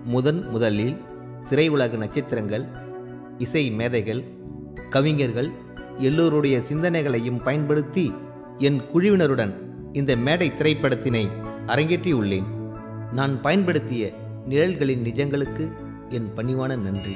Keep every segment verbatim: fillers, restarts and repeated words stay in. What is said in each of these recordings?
முதன் முதலில் திரையுலக நட்சத்திரங்கள், இசை மேதைகள், கவிஞர்கள் எல்லோருடைய சிந்தனைகளையும் பயன்படுத்தி என் குழுவினருடன் இந்த மேடை திரைப்படத்தினை அரங்கேற்றியுள்ளேன். நான் பயன்படுத்திய நிழல்களின் நிஜங்களுக்கு என் பணிவான நன்றி.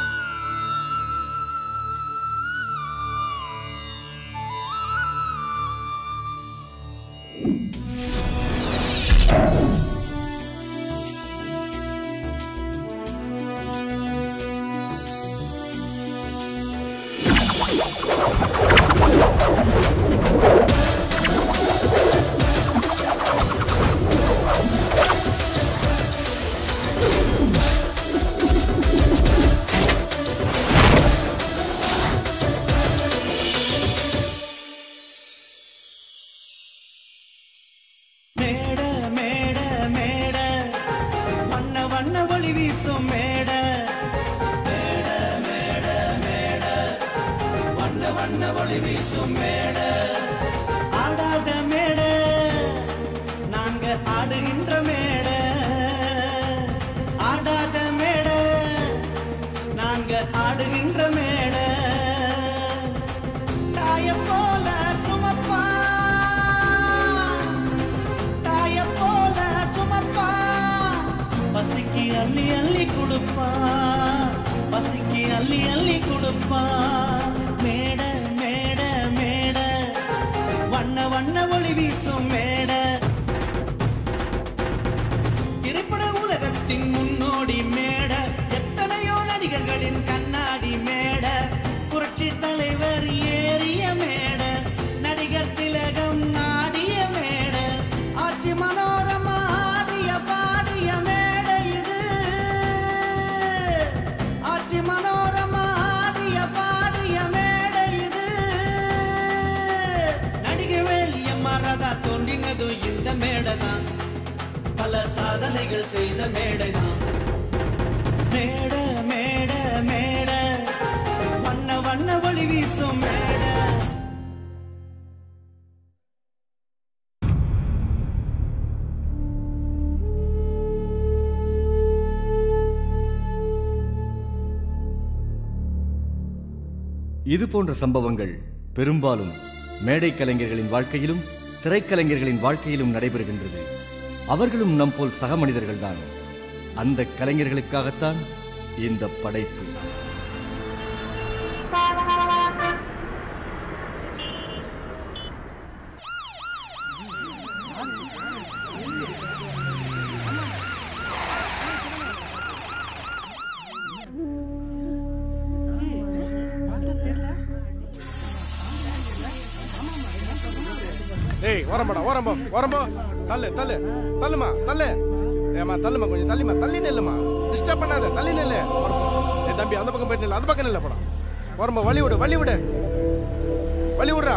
இது போன்ற சம்பவங்கள் பெரும்பாலும் மேடை கலைஞர்களின் வாழ்க்கையிலும் திரைக்கலைஞர்களின் வாழ்க்கையிலும் நடைபெறுகின்றது. அவர்களும் நம் போல் சக மனிதர்கள்தான். அந்த கலைஞர்களுக்காகத்தான் இந்த படைப்பு. ஏய் ஓரம்படா ஓரம்போ ஓரம்போ தள்ளு தள்ளு தள்ளுமா தள்ளு ஏமா தள்ளுமா கொஞ்சம் தள்ளிமா தள்ளி நில்லுமா டிஸ்டர்ப் பண்ணாத தள்ளி நில்லு. ஏ தம்பி அந்த பக்கம் போயிட்டு நில்லு அந்த பக்கம் நில்ல போடா ஓரம்போ வழி விடு வழி விடு வழி விடுறா.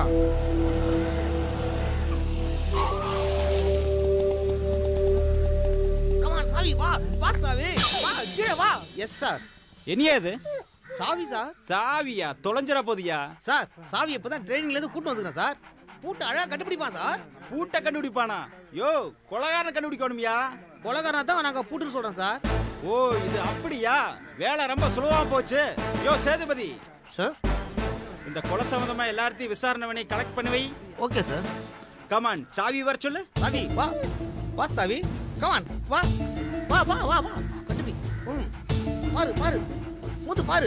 கமான் சாவி வா வா சாவி வா கீழே வா. Yes sir. என்னையா இது? சாவி சார். சாவியா தொலைஞ்சற போதியா சார்? சாவி இப்பதான் ட்ரைனிங்ல இருந்து கூட்டு வந்துக்கிறேன் சார். பூட்டை அழகா கண்டுபிடிப்பான் சார். பூட்டை கண்டுபிடிப்பானா? யோ கொலகாரனை கண்டுபிடிக்கணுமியா? கொலகாரனா தான் நாங்க பூட்டுன்னு சொல்றோம் சார். ஓ இது அப்படியா? வேலை ரொம்ப சுலபமா போச்சு. யோ சேதுபதி சார், இந்த கொலை சம்பந்தமா எல்லார்த்தையும் விசாரணை பண்ணி கலெக்ட் பண்ணி வை. Okay sir. கமான் சாவி வர சொல்லு. சாவி வா வா சாவி கமான் வா வா வா வா வா கண்டுபி. ம் பாரு பாரு மூத்து பாரு.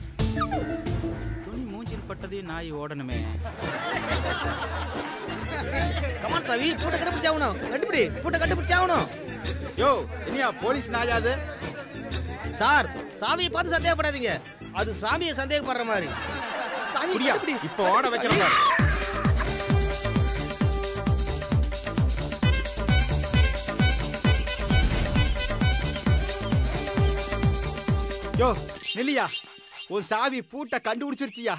துணி மூஞ்சில் பட்டதே நாய் ஓடணுமே. கமான் சாவி பூட்டை கண்டுபிடிச்சாகணும். கண்டுபிடி பூட்டை கண்டுபிடிச்சாகணும். யோ இனியா போலீஸ் நாயாது சார். சாவியை பார்த்து சந்தேகப்படாதீங்க. அது சாமியை சந்தேகப்படுற மாதிரி. சாவி கண்டுபிடி. இப்போ ஓட வைக்கிறோம். யோ நில்லியா, உன் சாவி பூட்டை கண்டுபிடிச்சிருச்சியா?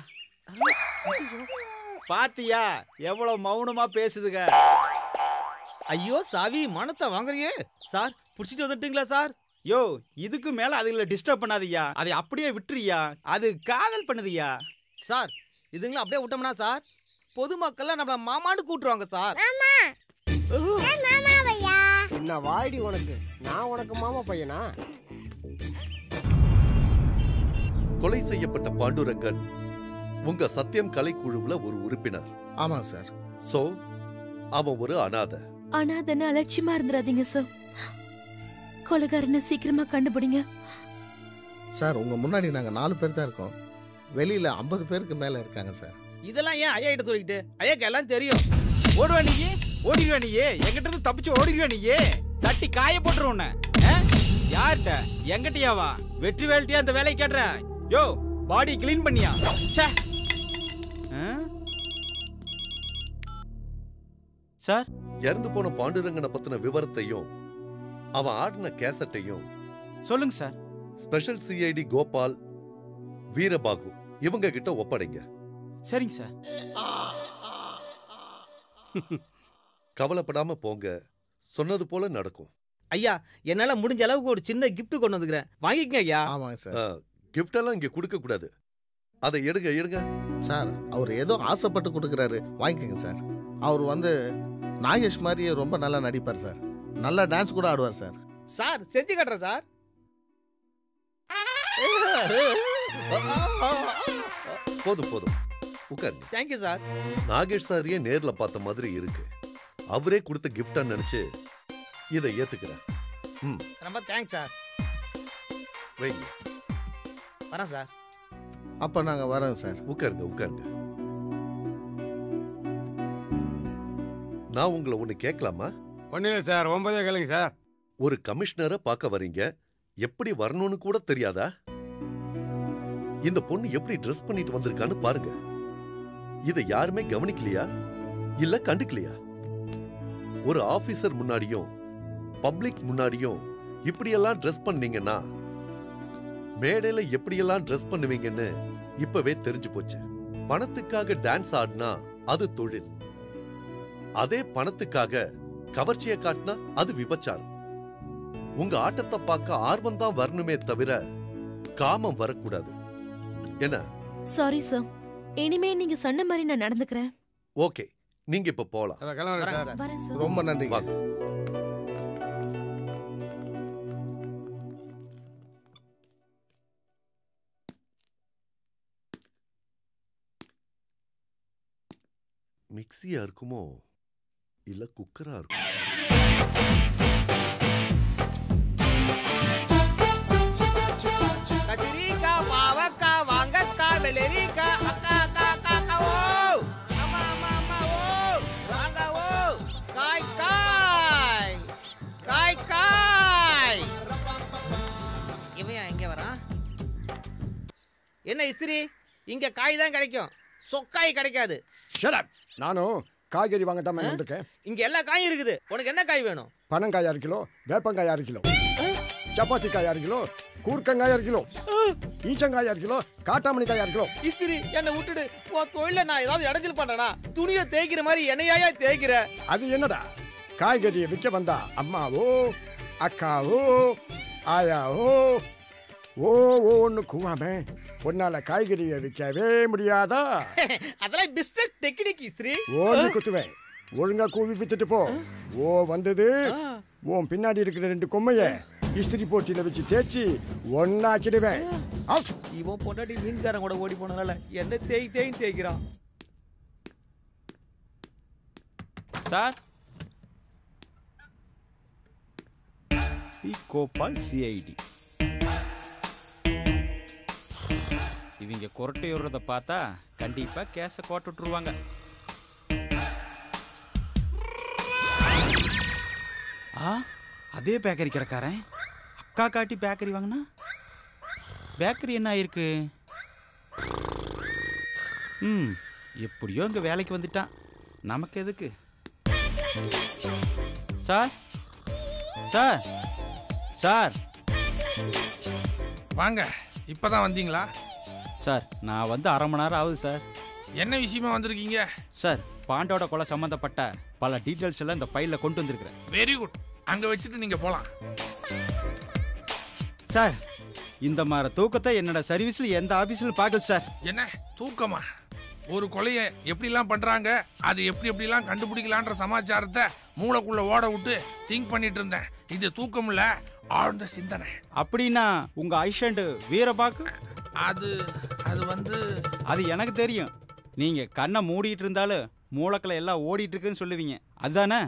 பாத்தியா எவ்வளவு மௌனமா பேசுதுங்க. ஐயோ சாவி மனத்தை வாங்குறியே சார். புடிச்சிட்டு வந்துட்டீங்களா சார்? யோ இதுக்கு மேல அதுல டிஸ்டர்ப் பண்ணாதீயா. அதை அப்படியே விட்டுறியா. அது காதல் பண்ணுதியா சார். இதுங்களா அப்படியே விட்டோம்னா சார் பொதுமக்கள்லாம் நம்மள மாமான்னு கூட்டுருவாங்க சார். என்ன வாய்டி உனக்கு? நான் உனக்கு மாமா பையனா? கொலை செய்யப்பட்ட பாண்டுரங்கன் உங்க சத்தியம் கலைக்குழுவுல ஒரு உறுப்பினர். ஆமா சார். சோ அவன் ஒரு அனாதை. அனாதைன்னு அலட்சியமா இருந்துடாதீங்க சார். கொலைகாரனை சீக்கிரமா கண்டுபிடிங்க சார். உங்க முன்னாடி நாங்க நாலு பேர் தான் இருக்கோம். வெளியில ஐம்பது பேருக்கு மேல இருக்காங்க சார். இதெல்லாம் ஏன் ஐயா கிட்ட சொல்லிக்கிட்டு? ஐயாக்கு எல்லாம் தெரியும். ஓடுவா நீ, ஓடிடுவா நீ, எங்கிட்ட இருந்து தப்பிச்சு ஓடிடுவா நீ. தட்டி காய போட்டுரு உன்னை. யார்கிட்ட? எங்கிட்டயாவா? வெற்றி வேல்ட்டியா அந்த வேலையை கேட்டுற? யோ, பாடி கிளீன் பண்ணியா? சார், இறந்து போன பாண்டுரங்கனை பத்தின விவரத்தையும் அவன் ஆடின கேசட்டையும் சொல்லுங்க sir. Special CID Gopal, Veerabahu இவங்க கிட்ட ஒப்படைங்க. சரிங்க சார். கவலைப்படாம போங்க, சொன்னது போல நடக்கும். ஐயா, என்னால முடிஞ்ச அளவுக்கு ஒரு சின்ன கிஃப்ட் கொண்டு வந்துக்கிறேன், வாங்கிக்கங்க ஐயா. ஆமாங்க சார். கிஃப்ட் எல்லாம் இங்க கொடுக்க கூடாது. அதை எடுங்க எடுங்க சார். அவர் ஏதோ ஆசைப்பட்டு கொடுக்குறாரு, வாங்கிக்கங்க சார். அவர் வந்து நாகேஷ் மாதிரியே ரொம்ப நல்லா நடிப்பார் சார். நல்லா டான்ஸ் கூட ஆடுவார் சார். சார், செஞ்சு கட்டுறேன் சார். போதும் போதும், உட்காருங்க. Thank you sir. நாகேஷ் சாரியே நேர்ல பார்த்த மாதிரி இருக்கு. அவரே கொடுத்த கிஃப்டா நினைச்சு இதை ஏத்துக்கிறேன். ம், ரொம்ப தேங்க்ஸ் சார். வைங்க. வரேன் சார். அப்ப நாங்க வரோம் சார். உட்காருங்க உட்காருங்க. நான் உங்களை ஒண்ணு கேட்கலாமா? ஒண்ணு இல்லை சார், ஒன்பதே கேளுங்க சார். ஒரு கமிஷனரை பார்க்க வரீங்க, எப்படி வரணும்னு கூட தெரியாதா? இந்த பொண்ணு எப்படி ட்ரெஸ் பண்ணிட்டு வந்திருக்கான்னு பாருங்க. இதை யாருமே கவனிக்கலையா, இல்ல கண்டுக்கலையா? ஒரு ஆபீசர் முன்னாடியும் பப்ளிக் முன்னாடியும் இப்படியெல்லாம் ட்ரெஸ் பண்ணீங்கன்னா மேடையில எப்படியெல்லாம் ட்ரெஸ் பண்ணுவீங்கன்னு இப்பவே தெரிஞ்சு போச்சு. பணத்துக்காக டான்ஸ் ஆடினா அது தொழில், அதே பணத்துக்காக கவர்ச்சியை காட்டினா அது விபச்சாரம். உங்க ஆட்டத்தை பார்க்க ஆர்வம் தான் வரணுமே தவிர காமம் வரக்கூடாது. என்ன? சாரி சார், இனிமே நீங்க சொன்ன மாதிரி நான் நடந்துக்கிறேன். ஓகே, நீங்க இப்ப போலாம். வரேன் சார். ரொம்ப நன்றி. வாங்க. மிக்சியா இருக்குமோ இல்ல குக்கரா இருக்கும்? கத்திரிக்கா, பாவக்கா, வாங்கக்கா, வெள்ளரிக்கா, அக்கா அக்கா அக்கா அக்கா ஓ அம்மா அம்மா அம்மா ஓ வாங்க ஓ காய் காய் காய் காய். இவன் எங்க வரான்? என்ன இஸ்திரி, இங்க காய் தான் கிடைக்கும், சொக்காய் கிடைக்காது. நானும் காய்கறி வாங்கத்தான் வந்திருக்கேன். இங்க எல்லா காயும் இருக்குது, உனக்கு என்ன காய் வேணும்? பனங்காய் அரை கிலோ, வேப்பங்காய் அரை கிலோ, சப்பாத்தி காய் அரை கிலோ, கூர்க்கங்காய் அரை கிலோ, ஈச்சங்காய் அரை கிலோ, காட்டாமணிக்காய் அரை கிலோ. இஸ்திரி, என்னை விட்டுடு. உன் தொழில நான் ஏதாவது இடைஞ்சல் பண்றேனா? துணியை தேய்க்கிற மாதிரி என்னையா தேய்க்கிற? அது என்னடா, காய்கறியை விற்க வந்தா அம்மாவோ அக்காவோ ஆயாவோ ஓ ஓன்னு கூவாம உன்னால காய்கறியை விற்கவே முடியாதா? அதெல்லாம் பிசினஸ் டெக்னிக் இஸ்திரி. ஓன்னு குத்துவேன், ஒழுங்கா கூவி வித்துட்டு போ. ஓ வந்தது உன் பின்னாடி இருக்கிற ரெண்டு கொம்மைய இஸ்திரி போட்டியில வச்சு தேய்ச்சி ஒன்னாக்கிடுவேன். இவன் பொண்டாட்டி மீன்காரன் கூட ஓடி போனதால என்ன தேய் தேய் தேய்க்கிறான். Sir, Gopal CID. இவங்க கொரட்டை விடுறத பார்த்தா கண்டிப்பா கேஸ கோட்டு விட்டுருவாங்க. ஆ, அதே பேக்கரி கடைக்காரன் அக்கா காட்டி பேக்கரி வாங்கினா பேக்கரி என்ன ஆயிருக்கு? ம், எப்படியோ இங்க வேலைக்கு வந்துட்டான், நமக்கு எதுக்கு? சார் சார் சார் வாங்க, இப்பதான் வந்தீங்களா? சார், நான் வந்து அரை மணி நேரம் ஆகுது சார். என்ன விஷயமா வந்திருக்கீங்க? சார், பாண்டோட கொலை சம்பந்தப்பட்ட பல டீட்டெயில்ஸ் எல்லாம் இந்த ஃபைலில் கொண்டு வந்திருக்கிறேன். வெரி குட், அங்க வச்சுட்டு நீங்க போலாம். சார், இந்த மாதிரி தூக்கத்தை என்னோட சர்வீஸ்ல எந்த ஆபீஸ்ல பார்க்கல சார். என்ன தூக்கமா? ஒரு கொலையை எப்படிலாம் பண்றாங்க, அது எப்படி எப்படிலாம் கண்டுபிடிக்கலான்ற சமாச்சாரத்தை மூளைக்குள்ள ஓட விட்டு திங்க் பண்ணிட்டு இருந்தேன். இது தூக்கம் இல்ல, ஆழ்ந்த சிந்தனை. அப்படின்னா உங்க ஐஷண்ட் வீரபாக்கு? அது அது வந்து அது எனக்கு தெரியும். நீங்க கண்ணை மூடிட்டு இருந்தாலும் மூளைக்குள்ள எல்லாம் ஓடிட்டு இருக்குன்னு சொல்லுவீங்க, அதுதானே?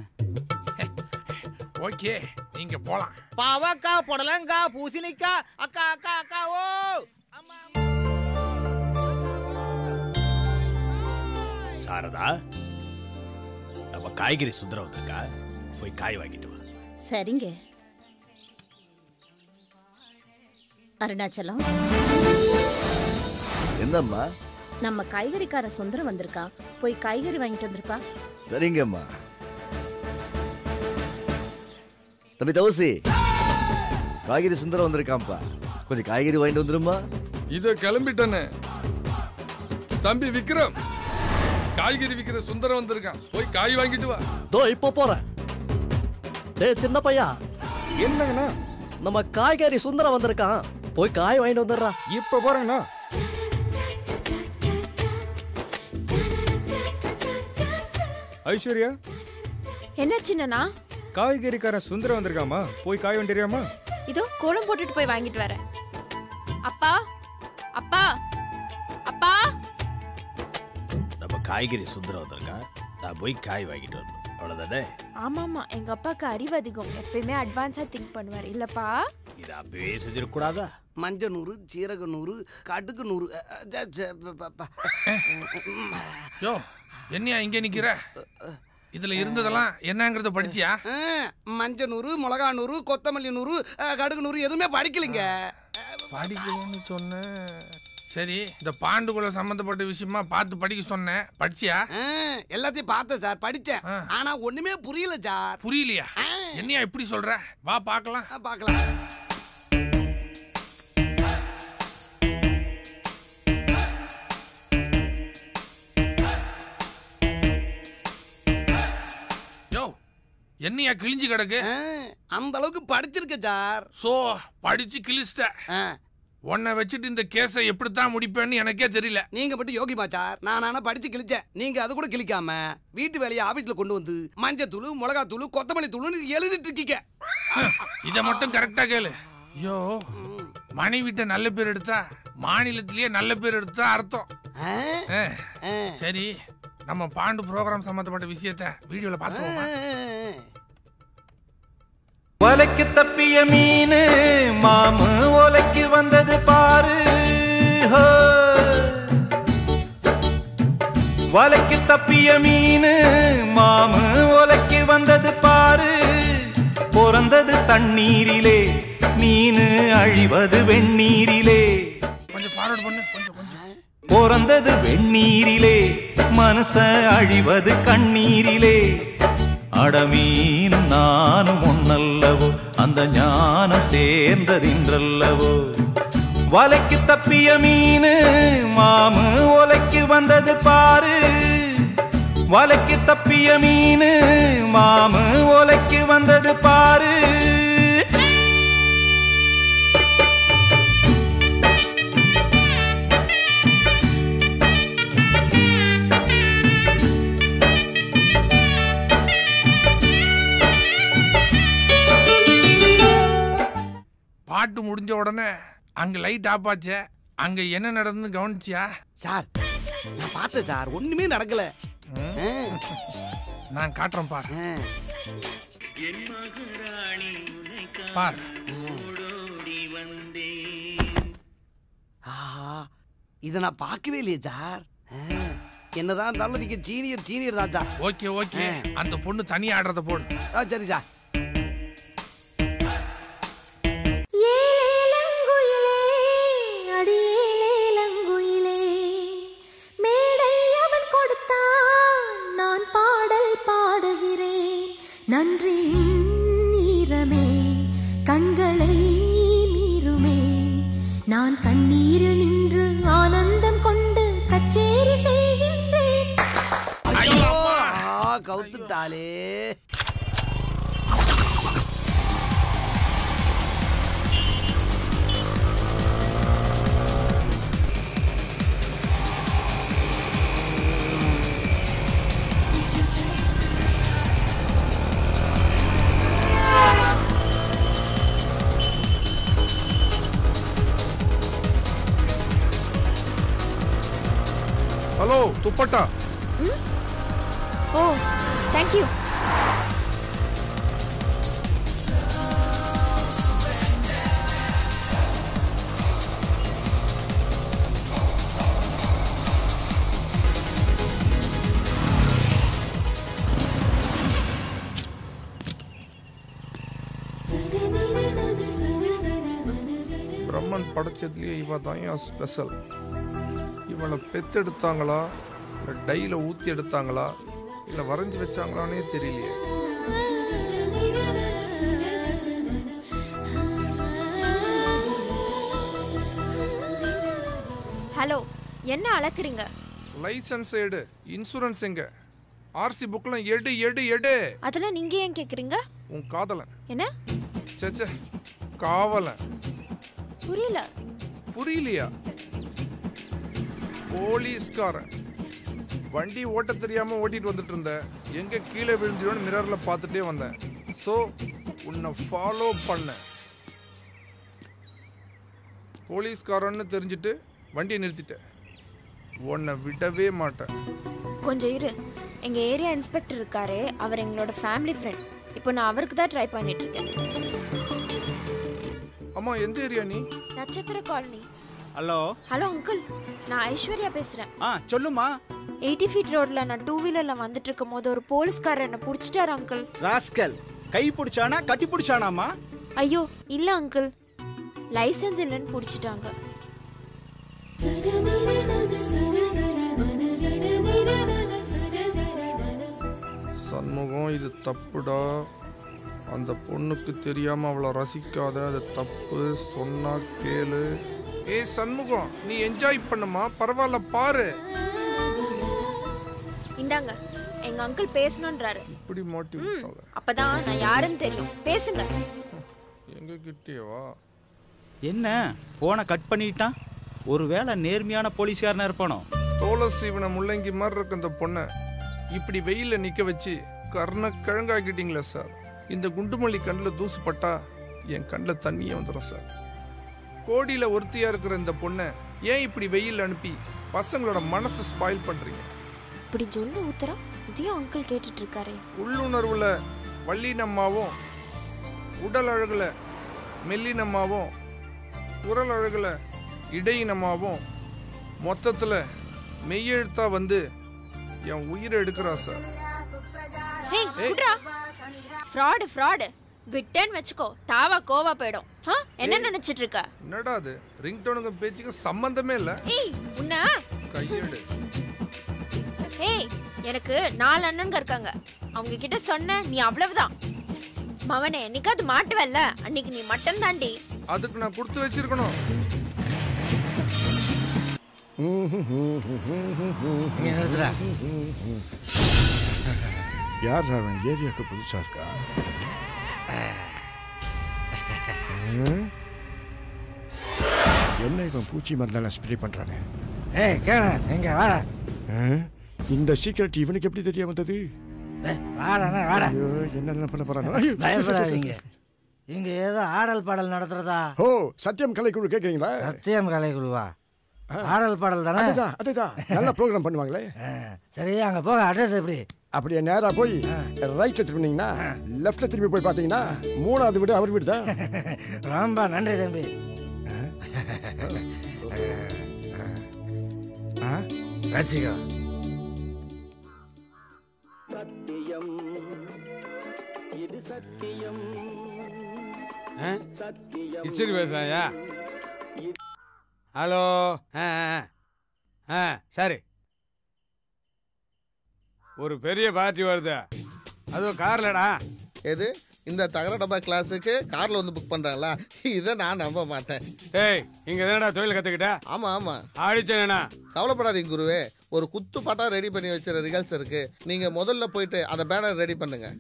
ஓகே, நீங்க போலாம். பாவக்கா, புடலங்கா, பூசணிக்கா, அக்கா அக்கா அக்கா ஓ. சாரதா, நம்ம காய்கறி சுந்தரம் வந்திருக்கா, போய் காய் வாங்கிட்டு வா. சரிங்க. அருணாச்சலம், என்னம்மா? நம்ம காய்கறிக்கார சுந்தரம் வந்திருக்கா, போய் காய்கறி வாங்கிட்டு வந்திருப்பா. சரிங்கம்மா. தம்பி தவசி, காய்கறி சுந்தரம் வந்திருக்காம்பா, கொஞ்சம் காய்கறி வாங்கிட்டு வந்துருமா. இதோ கிளம்பிட்டேன்னு. தம்பி விக்ரம், காய்கறி விக்கிற சுந்தரம் வந்திருக்கான், போய் காய் வாங்கிட்டு வா. தோ இப்போ போறேன். டேய் சின்ன பையா. என்னங்கண்ணா? நம்ம காய்கறி சுந்தரம் வந்திருக்கான், போய் காய் வாங்கிட்டு வந்துடுறா. இப்ப போறேங்கண்ணா. ஐஸ்வர்யா, என்ன சின்னனா? காய்கறிக்கார சுந்தரம் வந்திருக்காமா, போய் காய் வாங்கிடுறியாமா? இதோ கோலம் போட்டுட்டு போய் வாங்கிட்டு வரேன். அப்பா அப்பா அப்பா. நம்ம காய்கறி சுந்தரம் வந்திருக்கா, நான் போய் காய் வாங்கிட்டு வரணும், அவ்வளவுதானே? ஆமா ஆமா, எங்க அப்பாக்கு அறிவு அதிகம், எப்பயுமே அட்வான்ஸா திங்க் பண்ணுவார் இல்லப்பா? இது அப்பவே செஞ்சிருக்க கூடாதா? மஞ்சள் நூறு, சீரக நூறு, கடுகு நூறு. யோ, என்னையா இங்க நிக்கிற? இதுல இருந்ததெல்லாம் என்னங்கறத படிச்சியா? மஞ்சள் நூறு, மிளகா நூறு, கொத்தமல்லி நூறு, கடுகு நூறு எதுவுமே படிக்கலைங்க. படிக்கலன்னு சொன்ன. சரி, இந்த பாண்டுகுள்ள சம்பந்தப்பட்ட விஷயமா பார்த்து படிக்க சொன்னேன், படிச்சியா? எல்லாத்தையும் பார்த்தேன் சார், படிச்சேன். ஆனா ஒண்ணுமே புரியல சார். புரியலையா? என்னையா இப்படி சொல்ற? வா பார்க்கலாம். பார்க்கலாம். என்னையா கிழிஞ்சு கிடக்கு? அந்த அளவுக்கு படிச்சிருக்க சார். சோ படிச்சு கிழிச்சிட்ட. உன்னை வச்சுட்டு இந்த கேஸை எப்படித்தான் முடிப்பேன்னு எனக்கே தெரியல. நீங்க மட்டும் யோகிமா சார், நான் ஆனா படிச்சு கிழிச்சேன். நீங்க அது கூட கிழிக்காம வீட்டு வேலையை ஆபீஸ்ல கொண்டு வந்து மஞ்சள் தூள், மிளகா தூள், கொத்தமல்லி தூள்னு எழுதிட்டு இருக்கீங்க. இத மட்டும் கரெக்டா கேளு. ஐயோ, மனைவிட்ட நல்ல பேர் எடுத்தா மாநிலத்திலேயே நல்ல பேர் எடுத்தா அர்த்தம். சரி, நம்ம பாண்டு ப்ரோக்ராம் சம்பந்தப்பட்ட விஷயத்தை வீடியோல பார்த்துவோமா? ஒலைக்கு தப்பிய மீன் மாமு ஒலைக்கு வந்தது பாரு. ஒலைக்கு தப்பிய மீன் மாமு ஒலைக்கு வந்தது பாரு. பிறந்தது தண்ணீரிலே, மீன் அழிவது வெந்நீரிலே. கொஞ்சம் ஃபார்வர்ட் பண்ணு, கொஞ்சம் கொஞ்சம். பிறந்தது வெந்நீரிலே, மனச அழிவது கண்ணீரிலே. அடமீனும் நானும் ஒன்னல்லவோ, அந்த ஞானம் சேர்ந்ததின்றல்லவோ. வலைக்கு தப்பிய மீன் மாமு ஒலைக்கு வந்தது பாரு. வலைக்கு தப்பிய மீன் மாமு ஒலைக்கு வந்தது பாரு. பாட்டு முடிஞ்ச உடனே அங்க லைட் ஆஃப் ஆச்சு. அங்க என்ன நடந்து கவனிச்சியா? சார், நான் பார்த்தேன் சார், ஒண்ணுமே நடக்கல. நான் காட்டுறேன் பார். பார். இத நான் பார்க்கவே இல்லையே சார். என்னதான் இருந்தாலும் நீங்க சீனியர் சீனியர் தான் சார். ஓகே ஓகே, அந்த பொண்ணு தனியா ஆடுறத போடு. சரி சார். நன்றி ஈரமே கண்களை மீறுமே, நான் கண்ணீரில் நின்று ஆனந்தம் கொண்டு கச்சேரி செய்கின்றேன். ஐயோ, கவுத்துட்டாலே. Hello dupatta. Oh thank you. Brahman படைச்சதுலேயே இவ தான் ஏன் ஸ்பெஷல். இவளை பெத்தெடுத்தாங்களா இல்லை டையில் ஊற்றி எடுத்தாங்களா இல்லை வரைஞ்சி வச்சாங்களானே தெரியலையே. ஹலோ, என்ன அளக்குறீங்க? லைசன்ஸ் எடு, இன்சூரன்ஸ் எங்க, ஆர்சி புக்லாம் எடு எடு எடு. அதெல்லாம் நீங்க ஏன் கேக்குறீங்க? உன் காதலன். என்ன? சேச்சே காவலன். புரியல. புரியலையா? போலீஸ்காரன். வண்டி ஓட்ட தெரியாம ஓட்டிட்டு வந்துட்டு இருந்தேன். எங்க கீழே விழுந்துடும் மிரர்ல பார்த்துட்டே வந்தேன். ஸோ உன்னை ஃபாலோ பண்ண. போலீஸ்காரன்னு தெரிஞ்சுட்டு வண்டியை நிறுத்திட்டேன். உன்னை விடவே மாட்டேன். கொஞ்சம் இரு. எங்க ஏரியா இன்ஸ்பெக்டர் இருக்காரு, அவர் எங்களோட ஃபேமிலி ஃப்ரெண்ட். இப்போ நான் அவருக்கு தான் ட்ரை பண்ணிட்டு இருக்கேன். அம்மா எந்த ஏரியா நீ? நட்சத்திர காலனி. ஹலோ. ஹலோ அங்கிள், நான் ஐஸ்வர்யா பேசுறேன். ஆ சொல்லுமா. எயிட்டி ஃபீட் ரோட்ல நான் டூ வீலர்ல வந்துட்டு இருக்கும் போது ஒரு போலீஸ்காரர் என்ன புடிச்சிட்டாரு அங்கிள். ராஸ்கல். கை பிடிச்சானா கட்டி பிடிச்சானாமா? ஐயோ இல்ல அங்கிள், லைசென்ஸ் இல்லைன்னு புடிச்சிட்டாங்க. சண்முகம், இது தப்புடா. அந்த பொண்ணுக்கு தெரியாம அவளை ரசிக்காத, அது தப்பு. சொன்னா கேளு. ஏ சண்முகம், நீ என்ஜாய் பண்ணுமா, பரவாயில்ல பாரு. இந்தாங்க, எங்க அங்கிள் பேசணும்ன்றாரு. இப்படி மாட்டி விட்டாங்க. அப்பதான் நான் யாருன்னு தெரியும். பேசுங்க. எங்க கிட்டேவா? என்ன போனை கட் பண்ணிட்டான்? ஒருவேளை நேர்மையான போலீஸ்காரனா இருப்பானோ? தோலை சீவன முள்ளங்கி மாதிரி இருக்கு இந்த பொண்ணை. இப்படி வெயில நிக்க வச்சு கர்ண கிழங்காக்கிட்டீங்களா சார். இந்த குண்டுமல்லி கண்ணில் தூசு பட்டா என் கண்ணில் தண்ணியே வந்துடும் சார். கோடியில ஒருத்தியா இருக்கிற இந்த பொண்ணை ஏன் இப்படி வெயில் அனுப்பி பசங்களோட மனசை ஸ்பாயில் பண்றீங்க? இப்படி சொல்லு உத்தரா. இதையும் அங்கிள் கேட்டுட்டு இருக்காரு. உள்ளுணர்வுல வள்ளினம்மாவும், உடல் அழகுல மெல்லினம்மாவும், குரல் அழகுல இடையினமாவும், மொத்தத்துல மெய்யெழுத்தா வந்து என் உயிரை எடுக்கிறா சார். ஏய் குட்ரா, ஃப்ராட் ஃப்ராட். விட்டேன்னு வெச்சுக்கோ, தாவா கோவா போய்டும். என்ன நினைச்சிட்டு இருக்க? என்னடா அது? ரிங்டோனுங்க பேச்சுக்கு சம்பந்தமே இல்ல. ஏய் உன்ன கையெடு. ஏய், எனக்கு நாலு அண்ணனுங்க இருக்காங்க. அவங்க கிட்ட சொன்ன நீ அவ்வளவுதான். மவனே, என்னைக்காவது மாட்டுவல்ல, அன்னைக்கு நீ மட்டன் தாண்டி. அதுக்கு நான் கொடுத்து வச்சிருக்கணும். யார் அவன்? ஏரியாவுக்கு புதுசா இருக்கா? என்ன இவன் பூச்சி மருந்தெல்லாம் ஸ்ப்ரே பண்றானே? ஏய் கேள, எங்க வாடா. இந்த சீக்ரெட் இவனுக்கு எப்படி தெரிய வந்தது? வாடா வாடா. என்ன பண்ண போறானோ? பயப்படாதீங்க. இங்க ஏதோ ஆடல் பாடல் நடத்துறதா? ஓ, சத்தியம் கலைக்குழு கேக்குறீங்களா? சத்தியம் கலைக்குழுவா? ஆடல் பாடல் தானே? அதுதான் அதுதான். நல்ல ப்ரோக்ராம் பண்ணுவாங்களே. சரி, அங்க போக அட்ரஸ் எப்படி? அப்படியே நேரா போய் ரைட்ல திரும்பினீங்கன்னா, லெஃப்ட்ல திரும்பி போய் பாத்தீங்கன்னா மூணாவது வீடு அவர் வீடு தான். ரொம்ப நன்றி தம்பி. வச்சுக்கோ. சத்தியம் இது சத்தியம். இச்சரி பேசுறாயா? ஹலோ. ஆ ஆ சரி. ஒரு பெரிய பார்ட்டி வருது, அதுவும் கார்லடா. எது? இந்த தகர டப்பா கிளாஸுக்கு கார்ல வந்து புக் பண்றாங்களா? இதை நான் நம்ப மாட்டேன். ஏய், இங்க என்னடா தொழில் கத்துக்கிட்ட? ஆமா ஆமா. ஆடிச்சேனா? கவலைப்படாதீங்க குருவே, ஒரு குத்து பாட்டா ரெடி பண்ணி வச்சிருக்க ரிகல்ஸ் இருக்கு. நீங்க முதல்ல போயிட்டு அந்த பேனர் ரெடி பண்ணுங்க.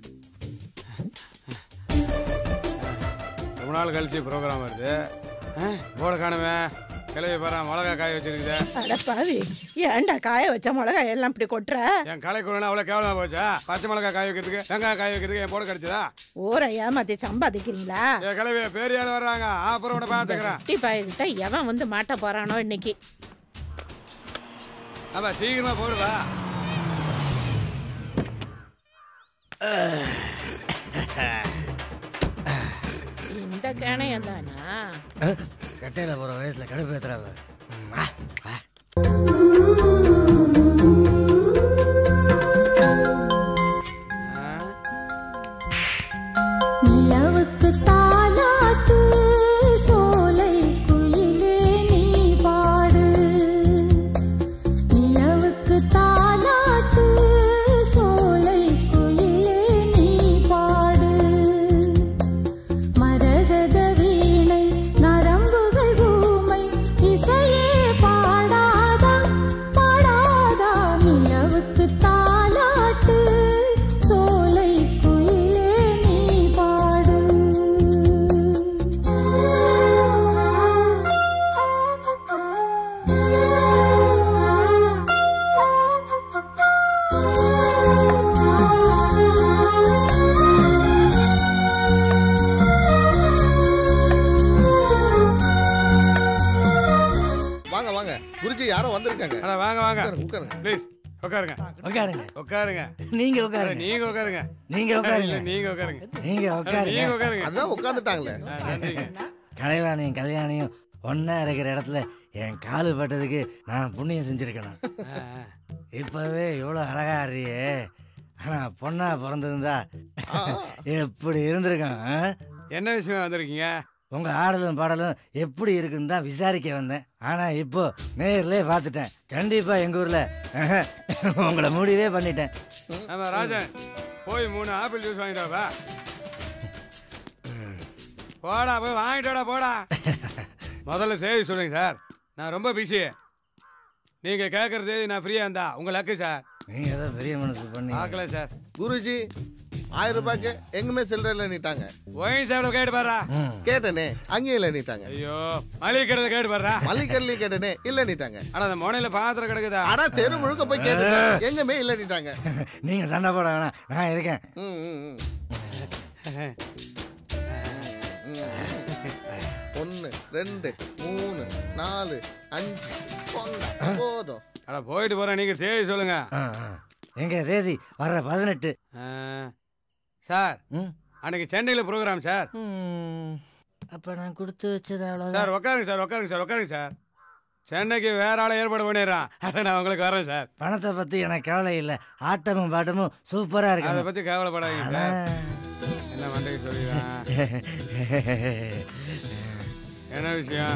ரொம்ப நாள் கழிச்சு ப்ரோக்ராம் வருது. போட காணுமே. கிளவி பாரு, மிளகா காய வச்சிருக்குது. அட பாவி, ஏன்டா காய வச்ச மிளகா எல்லாம் இப்படி கொட்டுற? என் கலை குழந்தை அவ்வளோ கேவலமா போச்சா? பச்சை மிளகா காய வைக்கிறதுக்கு, வெங்காயம் காய வைக்கிறதுக்கு என் போட கிடைச்சதா? ஊரை ஏமாத்தி சம்பாதிக்கிறீங்களா? என் கிளவி பேரியாரு வர்றாங்க, அப்புறம் உன்னை பார்த்துக்கிறேன். குட்டி பாய்கிட்ட எவன் வந்து மாட்ட போறானோ இன்னைக்கு. அப்பா சீக்கிரமா போடுவா. இந்த கேணையம் தானா? கட்டையில போற வயசுல கடுப்பு ஏத்துறாவ. நிலவுக்கு தாலாட்டு சோலை குயிலே நீ பாடு. நிலவுக்கு தாலாட்டு சோலை குயிலே நீ பாடு. மரகத வீணை நரம்புகள் ஊமை இசையே பாடாதா பாடாதா. நிலவுக்கு தாலாட்டு சோலை குயிலே நீ பாடு. வாங்க வாங்க குருஜி யாரோ வந்திருக்காங்க. அட வாங்க வாங்க உட்காருங்க ப்ளீஸ் உட்காருங்க உட்காருங்க உட்காருங்க நீங்க உட்காருங்க நீங்க உட்காருங்க நீங்க உட்காருங்க இல்ல, நீங்க உட்காருங்க நீங்க உட்காருங்க நீங்க உட்காருங்க அதான் உட்கார்ந்துட்டாங்களே. கலைவாணியும் கல்யாணியும் ஒன்னா இருக்கிற இடத்துல என் காலு பட்டதுக்கு நான் புண்ணியம் செஞ்சிருக்கணும். இப்பவே இவ்வளோ அழகா இருறியே, ஆனா பொண்ணா பிறந்திருந்தா எப்படி இருந்திருக்கான்? என்ன விஷயமா வந்திருக்கீங்க? உங்க ஆடலும் பாடலும் எப்படி இருக்குன்னு தான் விசாரிக்க வந்தேன். ஆனா இப்போ நேர்லயே பார்த்துட்டேன். கண்டிப்பா எங்க ஊர்ல உங்களை முடிவே பண்ணிட்டேன். ஆமா ராஜன், போய் மூணு ஆப்பிள் ஜூஸ் வாங்கிட்டு வா. போடா போய் வாங்கிட்டோடா போடா. முதல்ல செய்தி சொல்லுங்க சார், நான் ரொம்ப பிஸி. நீங்க கேட்கறது நான் ஃப்ரீயா இருந்தா உங்க லக்கு சார். நீங்க ஏதோ பெரிய மனசு பண்ணி பார்க்கல சார். குருஜி ஆயிரம் ரூபாய்க்கு எங்குமே சில்லறையில் நீட்டாங்க. ஒயின் சாப்பிட கேட்டு பாரா. கேட்டனே அங்கேயும் இல்லை நீட்டாங்க. ஐயோ மளிகை கடை கேட்டு பாரா. மளிகை கடையிலையும் கேட்டனே இல்லை நீட்டாங்க. ஆனா அந்த முனையில பாத்திரம் கிடக்குதா? ஆனா தெரு முழுக்க போய் கேட்டுட்டேன், எங்குமே இல்லை நீட்டாங்க. நீங்க சண்டை போட வேணாம், நான் இருக்கேன். ஒன்னு ரெண்டு மூணு நாலு அஞ்சு போதும். அட போயிட்டு போறேன், நீங்க தேதி சொல்லுங்க. எங்க தேதி வர்ற பதினெட்டு சார். அன்னைக்கு சென்னையில் ப்ரோக்ராம் சார். அப்ப நான் கொடுத்து வச்சது அவ்வளோ சார். உட்காருங்க சார் உட்காருங்க சார் உட்காருங்க சார். சென்னைக்கு வேற ஆளை ஏற்பாடு பண்ணிடுறான், நான் உங்களுக்கு வரேன் சார். பணத்தை பத்தி எனக்கு கவலை இல்லை, ஆட்டமும் பாட்டமும் சூப்பரா இருக்கு. அதை பத்தி கவலைப்படாதீங்க சார். என்ன மண்டைக்கு சொல்லிடுறான்? என்ன விஷயம்?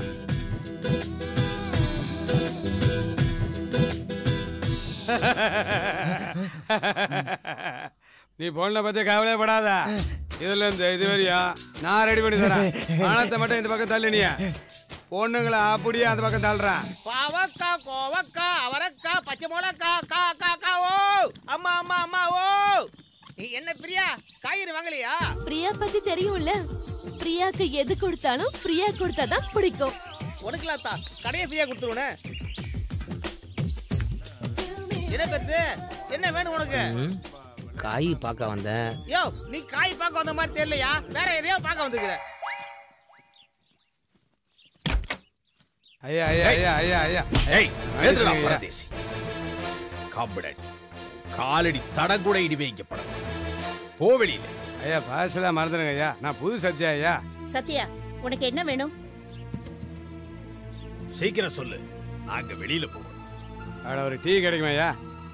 நீ பொண்ணை பத்தி கவலைப்படாத. இதுல இருந்து இது வரையும் நான் ரெடி பண்ணி தரேன். பணத்தை மட்டும் இந்த பக்கம் தள்ளினிய, பொண்ணுங்களை அப்படியே அந்த பக்கம் தள்ளுறேன். பாவக்கா கோவக்கா அவரக்கா பச்சை மிளகா கா கா கா ஓ அம்மா அம்மா அம்மா ஓ. என்ன பிரியா காய்கறி வாங்கலையா? பிரியா பத்தி தெரியும்ல, பிரியாக்கு எது கொடுத்தாலும் பிரியா கொடுத்தாதான் பிடிக்கும். உனக்குலாத்தா கடையை ஃப்ரீயா கொடுத்துருவனே. என்ன பெருசு, என்ன வேணும் உனக்கு? காய் பார்க்க வந்தேன். யோ நீ காய் பார்க்க வந்த மாதிரி தெரியலையா, வேற எதையோ பார்க்க வந்துக்கிற. ஐயா ஐயா ஐயா ஐயா ஐயா ஏய் வேதுடா பரதேசி. காம்படன்ட் காலடி தடங்குட இடி வைக்கப்படும். போவெளியில ஐயா பாசலாம் மறந்துடுங்க ஐயா, நான் புது சத்யா ஐயா. சத்யா உனக்கு என்ன வேணும்? சீக்கிரம் சொல்லு, நாங்க வெளியில போவோம். அட ஒரு டீ கிடைக்குமா ஐயா?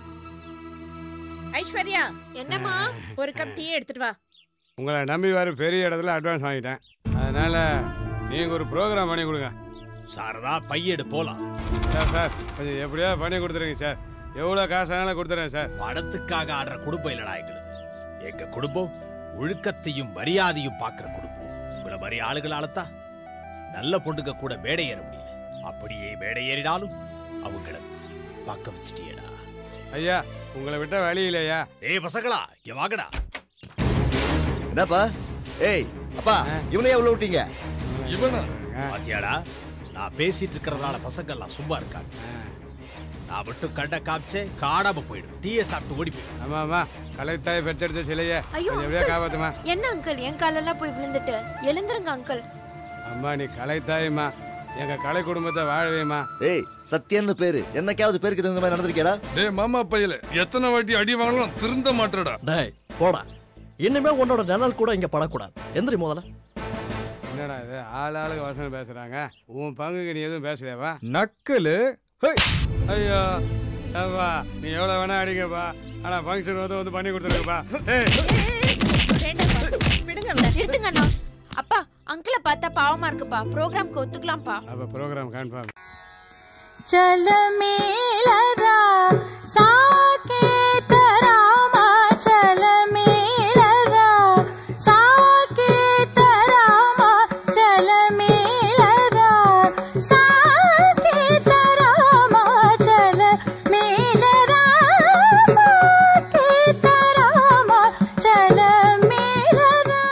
ஐஸ்வர்யா என்னம்மா? ஒரு கப் டீ எடுத்துட்டு வா. உங்களை நம்பி வர பெரிய இடத்துல அட்வான்ஸ் வாங்கிட்டேன், அதனால நீங்க ஒரு ப்ரோக்ராம் பண்ணி கொடுங்க. சாரதா பையெடு போலாம். சார் சார் கொஞ்சம் எப்படியோ பண்ணி கொடுத்துருங்க சார். எவ்வளோ காசு ஆனாலும் கொடுத்துறேன் சார். படத்துக்காக ஆடுற குடும்பம் இல்லடா எங்களுக்கு. எங்க குடும்பம் ஒழுக்கத்தையும் மரியாதையும் பார்க்கிற குடும்பம். உங்களை மாதிரி ஆளுகளால தான் நல்ல பொண்ணுங்க கூட மேடை ஏற முடியல. அப்படியே மேடை ஏறினாலும் அவங்கள பார்க்க வச்சுட்டியடா. ஐயா உங்களை விட்ட வழி இல்லையா? ஏய் பசங்களா இங்க வாங்கடா. என்னப்பா? ஏய் அப்பா இவனையே உள்ள விட்டீங்க? இவனா? பாத்தியாடா, நான் பேசிட்டு இருக்கிறதுனால பசங்க எல்லாம் சும்மா இருக்காங்க. நான் மட்டும் கண்ட காமிச்சே காடாம போயிடும். டீயை சாப்பிட்டு ஓடி போயிடும். ஆமா ஆமா கலைத்தாய் பெற்றெடுத்த சிலைய ஐயோ எப்படியா காப்பாத்துமா? என்ன அங்கிள் என் காலெல்லாம் போய் விழுந்துட்டு எழுந்துருங்க அங்கிள். அம்மா நீ கலைத்தாயம்மா, எங்க கலை குடும்பத்தை வாழவேமா. ஏய் சத்யன்னு பேரு என்னைக்காவது பேருக்கு தகுந்த மாதிரி நடந்திருக்கேடா? டேய் மாமா பையல எத்தனை வாட்டி அடி வாங்கலாம் திருந்த மாட்டடா. டேய் போடா, இனிமே உன்னோட நிழல் கூட இங்க படக்கூடாது. எந்திரி முதல்ல. என்னடா இது ஆள் ஆளுக்கு வசனம் பேசுறாங்க. உன் பங்குக்கு நீ எதுவும் பேசலையாவா? நக்கலு. ஐயோ அப்பா நீ எவ்வளோ வேணா அடிங்கப்பா, ஆனா ஃபங்க்ஷன் வந்து வந்து பண்ணி கொடுத்துருக்கப்பா. நிறுத்துங்கண்ணா. அப்பா அங்கிளை பார்த்தா பாவமா இருக்குப்பா. ப்ரோக்ராம்க்கு ஒத்துக்கலாம்ப்பா. அப்ப ப்ரோக்ராம் கன்ஃபார்ம். चल मेलरा साकेत रामा चल मेलरा साकेत रामा चल मेलरा साकेत रामा चल मेलरा साकेत रामा चल मेलरा.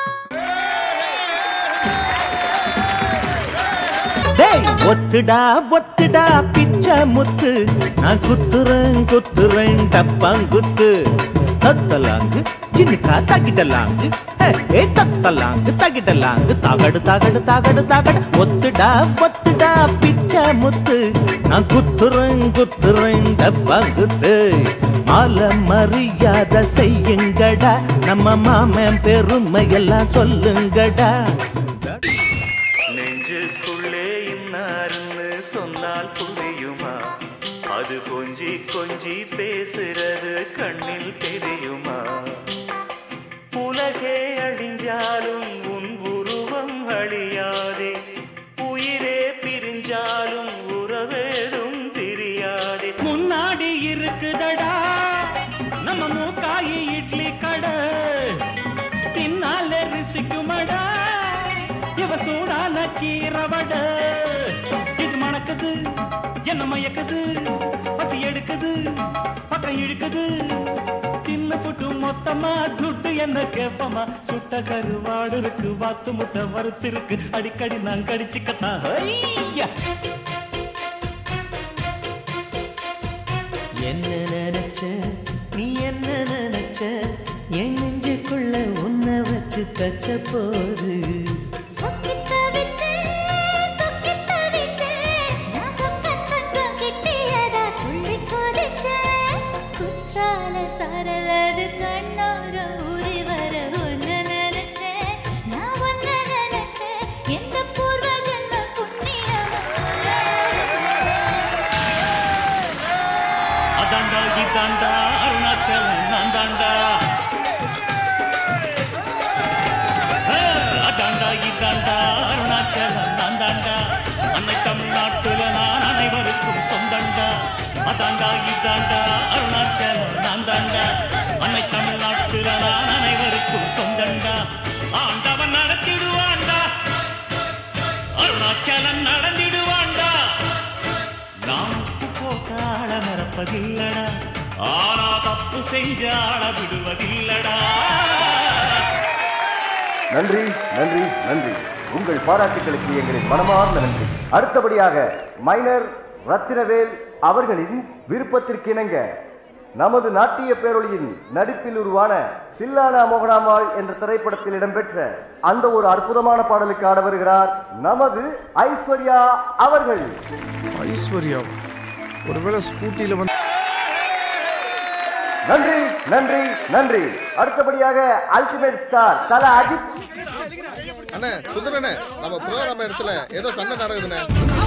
ஒத்துடா ஒத்துடா பிச்சை முத்து, நான் குத்துறேன் குத்துறேன் டப்பாங்குத்து. தத்தலாங்கு சின்னுக்கா தகிடலாங்கு, ஏ தத்தலாங்கு தகிடலாங்கு, தகடு தகடு தகடு தகடு. ஒத்துடா ஒத்துடா பிச்சை முத்து, நான் குத்துறேன் குத்துறேன் டப்பாங்குத்து. மாலை மரியாதை செய்யுங்கடா, நம்ம மாமன் பெருமையெல்லாம் சொல்லுங்கடா. நெஞ்சுக்குள்ளே இன்னாருன்னு சொன்னால் புரியுமா? அது கொஞ்சி கொஞ்சி பேசுறது கண்ணில் தெரியுமா? உலகே அழிஞ்சாலும் உன் உருவம் அழியாதே, உயிரே பிரிஞ்சாலும் உறவேதும் பிரியாதே. முன்னாடி இருக்குதடா நம்ம மூக்காயி இட்லி கடை, தின்னால ருசிக்குமடா இவ சூடான கீரவட. இது மணக்குது என்ன மயக்குது, பசி எடுக்குது பக்கம் இழுக்குது. தின்னு புட்டு மொத்தமா துட்டு என்ன கேப்பமா? சுட்ட கருவாடு இருக்கு, வாத்து முட்டை வறுத்து இருக்கு, அடிக்கடி நான் கடிச்சுக்கத்தான். என்ன நினைச்ச நீ என்ன நினைச்ச, என் நெஞ்சுக்குள்ள உன்னை வச்சு தச்ச போது. சரலது கண்ணோர ஊறி வர ஒன்னு நினைச்சேன், நான் ஒன்னு நினைச்சேன், எந்த பூர்வ ஜென்ம புண்ணியம். அதாண்டா இதாண்டா அருணாச்சலம் நான் தாண்டா, அதாண்டா இதாண்டா அருணாச்சலம் நான் தாண்டா. அன்னை தமிழ்நாட்டுல நான் அனைவருக்கும் சொந்தண்டா. அதாண்டா இதாண்டா அருணாச்சலம் நான் தாண்டா, அன்னை தமிழ்நாட்டுல நான் அனைவருக்கும் சொந்தண்டா. ஆண்டவன் நடத்திடுவாண்டா, அருணாச்சலம் நடந்திடுவாண்டா. நாம் போட்டாள மறப்பதில்லடா, ஆனா தப்பு செஞ்சாள விடுவதில்லடா. நன்றி நன்றி நன்றி. உங்கள் பாராட்டுகளுக்கு எங்களின் மனமார்ந்த நன்றி. அடுத்தபடியாக மைனர் ரத்தினவேல் அவர்களின் விருப்பத்திற்கிணங்க நமது நாட்டிய பேரொழியின் நடிப்பில் உருவான தில்லானா மோகனாம்பாள் என்ற திரைப்படத்தில் இடம்பெற்ற அந்த ஒரு அற்புதமான பாடலுக்கு ஆட வருகிறார் நமது ஐஸ்வர்யா அவர்கள். ஐஸ்வர்யா ஒருவேளை ஸ்கூட்டில வந்து. நன்றி நன்றி நன்றி. அடுத்தபடியாக அல்டிமேட் ஸ்டார் தல அஜித். அண்ணே சுந்தரண்ணே, நம்ம ப்ரோகிராம் இடத்துல ஏதோ சண்டை நடக்குதுண்ணே.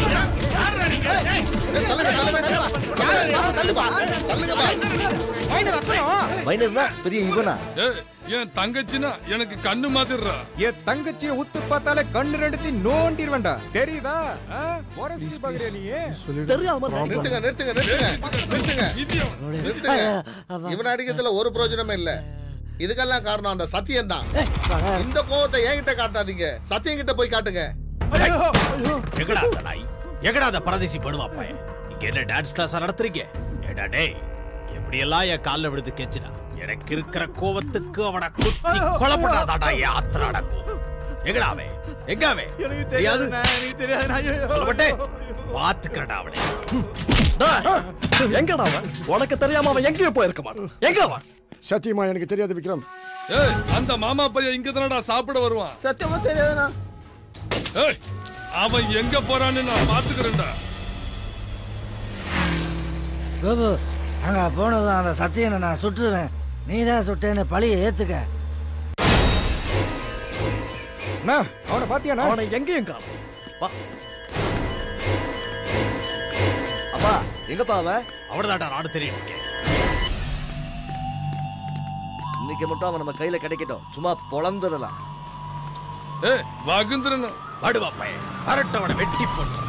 பெரிய இவனா? என் தங்கச்சினா எனக்கு கண்ணு மாதிரிடா. என் தங்கச்சியை உத்து பார்த்தாலே கண்ணு ரெண்டுத்தி நோண்டிடுவேண்டா, தெரியுதா? நிறுத்துங்க நிறுத்துங்க நிறுத்துங்க நிறுத்துங்க. இவன் அடிக்கிறதுல ஒரு பிரயோஜனமே இல்ல. இதுக்கெல்லாம் காரணம் அந்த சத்தியம் தான். இந்த கோவத்தை என்கிட்ட காட்டாதீங்க, சத்தியம் கிட்ட போய் காட்டுங்க. எங்கடா அந்த நாய், எங்கடா அந்த பரதேசி படுவாப்பா? இங்க என்ன டான்ஸ் கிளாஸ் நடத்துறீங்க? ஏடா டேய், எப்படி எல்லாம் என் கால்ல விழுந்து கெஞ்சினா எனக்கு இருக்கிற கோவத்துக்கு அவனை குத்தி கொலைப்படாதாடா என் ஆத்திர அடங்கும். எங்கடா அவன்? எங்க அவன்? எனக்கு தெரியாது எனக்கு தெரியாது. சொல்லப்பட்டே பாத்துக்கிறடா அவனை. எங்கடா அவன்? உனக்கு தெரியாம அவன் எங்கேயும் போயிருக்க மாட்டான். எங்க அவன்? சத்தியமா எனக்கு தெரியாது விக்ரம். ஏய் அந்த மாமா பையன் இங்க தானடா சாப்பிட வருவான். சத்தியமா தெரியாதுண்ணா. ஏய் அவன் எங்க போறான்னு நான் பாத்துக்கிறேன்டா. கோபு அங்க போனதும் அந்த சத்தியனை நான் சுட்டுருவேன். நீதான் சுட்டேன்னு பழிய ஏத்துக்க. அவனை பாத்தியா? அவனை எங்கேயும் காணும். அப்பா எங்கப்பா அவ? அவனதாடா நாடு தெரியும் இருக்கேன். இன்னைக்கு மட்டும் அவன் நம்ம கையில கிடைக்கட்டும், சும்மா பொழந்துடலாம். ஏ வகுந்துறணும். அடுவா பையன் அரட்டவனை வெட்டி போட்டுறேன்.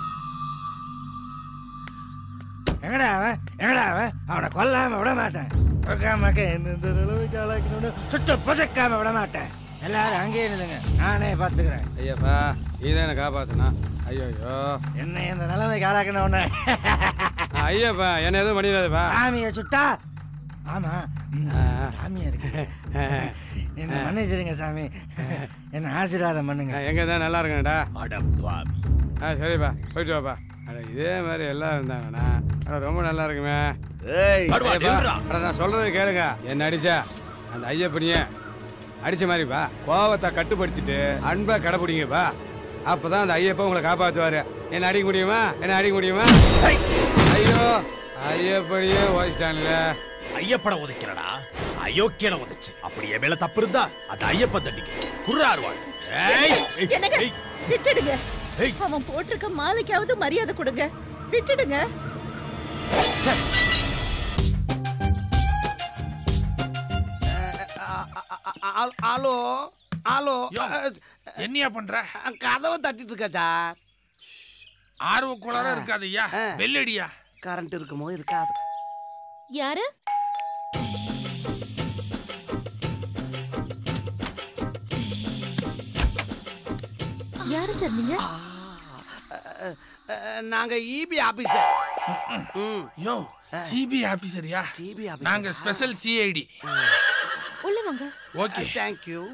எங்கடா அவன்? எங்கடா அவன்? அவனை கொல்லாம விட மாட்டேன். இந்த நிலைமைக்கு ஆளாக்கணும்னு சுட்டு புசக்காம விட மாட்டேன். எல்லாரும் அங்கேயே நில்லுங்க, நானே பாத்துக்கிறேன். ஐயப்பா நீதான் என்ன காப்பாத்துனா? ஐயோ என்ன இந்த நிலைமைக்கு ஆளாக்கணும்னு ஐயப்பா என்ன எதுவும் பண்ணிடாதப்பா. சாமியை சுட்டா ஆமா சாமியா இருக்கு. என்ன மன்னிச்சிருங்க சாமி, என்ன ஆசீர்வாதம் பண்ணுங்க. எங்க தான் நல்லா இருக்கேன்டா. அடப்பாவி. ஆ சரிப்பா போயிட்டு வாப்பா. அட இதே மாதிரி எல்லாம் இருந்தாங்கண்ணா அட ரொம்ப நல்லா இருக்குமே. அட நான் சொல்றது கேளுங்க. என்ன அடிச்சா அந்த ஐயப்பனிய அடிச்ச மாதிரிப்பா கோவத்தை கட்டுப்படுத்திட்டு அன்பா கடைப்பிடிங்கப்பா. அப்பதான் அந்த ஐயப்பா உங்களை காப்பாற்றுவாரு. என்ன அடிக்க முடியுமா? என்ன அடிக்க முடியுமா? ஐயோ ஐயப்பனியே ஓடிச்சிட்டான்ல. ஐயப்பனை உதைக்கிறடா, அயோக்கியனை உதைச்சு. அப்படி என் மேல தப்பு இருந்தா அது ஐயப்பன் தண்டிக்க குர்ராருவாள். என்னங்க விட்டுடுங்க. அவன் போட்டிருக்க மாலைக்காவது மரியாதை கொடுங்க. விட்டுடுங்க. ஹலோ ஹலோ என்னையா பண்ற? கதவை தட்டிட்டு இருக்கா சார். ஆர்வ கோளாறா இருக்காது ஐயா. வெள்ளடியா கரண்ட் இருக்குமோ இருக்காது. யாரு? யாரு சார் நீங்க? நாங்க இபி ஆபீசர். யோ சிபிஐ ஆபீசரியா? CBI officer. நாங்க ஸ்பெஷல் சிஐடி. உள்ள வாங்க. Okay thank you.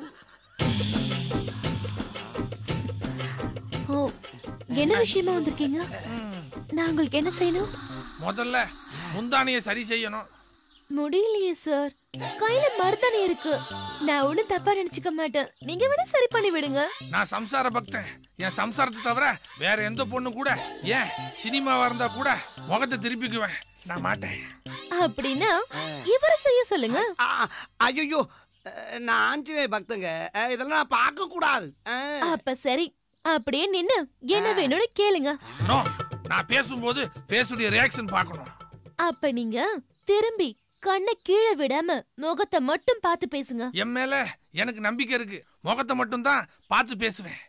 ஓ என்ன விஷயமா வந்திருக்கீங்க? நான் உங்களுக்கு என்ன செய்யணும்? முதல்ல முந்தானைய சரி செய்யணும். முடியலையே சார், கையில மருதாணி இருக்கு. நான் ஒண்ணும் தப்பா நினைச்சுக்க மாட்டேன். நீங்க வேணா சரி பண்ணி விடுங்க. நான் சம்சார பக்தன். என் சம்சாரத்தை தவிர வேற எந்த பொண்ணு கூட, ஏன் சினிமாவா இருந்தா கூட முகத்தை திருப்பிக்குவேன். நான் மாட்டேன். அப்படின்னா இவரை செய்ய சொல்லுங்க. ஐயோ நான் ஆஞ்சநேய பக்தங்க, இதெல்லாம் நான் பார்க்க கூடாது. அப்ப சரி, அப்படியே நின்னு என்ன வேணும்னு கேளுங்க. நோ, நான் பேசும்போது பேசுடைய ரியாக்ஷன் பார்க்கணும். அப்ப நீங்க திரும்பி கண்ணை கீழே விடாம முகத்தை மட்டும் பார்த்து பேசுங்க. என் மேல எனக்கு நம்பிக்கை இருக்கு. முகத்தை மட்டும் தான் பார்த்து பேசுவேன்.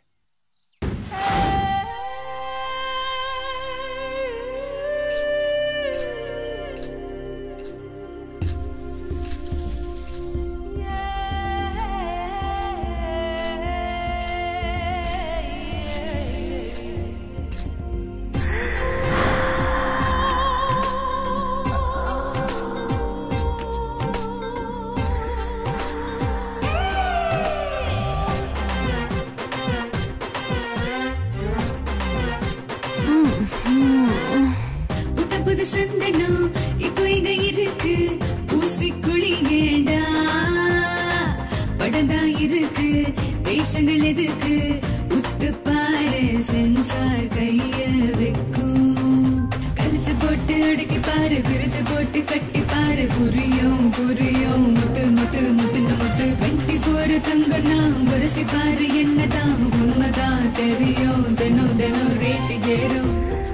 புது சந்தனம் இப்போ இங்க இருக்கு, ஊசிக்குழி ஏண்டா படந்தா இருக்கு, வேஷங்கள் எதுக்கு, உத்து பாரு சென்சார் கைய வைக்கும், கழிச்சு போட்டு அடக்கி பாரு, பிரிச்சு போட்டு கட்டி பாரு, புரியும் புரியும் முத்து முத்து முத்துன்னு முத்து. டுவெண்ட்டி ஃபோர் தங்கம்னா உரசி பாரு, என்னதான் உண்மைதான் தெரியும், தினம் தினம் ரேட்டு ஏறும்.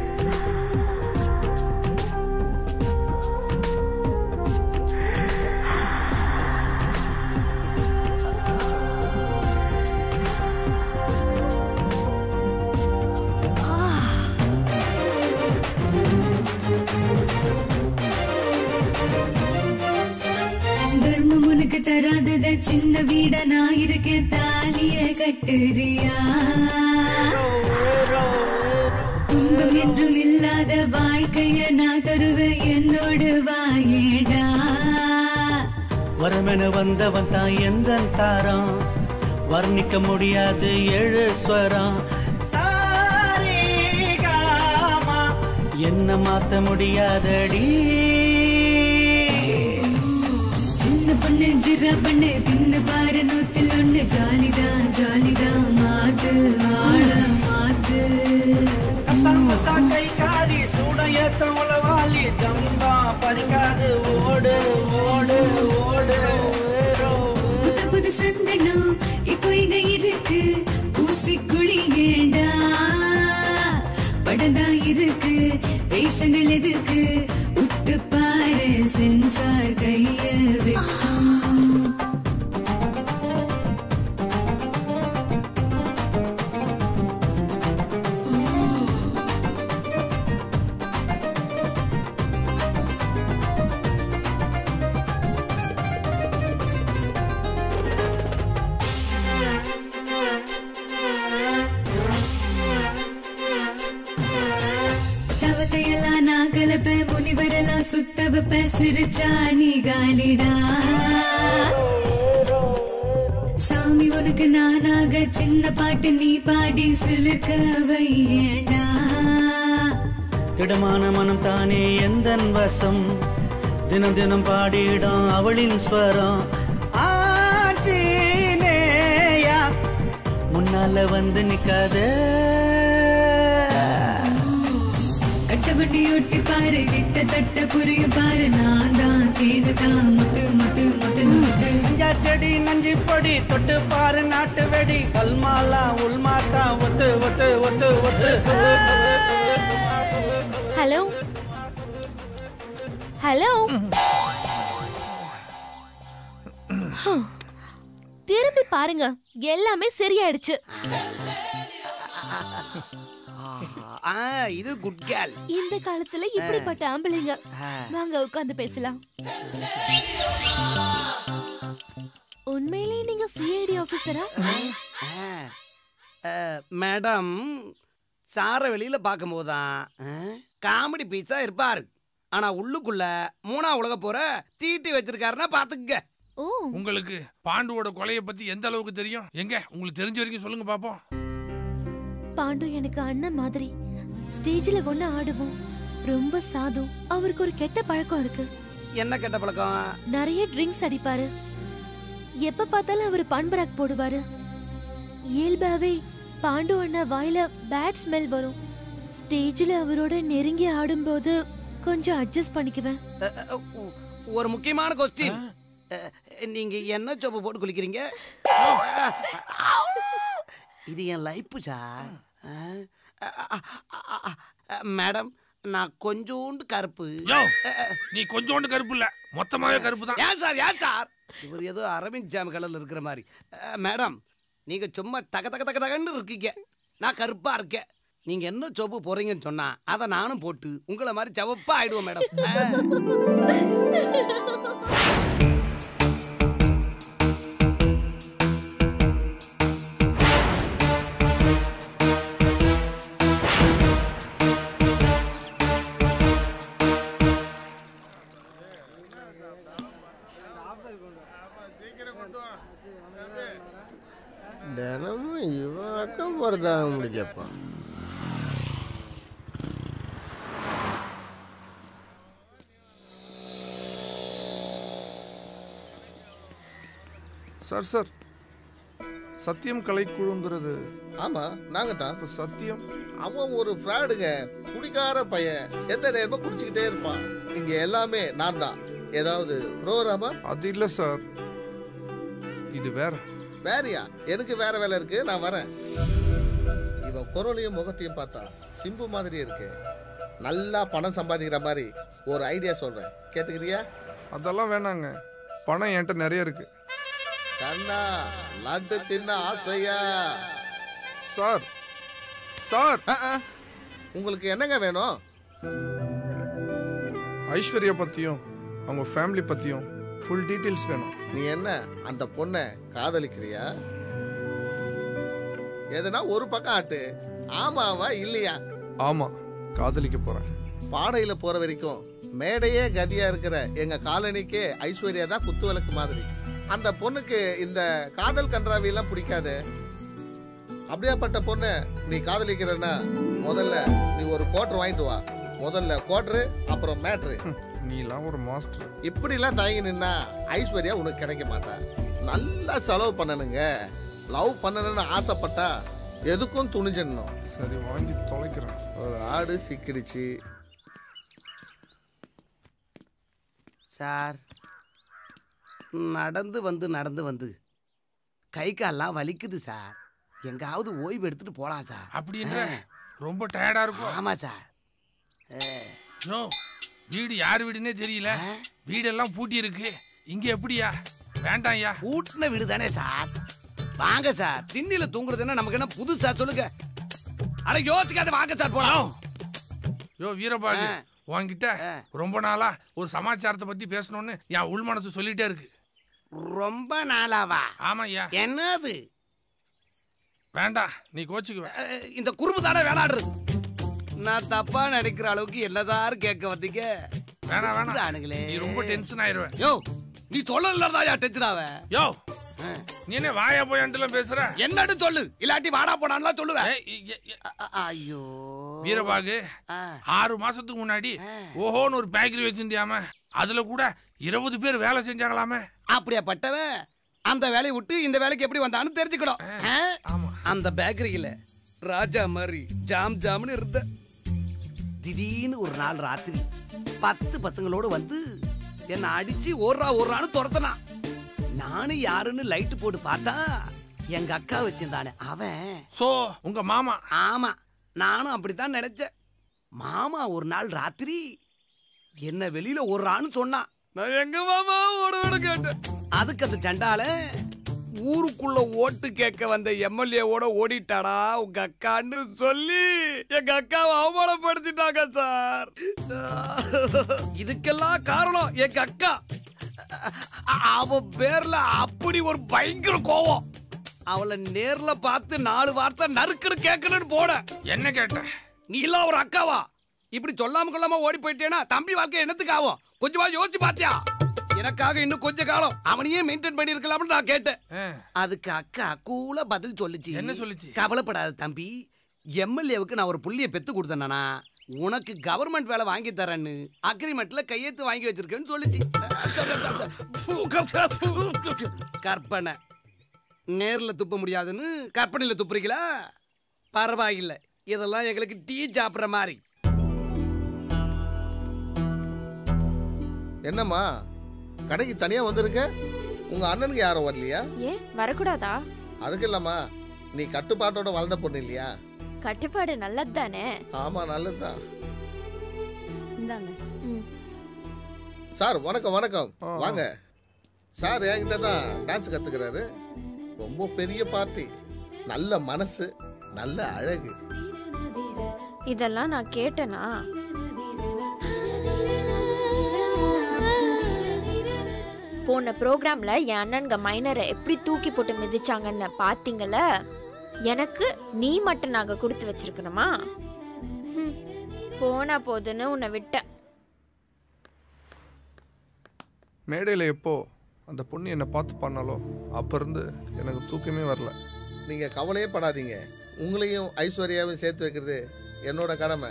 தர்மம் உனக்கு தராதத சின்ன வீட நான் இருக்கேன், தாலிய கட்டுறியா, துன்பம் என்றும் இல்லாத வாழ்க்கைய நான் தருவேன், என்னோடு வாயேடா. வரமென வந்தவன் தான் எந்த தாரம், வர்ணிக்க முடியாது ஏழு ஸ்வரம், என்ன மாத்த முடியாதடி. சின்ன பொண்ணு ஜிரா பண்ணு தின்னு பாரு நூத்தில் ஒண்ணு, ஜாலிதான் ஜாலிதான் மாத்து ஆள மாத்து. ராசா கை காரி சூடம் ஏத்த உளவாளி ஜம்பா பறிக்காது ஓடு ஓடு ஓடு புது புது சந்தனம் இப்போ இங்க இருக்கு பூசிக்குழி ஏண்டா படந்தா இருக்கு வேஷங்கள் எதுக்கு உத்து பாரு சென்சார் கைய வைக்கும் முனிவரெல்லாம் சுத்த வைப்ப சிரிச்சா நீ காலிடா சாமி உனக்கு நானாக சின்ன பாட்டு நீ பாடி சிலுக்க வையடா திடமான மனம் தானே எந்தன் வசம் தினம் தினம் பாடிடும் அவளின் ஸ்வரம் ஆஞ்சநேயா முன்னால வந்து நிக்காத கட்டபடி ஒட்டி பாரு கிட்ட தட்ட புரிய பாரு நான் தான் கேதுதான் முத்து முத்து முத்து முத்து செடி நஞ்சி பொடி தொட்டு பாரு நாட்டு வெடி கல்மாலா உள்மாத்தா ஒத்து ஒத்து ஒத்து ஒத்து ஹலோ ஹலோ திரும்பி பாருங்க எல்லாமே சரியாயிடுச்சு. இது குட் கேர்ள். இந்த காலத்துல இப்படிப்பட்ட ஆம்பளைங்க. வாங்க உட்கார்ந்து பேசலாம். உண்மையிலேயே நீங்க சிஐடி ஆபீசரா? மேடம், சார வெளியில பார்க்கும்போது தான் காமெடி பீஸா இருப்பாரு. ஆனா உள்ளுக்குள்ள மூணா உலக போற தீட்டி வச்சிருக்காருன்னா பாத்துக்க. உங்களுக்கு பாண்டுவோட கொலையை பத்தி எந்த அளவுக்கு தெரியும்? எங்க உங்களுக்கு தெரிஞ்ச வரைக்கும் சொல்லுங்க பாப்போம். பாண்டு எனக்கு அண்ணன் மாதிரி. ஸ்டேஜ்ல ஒண்ணு ஆடுவோம். ரொம்ப சாது. அவருக்கு ஒரு கெட்ட பழக்கம் இருக்கு. என்ன கெட்ட பழக்கம்? நிறைய ட்ரிங்க்ஸ் அடிப்பாரு. எப்ப பார்த்தாலும் அவர் பான்பராக் போடுவாரு. இயல்பாவே பாண்டு அண்ணா வாயில பேட் ஸ்மெல் வரும். ஸ்டேஜ்ல அவரோட நெருங்கி ஆடும்போது கொஞ்சம் அட்ஜஸ்ட் பண்ணிக்குவேன். ஒரு முக்கியமான கொஸ்டின். நீங்க என்ன சோப்பு போட்டு குளிக்கிறீங்க? இது என் லைஃப் சார். மேடம், நான் கொஞ்சோண்டு கருப்பு. நீ கொஞ்சோண்டு கருப்பு இல்ல, மொத்தமாவே கருப்பு தான். ஏன் சார் ஏன் சார் இவர் ஏதோ அரவிந்த் ஜாம் கலர்ல இருக்கிற மாதிரி. மேடம், நீங்க சும்மா தக தக தக தகன்னு இருக்கீங்க. நான் கருப்பா இருக்கேன். நீங்க என்ன சோப்பு போறீங்கன்னு சொன்னா அதை நானும் போட்டு உங்களை மாதிரி சவப்பா ஆயிடுவோம் மேடம். தினமும் இவன் அக்கம் போறதாக முடியப்பா. சார் சார் சத்தியம் கலைக்குழுங்கிறது. ஆமா, நாங்க தான். சத்தியம் அவன் ஒரு ஃப்ராடுங்க, குடிக்கார பையன். எந்த நேரமும் குடிச்சுக்கிட்டே இருப்பான். இங்க எல்லாமே நான் தான். ஏதாவது ப்ரோக்ராமா? அது இல்ல சார், இது வேற. வேறையா? எனக்கு வேற வேலை இருக்கு, நான் வரேன். இவன் குரலையும் முகத்தையும் பார்த்தா சிம்பு மாதிரி இருக்கு. நல்லா பணம் சம்பாதிக்கிற மாதிரி ஒரு ஐடியா சொல்றேன், கேட்டுக்கிறியா? அதெல்லாம் வேணாங்க, பணம் என்கிட்ட நிறைய இருக்கு. கண்ணா, லட்டு தின்ன ஆசையா? சார் சார் உங்களுக்கு என்னங்க வேணும்? ஐஸ்வர்யா பத்தியும் அவங்க ஃபேமிலி பத்தியும் ஃபுல் டீடைல்ஸ் வேணும். நீ என்ன அந்த பொண்ணை காதலிக்கிறியா? எதுனா ஒரு பக்கம் ஆட்டு. ஆமாவா இல்லையா? ஆமா, காதலிக்க போறேன். பாடையில போற வரைக்கும் மேடையே கதியா இருக்கிற எங்க காலனிக்கே ஐஸ்வர்யா தான் குத்து விளக்கு மாதிரி. அந்த பொண்ணுக்கு இந்த காதல் கன்றாவியெல்லாம் பிடிக்காது. அப்படியாப்பட்ட பொண்ணு நீ காதலிக்கிறன்னா முதல்ல நீ ஒரு கோட்டர் வாங்கிட்டு வா. முதல்ல கோட்டரு, அப்புறம் மேட்ரு. நீலாம் ஒரு மாஸ்டர். இப்படிலாம் தயங்கி நின்னா ஐஸ்வர்யா உனக்கு கிடைக்க மாட்டா. நல்லா செலவு பண்ணணுங்க. லவ் பண்ணணும்னு ஆசைப்பட்டா எதுக்கும் துணிஞ்சிடணும். சரி வாங்கி தொலைக்கிறேன். ஒரு ஆடு சிக்கிடுச்சு. சார், நடந்து வந்து நடந்து வந்து கை கால்லாம் வலிக்குது சார். எங்காவது ஓய்வு எடுத்துட்டு போலாம் சார். அப்படின்ற ரொம்ப டயர்டா இருக்கும். ஆமா சார். யோ, வீடு யார் வீடுன்னே தெரியல. வீடெல்லாம் பூட்டி இருக்கு. இங்க எப்படியா? வேண்டாம்யா. பூட்டின வீடு தானே சார். வாங்க சார். திண்ணில தூங்குறதுன்னா நமக்கு என்ன புதுசா சொல்லுங்க. அட யோசிக்காத, வாங்க சார் போலாம். யோ வீரபாகு, உன்கிட்ட ரொம்ப நாளா ஒரு சமாச்சாரத்தை பத்தி பேசணும்னு என் உள் மனசு சொல்லிட்டே இருக்கு. ரொம்ப நாளாவா? ஆமாய்யா. என்னது? வேண்டாம், நீ கோச்சுக்குவ. இந்த குறும்பு தானே வேணாடுறது. நான் தப்பா நினைக்கிற அளவுக்கு என்னதான் கேட்க வந்தீங்க? வேணா வேணாம், நீ ரொம்ப டென்ஷன் ஆயிருவ. யோ, நீ சொல்லலதாயா டென்ஷன் ஆவ. யோ, நீ என்ன வாயா போயான்ட்டுலாம் பேசுற? என்னன்னு சொல்லு, இல்லாட்டி வாடா போடான்லாம் சொல்லுவேன். ஐயோ வீரபாகு, ஆறு மாசத்துக்கு முன்னாடி ஓஹோன்னு ஒரு பேக்கரி வச்சிருந்தியாம, அதுல கூட இருபது பேர் வேலை செஞ்சாங்களாமே. அப்படியா பட்டவன்? அந்த வேலையை விட்டு இந்த வேலைக்கு எப்படி வந்தான்னு தெரிஞ்சுக்கணும். அந்த பேக்கரியில ராஜா மாதிரி ஜாம் ஜாம்னு இருந்த திடீர்னு ஒரு நாள் ராத்திரி பத்து பசங்களோடு வந்து என்ன அடிச்சு ஓடுறா ஓடுறான்னு துரத்தனா. நானும் யாருன்னு லைட்டு போட்டு பார்த்தா எங்க அக்கா வச்சிருந்தானே அவன். சோ உங்க மாமா? ஆமா, நானும் அப்படித்தான் நினைச்சேன். மாமா ஒரு நாள் ராத்திரி என்ன வெளியில ஓடுறான்னு சொன்னான். நான் எங்க மாமா ஓடுவேன்னு கேட்டேன். அதுக்கு அந்த சண்டால ஊருக்குள்ள ஓட்டு கேட்க வந்த எம்எல்ஏவோட ஓடிட்டாடா உங்க அக்கான்னு சொல்லி எங்க அக்காவை அவமானப்படுத்திட்டாங்க சார். இதுக்கெல்லாம் காரணம் எங்க அக்கா. அவ பேர்ல அப்படி ஒரு பயங்கர கோவம். அவளை நேர்ல பார்த்து நாலு வார்த்தை நறுக்குன்னு கேட்கணும்னு போட. என்ன கேட்ட? நீ எல்லாம் ஒரு அக்காவா? இப்படி சொல்லாம கொள்ளாம ஓடி போயிட்டேன்னா தம்பி வாழ்க்கை என்னத்துக்கு ஆகும்? கொஞ்சமா யோசிச்சு பாத்தியா? எனக்காக இன்னும் கொஞ்ச காலம் அவனையே மெயின்டைன் பண்ணி இருக்கலாம்னு நான் கேட்டேன். அதுக்கு அக்கா கூலா பதில் சொல்லுச்சு. என்ன சொல்லுச்சு? கவலைப்படாத தம்பி, எம்எல்ஏவுக்கு நான் ஒரு புள்ளிய பெத்து கொடுத்தேன்னா உனக்கு கவர்மெண்ட் வேலை வாங்கி தரேன்னு அக்ரிமெண்ட்ல கையெழுத்து வாங்கி வச்சிருக்கேன்னு சொல்லுச்சு. கற்பனை நேர்ல துப்ப முடியாதுன்னு கற்பனையில துப்புறீங்களா? பரவாயில்ல, இதெல்லாம் எங்களுக்கு டீ சாப்பிட்ற மாதிரி. என்னம்மா கடைக்கு தனியா வந்திருக்க? உங்க அண்ணனுக்கு யாரும் வரலையா? ஏன் வரக்கூடாதா? அதுக்கு இல்லம்மா, நீ கட்டுப்பாட்டோட வளர்ந்த பொண்ணு இல்லையா? கட்டுப்பாடு நல்லது தானே? ஆமா, நல்லதுதான். இந்தாங்க. சார் வணக்கம். வணக்கம், வாங்க. சார் என்கிட்ட தான் டான்ஸ் கத்துக்கிறாரு. ரொம்ப பெரிய பார்ட்டி, நல்ல மனசு, நல்ல அழகு. இதெல்லாம் நான் கேட்டேனா? போன ப்ரோக்ராம்ல என் அண்ணனுங்க மைனரை எப்படி தூக்கி போட்டு மிதிச்சாங்கன்னு பாத்தீங்கல்ல? எனக்கு நீ மட்டும் நாங்க கொடுத்து வச்சிருக்கணுமா? போனா போதுன்னு உன்னை விட்ட. மேடையில் எப்போ அந்த பொண்ணு என்னை பார்த்து பண்ணாலோ அப்ப இருந்து எனக்கு தூக்கமே வரல. நீங்க கவலையே படாதீங்க. உங்களையும் ஐஸ்வர்யாவையும் சேர்த்து வைக்கிறது என்னோட கடமை.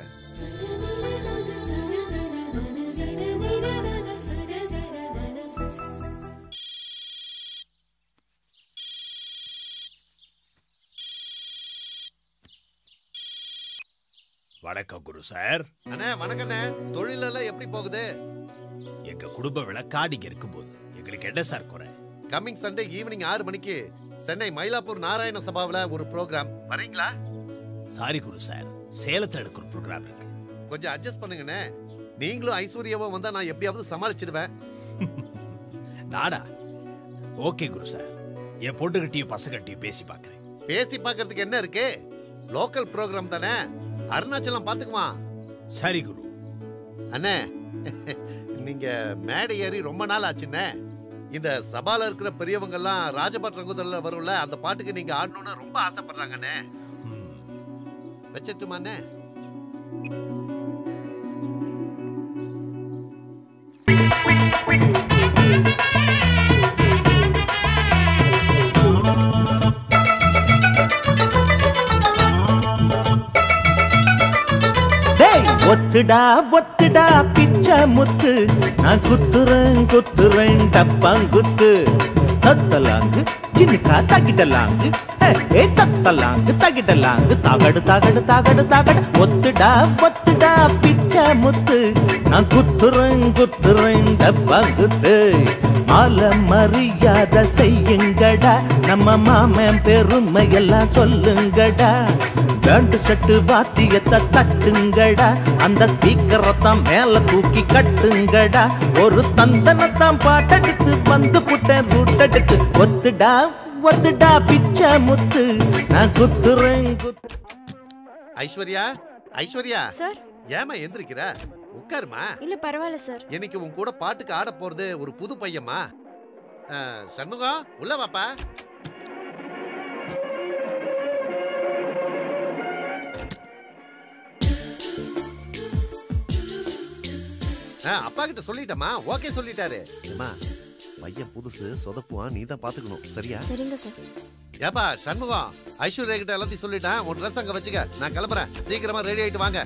வணக்கம் குரு சார். அண்ணே வணக்கண்ணே. தொழிலெல்லாம் எப்படி போகுது? எங்க குடும்ப விளக்காடிங்க இருக்கும்போது எங்களுக்கு என்ன சார் குறை? கம்மிங் சண்டே ஈவினிங் ஆறு மணிக்கு சென்னை மயிலாப்பூர் நாராயண சபாவில் ஒரு ப்ரோக்ராம், வரீங்களா? சாரி குரு சார், சேலத்தில் எடுக்கிற ப்ரோக்ராம் இருக்கு. கொஞ்சம் அட்ஜஸ்ட் பண்ணுங்கண்ணே. நீங்களும் ஐஸ்வர்யாவும் வந்தா நான் எப்படியாவது சமாளிச்சிடுவேன். நாடா? ஓகே குரு சார், என் பொண்ணுகிட்டையும் பசங்கள்கிட்டையும் பேசி பார்க்குறேன். பேசி பார்க்கறதுக்கு என்ன இருக்கு? லோக்கல் ப்ரோக்ராம் தானே, அருணாச்சலம் பார்த்துக்குவான். சரி குரு. அண்ணே, நீங்க மேடை ஏறி ரொம்ப நாள் ஆச்சுண்ணே. இந்த சபால இருக்கிற பெரியவங்க எல்லாம் ராஜபாட் ரங்குதல்ல வரும்ல, அந்த பாட்டுக்கு நீங்க ஆடணும்னு ரொம்ப ஆசைப்படுறாங்கண்ணே. வச்சிட்டுமாண்ணே? ஒத்துடா ஒத்துடா பிச்சை முத்து, நான் குத்துறேன் குத்துறேன் டப்பாங்குத்து. தத்தலாங்கு சின்னுக்கா தகிடலாங்கு ஏ தத்தலாங்கு தகிடலாங்கு தகடு தகடு தகடு தகடு ஒத்துடா ஒத்துடா பிச்சை முத்து நான் குத்துறேன் குத்துறேன் டப்பா குத்து மாலை மரியாதை செய்யுங்கடா நம்ம மாமன் பெருமை எல்லாம் சொல்லுங்கடா பேண்டு செட்டு வாத்தியத்தை தட்டுங்கடா அந்த ஸ்பீக்கரைத்தான் மேல தூக்கி கட்டுங்கடா ஒரு தந்தனத்தான் பாட்டெடுத்து வந்து புட்டேன் ரூட்டெடுத்து ஒத்துடா ஒத்துடா பிச்சை முத்து நான் குத்துறேன் குத்து. ஐஸ்வர்யா ஐஸ்வர்யா சார் ஏமா எந்திரிக்கிற உட்காருமா. இல்ல பரவாயில்ல சார். இன்னைக்கு உன் கூட பாட்டுக்கு ஆட போறது ஒரு புது பையம்மா. சண்முகம் உள்ள வாப்பா. அப்பா கிட்ட சொல்லிட்டமா ஓகே சொல்லிட்டாரு. பையன் புதுசு சொதப்புவான், நீ தான் பாத்துக்கணும் சரியா? சரிங்க சார். ஏப்பா சண்முகம் ஐஸ்வர்யா கிட்ட எல்லாத்தையும் சொல்லிட்டேன். உன் ட்ரெஸ் அங்க வச்சுக்க, நான் கிளம்புறேன். சீக்கிரமா ரெடி ஆயிட்டு வாங்க.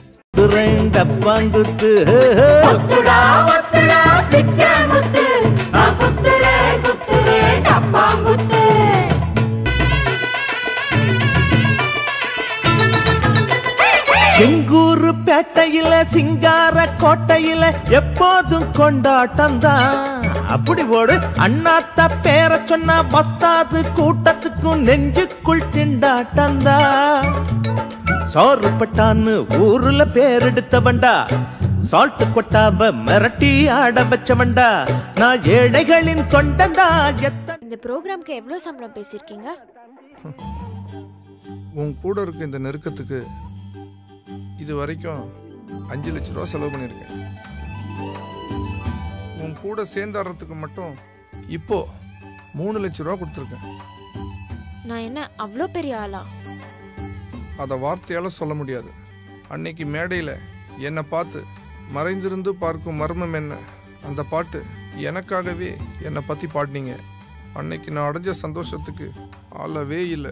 எங்கூரு பேட்டையில சிங்கார கோட்டையில எப்போதும் கொண்டாட்டம் தான். அப்படி ஓடு அண்ணாத்த பேர சொன்னா பத்தாது கூட்டத்துக்கும் நெஞ்சுக்குள் திண்டாட்டம் தான். சோறு பட்டான்னு ஊருல பேரெடுத்தவண்டா, சால்ட் கொட்டாவ மிரட்டி ஆட வச்சவண்டா, நான் ஏழைகளின் தொண்டண்டா. இந்த ப்ரோக்ராம்க்கு எவ்வளவு சம்பளம் பேசிருக்கீங்க? உன் கூட இருக்க இந்த நெருக்கத்துக்கு இது வரைக்கும் அஞ்சு லட்ச ரூபா செலவு பண்ணியிருக்கேன். உன் கூட சேர்ந்தாடுறதுக்கு மட்டும் இப்போ மூணு லட்ச ரூபா கொடுத்துருக்கேன். நான் என்ன அவ்வளோ பெரிய ஆளா? அதை வார்த்தையால சொல்ல முடியாது. அன்னைக்கு மேடையில் என்னை பார்த்து மறைந்திருந்து பார்க்கும் மர்மம் என்ன அந்த பாட்டு எனக்காகவே என்னை பற்றி பாடினீங்க. அன்னைக்கு நான் அடைஞ்ச சந்தோஷத்துக்கு அளவே இல்லை.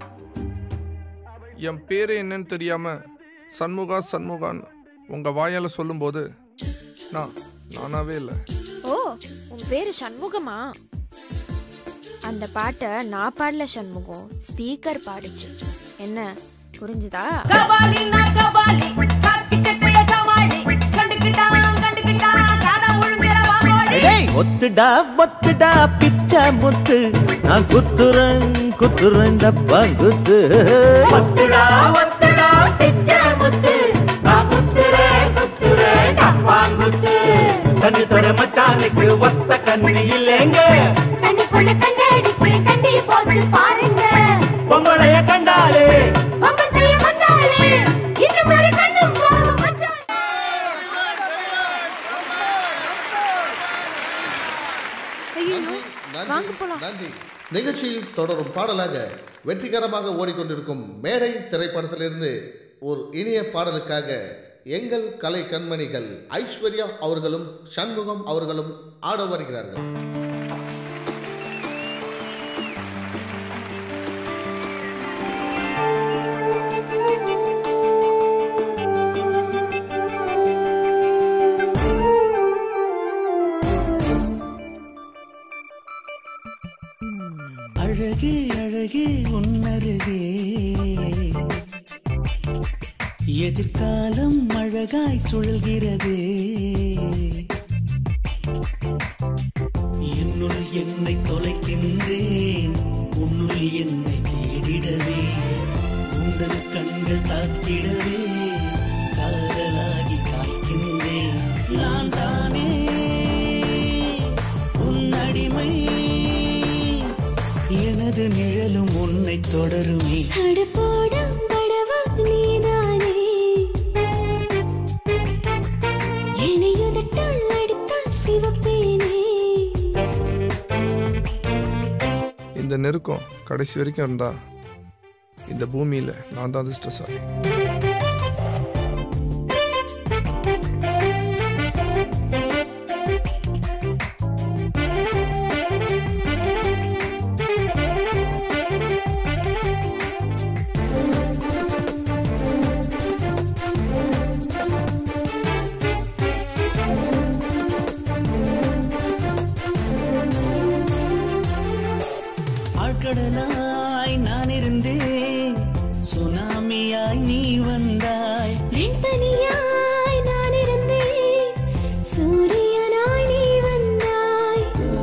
என் பேரு என்னன்னு தெரியாம சண்முகா சண்முகான்னு உங்க வாயால சொல்லும்போது நான் நானாவே இல்லை. ஓ, உன் பேரு சண்முகமா? அந்த பாட்டை நான் பாடல சண்முகம், ஸ்பீக்கர் பாடுச்சு. என்ன புரிஞ்சுதா? ஒத்துடா ஒத்துடா பிச்சை முத்து நான் குத்துறேன் குத்துறேன் டப்பா குத்து. ஒத்துடா ஒத்துடா பிச்சை முத்து நான் குத்துறேன் குத்துறேன் டப்பா குத்து. கண்ணு தொட மச்சானுக்கு ஒத்த கண்ணு இல்லைங்க, கண்ணுக்குள்ள கண்ணடிச்சு கண்ணி போச்சு பாருங்க. பொம்பளைய கண்டாலே பொம்ப செய்ய வந்தாலே இன்னும் ஒரு கண்ணு போகும் மச்சான். நன்றி. நிகழ்ச்சியில் தொடரும் பாடலாக வெற்றிகரமாக ஓடிக்கொண்டிருக்கும் மேடை திரைப்படத்திலிருந்து ஒரு இனிய பாடலுக்காக எங்கள் கலை கண்மணிகள் ஐஸ்வர்யா அவர்களும் சண்முகம் அவர்களும் ஆட வருகிறார்கள். அழகே அழகே உன்னருகே எதிர்காலம் அழகாய் சுழல்கிறதே. என்னுள் என்னை தொலைக்கின்றேன், உன்னுள் என்னை தேடிடவே, உங்கள் கண்கள் தாக்கிடவே காதலாகி காய்க்கின்றேன். நான் தானே உன் அடிமை, எனது நிழலும் உன்னை தொடருமே. தடுப்போடும் தடவு நீதானே, இணையுதட்டால் அடித்தால் சிவப்பேனே. இந்த நெருக்கம் கடைசி வரைக்கும் இருந்தா இந்த பூமியில நான் தான் அதிர்ஷ்டசாலி. கடலாய் நான் இருந்தேன், சுனாமியாய் நீ வந்தாய். வெண்பனியாய் நான் இருந்தேன், சூரியனாய் நீ வந்தாய்.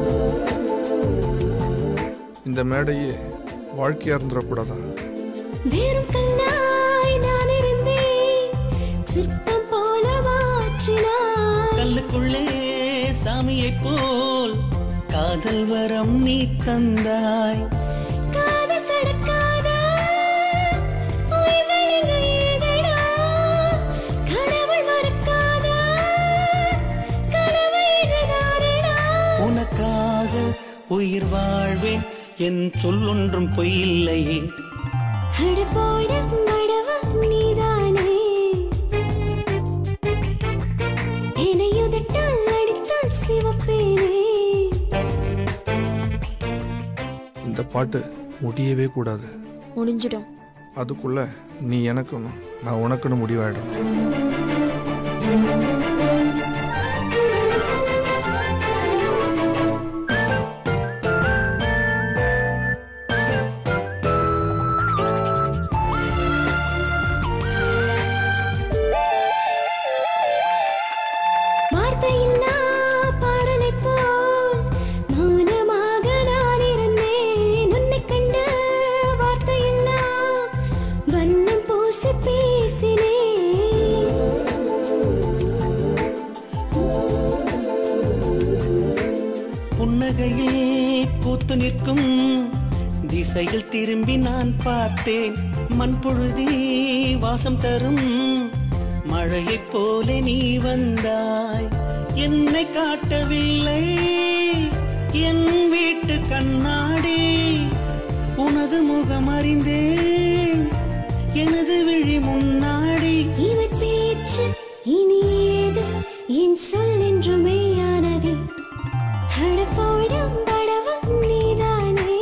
இந்த மேடையே வாழ்க்கையா இருந்துடக்கூடாதா? வெறும் கல்லாய் நான் இருந்தேன், சிற்பம் போல மாற்றினாய். கல்லுக்குள்ளே சாமியைப் போல் காதல் வரம் நீ தந்தாய். காதல் கடக்காத உயிர்களின் ஏதடா, கடவுள் மறக்காத கனவு இதுதானடா. உனக்காக உயிர் வாழ்வேன், என் சொல்லொன்றும் பொய்யில்லையே. அடப்போட மடவா நீதானே, என்னையுதட்டால் அடித்தால் சிவப்பேனே. இந்த பாட்டு முடியவே கூடாது. முடிஞ்சிடும். அதுக்குள்ள நீ எனக்குன்னு நான் உனக்குன்னு முடிவாயிடணும். வார்த்தையில்லா பாடலைப் போல் மௌனமாக நான் இருந்தேன். உன்னைக் கண்ட வார்த்தையெல்லாம் வண்ணம் பூசி பேசினேன். புன்னகையில் பூத்து நிற்கும் திசையில் திரும்பி நான் பார்த்தேன். மண்புழுதி வாசம் தரும் மழையைப் போல நீ வந்தாய். என்னை காட்டவில்லை என் வீட்டு கண்ணாடி, உனது முகம் அறிந்தேன் எனது விழி முன்னாடி. இவன் பேச்சு இனி ஏது என் சொல் என்று மெய்யானது. அடப்போடும் படவா நீதானே,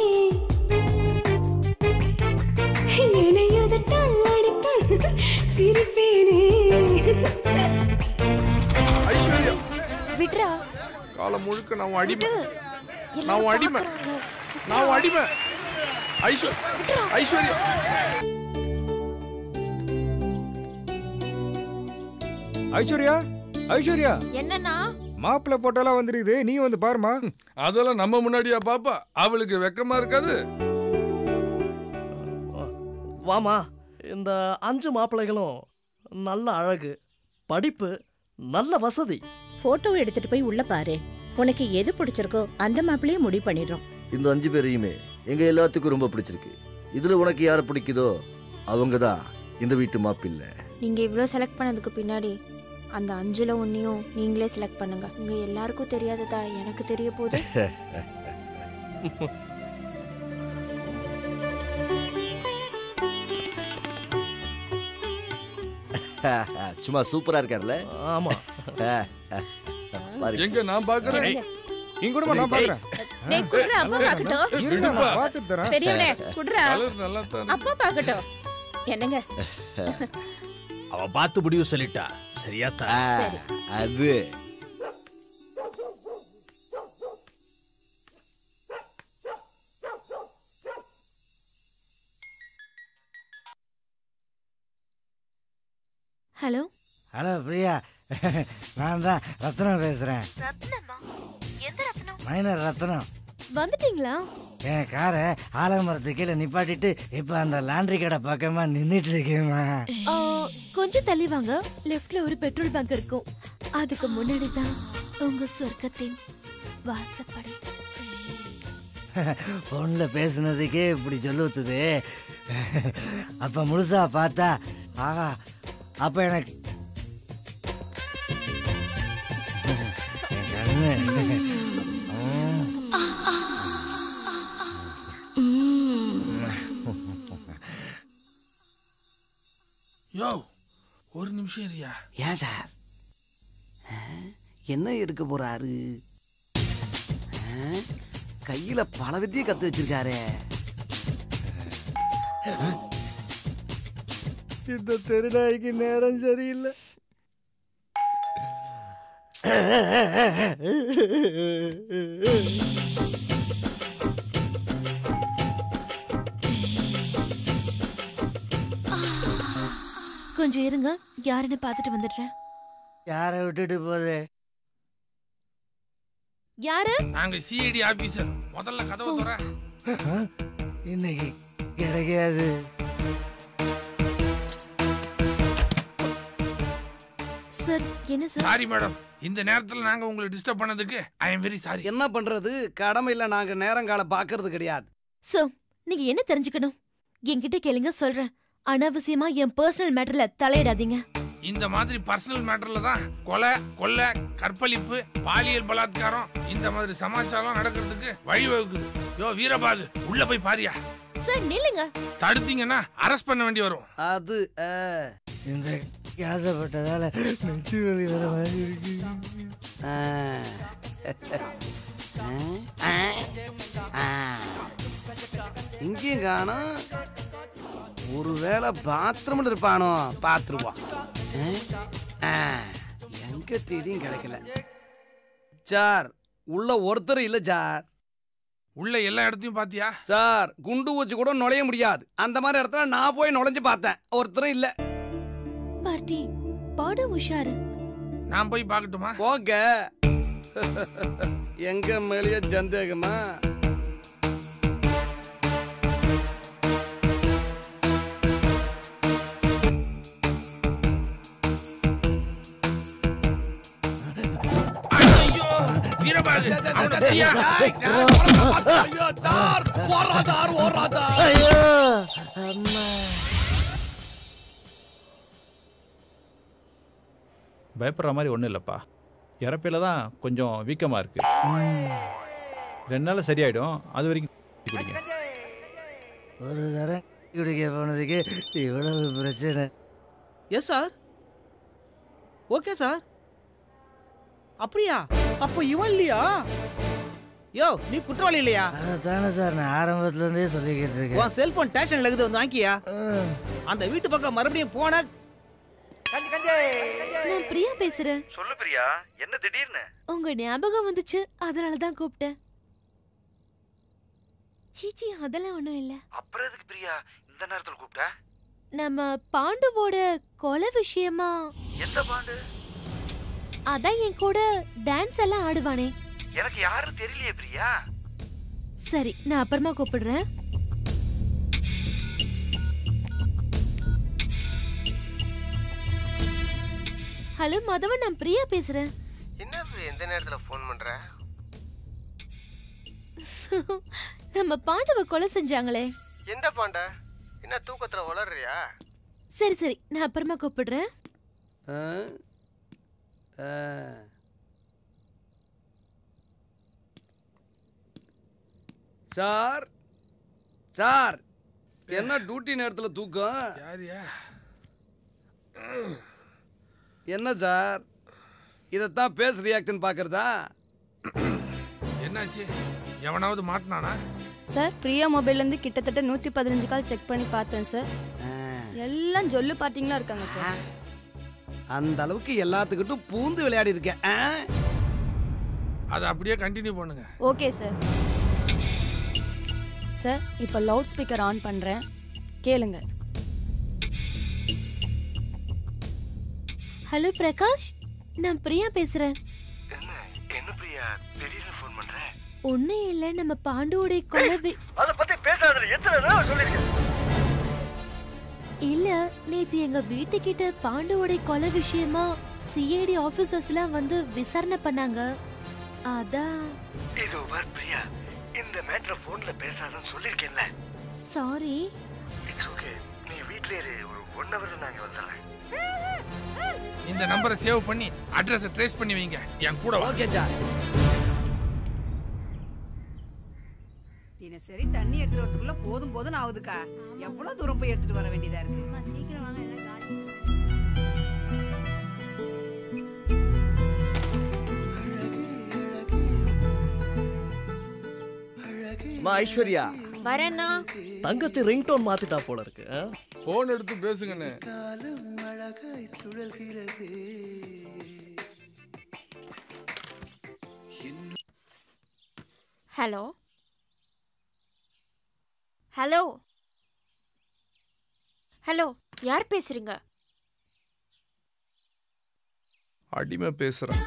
என்னையுதட்டால் அடித்தால் சிரிப்பேனே. ஐஸ்வர்யா, விட்ரா. காலம் முழுக்க நான் உன் அடிமை. நான் உன் அடிமை. நான் உன் அடிமை. ஐஸ்வர் ஐஸ்வர்யா ஐஸ்வர்யா ஐஸ்வர்யா என்னன்னா மாப்பிள்ளை போட்டோலாம் வந்துருக்குது, நீ வந்து பாருமா. அதெல்லாம் நம்ம முன்னாடியா பாப்பா? அவளுக்கு வெக்கமா இருக்காது? வாமா, இந்த அஞ்சு மாப்பிள்ளைகளும் நல்ல அழகு, படிப்பு, நல்ல வசதி. போட்டோ எடுத்துட்டு போய் உள்ள பாரு. உனக்கு எது பிடிச்சிருக்கோ அந்த மாப்பிள்ளையே முடிவு பண்ணிடுறோம். இந்த அஞ்சு பேரையுமே எங்க எல்லாத்துக்கும் ரொம்ப பிடிச்சிருக்கு. இதுல உனக்கு யாரை பிடிக்குதோ அவங்க தான் இந்த வீட்டு மாப்பிள்ளை. நீங்க இவ்ளோ செலக்ட் பண்ணதுக்கு பின்னாடி அந்த அஞ்சுல ஒன்னையும் நீங்களே செலக்ட் பண்ணுங்க. உங்க எல்லாருக்கும் தெரியாததா எனக்கு தெரிய போகுது. சும்மா சூப்பரா இருக்கார்ல? ஆமா. எங்க நான் பாக்குறேன். இங்க கூட நான் பாக்குறேன். டேய் குடுறா, அப்பா பாக்கட்டும். இருடா, நான் பாத்துட்டு தரேன். பெரியவனே குடுறா. கலர் நல்லா தான். அப்பா பாக்கட்டும். என்னங்க? அவ பார்த்து முடிவு சொல்லிட்டா. சரியா தான். அது ஹலோ ஹலோ பிரியா, நான் தான் ரத்னம் பேசுறேன். ரத்னமா? எந்த ரத்னம்? மைனர் ரத்னம். வந்துட்டீங்களா? என் காரை ஆலமரத்து கீழே நிப்பாட்டிட்டு இப்ப அந்த லாண்ட்ரி கடை பக்கமா நின்றுட்டு இருக்கேம்மா. ஆ, கொஞ்சம் தள்ளி வாங்க. லெஃப்ட்ல ஒரு பெட்ரோல் பங்க் இருக்கும். அதுக்கு முன்னாடி தான் உங்க சொர்க்கத்தின் வாசப்படி. போன்ல பேசுனதுக்கே இப்படி சொல்லுவது. அப்ப முழுசா பார்த்தா ஆகா, அப்ப எனக்கு யோ ஒரு நிமிஷம் இருயா. ஏன் சார் என்ன எடுக்க போறாரு? கையில பல வித்தியை கத்து வச்சிருக்காரு. இந்த தெருநாய்க்கு நேரம் சரியில்லை. கொஞ்சம் இருங்க, யாருன்னு பார்த்துட்டு வந்துடுறேன். யாரை விட்டுட்டு போகுது? யாரு? நாங்க சிஐடி ஆபீசர். முதல்ல கதவை தர. இன்னைக்கு கிடைக்காது. சார் என்ன சார்? சாரி மேடம், இந்த நேரத்துல நாங்க உங்களை டிஸ்டர்ப் பண்ணதுக்கு ஐ அம் வெரி சாரி. என்ன பண்றது, கடமையில நாங்க நேரங்கால பாக்குறது கிடையாது. சார் நீங்க என்ன தெரிஞ்சுக்கணும்? என்கிட்ட கேளுங்க, சொல்றேன். அனாவசியமா என் பர்சனல் மேட்டர்ல தலையிடாதீங்க. இந்த மாதிரி பர்சனல் மேட்டர்ல தான் கொலை, கொள்ளை, கற்பழிப்பு, பாலியல் பலாத்காரம் இந்த மாதிரி சமாச்சாரம் நடக்கிறதுக்கு வழிவகுக்குது. யோ வீரபாகு, உள்ள போய் பாரியா. சார் நில்லுங்க. தடுத்தீங்கன்னா அரெஸ்ட் பண்ண வேண்டி வரும். அது இந்த கேசப்பட்டதால நெஞ்சு வலி வர மாதிரி இருக்கு. இங்கேயும் காணும். ஒருவேளை பாத்ரூம்ல இருப்பானோ, பாத்துருவான். எங்க தேடியும் கிடைக்கல. சார் உள்ள ஒருத்தர் இல்ல சார். உள்ள எல்லா இடத்தையும் பாத்தியா? சார் குண்டு வச்சு கூட நுழைய முடியாது. அந்த மாதிரி இடத்துல நான் போய் நுழைஞ்சு பார்த்தேன், ஒருத்தரும் இல்ல. பார்ட்டி பாடு உஷாரு. நான் போய் பார்க்கட்டுமா? போங்க. எங்க மேலேயே சந்தேகமா? பயப்படுற மாதிரி ஒன்றும் இல்லைப்பா. இறப்பையில தான் கொஞ்சம் வீக்கமாக இருக்கு. ரெண்டு நாள் சரியாயிடும். அது வரைக்கும் குடிங்க. ஒரு தரம் குடிக்க போனதுக்கு இவ்வளவு பிரச்சனை. Yes sir. Okay sir. அப்படியா? அப்போ இவன் இல்லையா? யோ நீ குற்றவாளி இல்லையா? அதானே சார் நான் ஆரம்பத்துல இருந்தே சொல்லிக்கிட்டு இருக்கேன். உன் செல்போன் ஸ்டேஷன்ல இருக்குது, வந்து வாங்கியா? அந்த வீட்டு பக்கம் மறுபடியும் போன. நான் பிரியா பேசுறேன். சொல்லு பிரியா, என்ன திடீர்னு? உங்க ஞாபகம் வந்துச்சு, அதனால தான் கூப்பிட்டேன். சீச்சி அதெல்லாம் ஒண்ணும் இல்ல. அப்புறம் எதுக்கு பிரியா இந்த நேரத்துல கூப்பிட்ட? நம்ம பாண்டுவோட கொலை விஷயமா. எந்த பாண்டு? அதான் என் கூட டான்ஸ் எல்லாம் ஆடுவானே. எனக்கு யாரும் தெரியலையே பிரியா. சரி நான் அப்புறமா கூப்பிடுறேன். ஹலோ மதவன், நான் பிரியா பேசுறேன். என்ன பிரியா இந்த நேரத்துல ஃபோன் பண்ற? நம்ம பாண்டவ கொலை செஞ்சாங்களே. எந்த பாண்ட? என்ன தூக்கத்துல உளறியா? சரி சரி நான் அப்புறமா கூப்பிடுறேன். சார் சார் என்ன டியூட்டி நேரத்துல தூக்கம்? யாரியா? என்ன சார் இதத்தான் பேஸ் ரியாக்ஷன் பாக்குறதா? என்னாச்சு? எவனாவது மாட்டினானா? சார் பிரியா மொபைல்ல இருந்து கிட்டத்தட்ட நூத்தி பதினஞ்சு கால் செக் பண்ணி பார்த்தேன் சார். எல்லாம் ஜொல்லு பாத்தீங்களா இருக்காங்க சார். அந்த அளவுக்கு எல்லாத்துக்கிட்டும் பூந்து விளையாடி இருக்கேன். அதை அப்படியே கண்டினியூ பண்ணுங்க. Okay sir. சார் இப்போ லவுட் ஸ்பீக்கர் ஆன் பண்றேன், கேளுங்க. ஹலோ பிரகாஷ், நான் பிரியா பேசுறேன். என்ன என்ன பிரியா திடீர்னு ஃபோன் பண்ற? ஒண்ணும் இல்ல, நம்ம பாண்டுவோட கொலை. அத பத்தி பேசாதே, எத்தனை தடவை சொல்லிருக்கேன். இல்ல நேத்து எங்க வீட்டுக்கிட்ட பாண்டுவோட கொலை விஷயமா சிஐடி ஆபீசர்ஸ்லாம் வந்து விசாரணை பண்ணாங்க. அதான். இதோ பார் பிரியா, இந்த மேட்டரை போன்ல பேசாதன்னு சொல்லிருக்கேன்ல. சாரி. இட்ஸ் ஓகே, நீ வீட்ல இரு, ஒரு ஒன் ஹவர்ல நாங்க வந்துறேன். இந்த நம்பரை சேவ் பண்ணி அட்ரஸை ட்ரேஸ் பண்ணி வைங்க. என் கூட ஓகே சார். தினசரி தண்ணி எடுத்துட்டு வரதுக்குள்ள போதும் போதும் ஆகுதுக்கா. எவ்வளவு தூரம் போய் எடுத்துட்டு வர வேண்டியதா இருக்கு. சீக்கிரம் வாங்க. மா ஐஸ்வர்யா வரேன்னா தங்கச்சி ரிங்டோன் மாத்திட்டா போல இருக்கு. போன் எடுத்து பேசுங்கண்ணே. ஹலோ ஹலோ ஹலோ யார் பேசுறீங்க? அடிமை பேசுறேன்.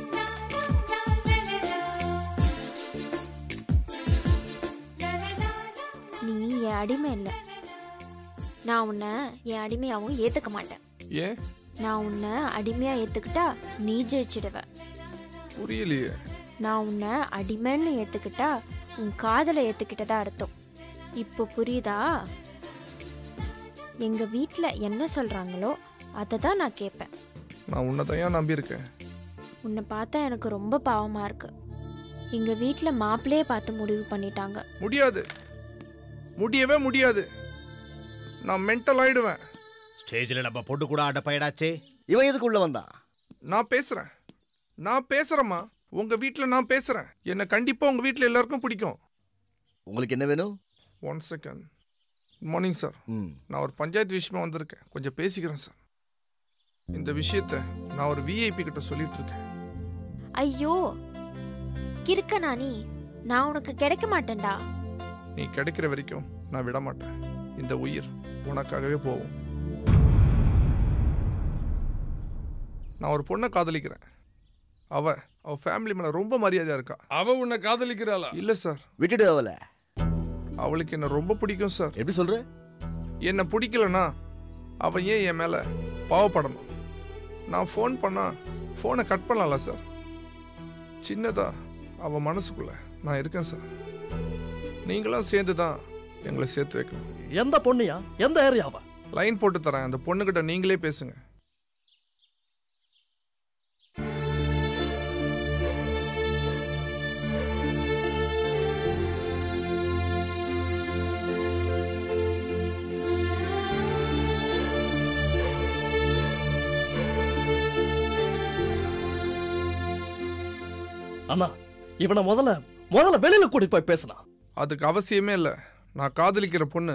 நீ என் அடிமை இல்லை. நான் உன்னை என் அடிமையாவும் ஏத்துக்க மாட்டேன். ஏன்? நான் உன்னை அடிமையா ஏத்துக்கிட்டா நீ ஜெயிச்சிடுவ. புரியலையே. நான் உன்னை அடிமைன்னு ஏத்துக்கிட்டா உன் காதலை ஏத்துக்கிட்டதா அர்த்தம். இப்போ புரியுதா? எங்க வீட்ல என்ன சொல்றாங்களோ அதை தான் நான் கேட்பேன். நான் உன்னை தான் நம்பியிருக்கேன். உன்னை பார்த்தா எனக்கு ரொம்ப பாவமா இருக்கு. எங்க வீட்ல மாப்பிள்ளையே பார்த்து முடிவு பண்ணிட்டாங்க. முடியாது, முடியவே முடியாது. நான் மென்டல் ஆயிடுவேன். ஸ்டேஜ்ல நம்ம பொண்ணு கூட ஆட பையடாச்சே. இவன் எதுக்கு உள்ள வந்தா? நான் பேசுறேன், நான் பேசுறேம்மா. உங்க வீட்ல நான் பேசுறேன். என்ன கண்டிப்பா உங்க வீட்ல எல்லாருக்கும் பிடிக்கும். உங்களுக்கு என்ன வேணும்? One second. Good morning sir. நான் ஒரு பஞ்சாயத்து விஷயமா வந்திருக்கேன். கொஞ்சம் பேசிக்கிறேன் சார். இந்த விஷயத்த நான் ஒரு விஐபி கிட்ட சொல்லிட்டு இருக்கேன். ஐயோ கிறுக்கனா நீ? நான் உனக்கு கிடைக்க மாட்டேன்டா. நீ கிடைக்கிற வரைக்கும் நான் விட மாட்டேன். இந்த உயிர் உனக்காகவே போகும். நான் ஒரு பொண்ணை காதலிக்கிறேன். அவ அவ ஃபேமிலி மேல ரொம்ப மரியாதையா இருக்கா. அவ உன்னை காதலிக்கிறாளா? இல்ல சார். விட்டுடு அவளை. அவளுக்கு என்ன ரொம்ப பிடிக்கும் சார். எப்படி சொல்ற? என்ன பிடிக்கலனா அவ ஏன் என் மேல பாவப்படணும்? நான் ஃபோன் பண்ணா ஃபோனை கட் பண்ணலாம்ல சார். சின்னதா அவ மனசுக்குள்ள நான் இருக்கேன் சார். நீங்களும் சேர்ந்து தான் எங்களை சேர்த்து வைக்கணும். எந்த பொண்ணையா? எந்த ஏரியாவா? லைன் போட்டு தரேன். அந்த பொண்ணுகிட்ட நீங்களே பேசுங்க. அண்ணா, இவனை முதல்ல முதல்ல வெளியில கூட்டி போய் பேசினா. அதுக்கு அவசியமே இல்ல. நான் காதலிக்கிற பொண்ணு.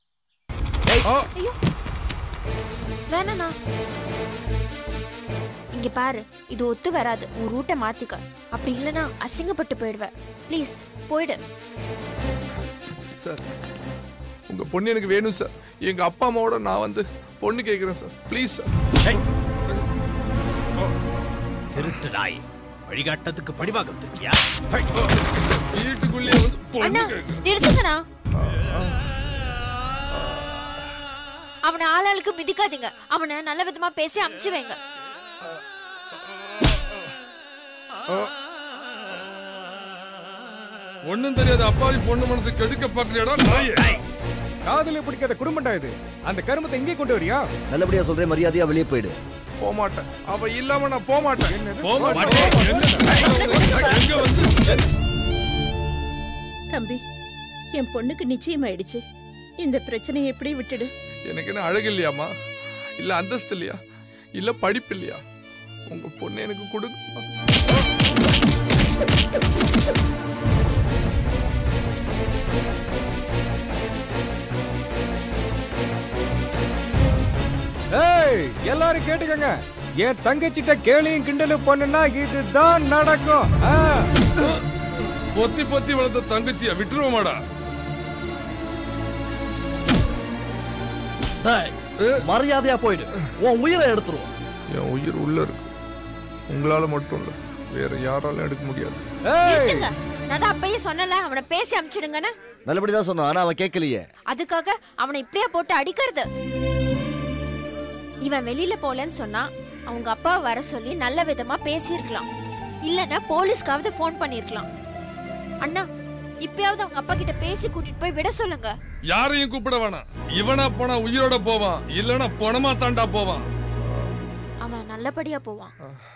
வேணா இங்க பாரு, இது ஒத்து வராது. உன் ரூட்டை மாத்திக்க. அப்படி இல்லனா அசிங்கப்பட்டு போயிடுவ. ப்ளீஸ் போயிடு. சார், உங்க பொண்ணு எனக்கு வேணும் சார். எங்க அப்பா அம்மாவோட நான் வந்து பொண்ணு கேட்கிறேன் சார். Please sir. திருட்டு நாய், வழிகாட்டத்துக்கு பழிவாக வந்திருக்கியா? வீட்டுக்குள்ளே வந்து பொண்ணு கேட்க. நிறுத்துங்கண்ணா. அவனை ஆளாளுக்கு மிதிக்காதீங்க. அவனை நல்ல விதமா பேசி அமுச்சு வைங்க. ஒண்ணும் தெரியாத அப்பாவி பொண்ணு மனசு கெடுக்க பாக்குறியாடா நாயே. காதலே பிடிக்காத குடும்பம்டா இது. அந்த கருமத்தை இங்கே கொண்டு வரியா? நல்லபடியா சொல்றேன், மரியாதையா வெளியே போயிடு. போக மாட்டேன். அவ இல்லாம நான் போக மாட்டேன். தம்பி, என் பொண்ணுக்கு நிச்சயம் ஆயிடுச்சு. இந்த பிரச்சனையை எப்படி விட்டுடு? எனக்கு என்ன அழகு இல்லையாமா? இல்ல அந்தஸ்து இல்லையா? இல்ல படிப்பு இல்லையா? உங்க பொண்ணு எனக்கு கொடுங்க. ஏய், எல்லாரும் கேட்டுக்கங்க. என் தங்கச்சிட்ட கேளியும் கிண்டலும் பண்ணுனா இதுதான் நடக்கும். பொத்தி பொத்தி வளர்த்த தங்கச்சியா விட்டுருவோமாடா? மரியாதையா போயிடு. உன் உயிரை எடுத்துருவோம். என் உயிர் உள்ள இருக்கு. உங்களால மட்டும் இல்ல, வேற யாராலும் எடுக்க முடியாது. நான் தான் அப்பயே சொன்னல, அவனை பேசி அமுச்சிடுங்கன்னு. நல்லபடிதான் சொன்னான், ஆனா அவன் கேட்கலையே. அதுக்காக அவனை இப்படியா போட்டு அடிக்கிறது? இவன் வெளியில போலன்னு சொன்னா அவங்க அப்பாவை வர சொல்லி நல்ல விதமா பேசியிருக்கலாம். இல்லன்னா போலீஸ்க்காவது போன் பண்ணிருக்கலாம். அண்ணா, இப்பயாவது அவங்க அப்பா கிட்ட பேசி கூட்டிட்டு போய் விட சொல்லுங்க. யாரையும் கூப்பிட வேணாம். இவனா போனா உயிரோட போவான், இல்லனா பணமா தாண்டா போவான். அவன் நல்லபடியா போவான்.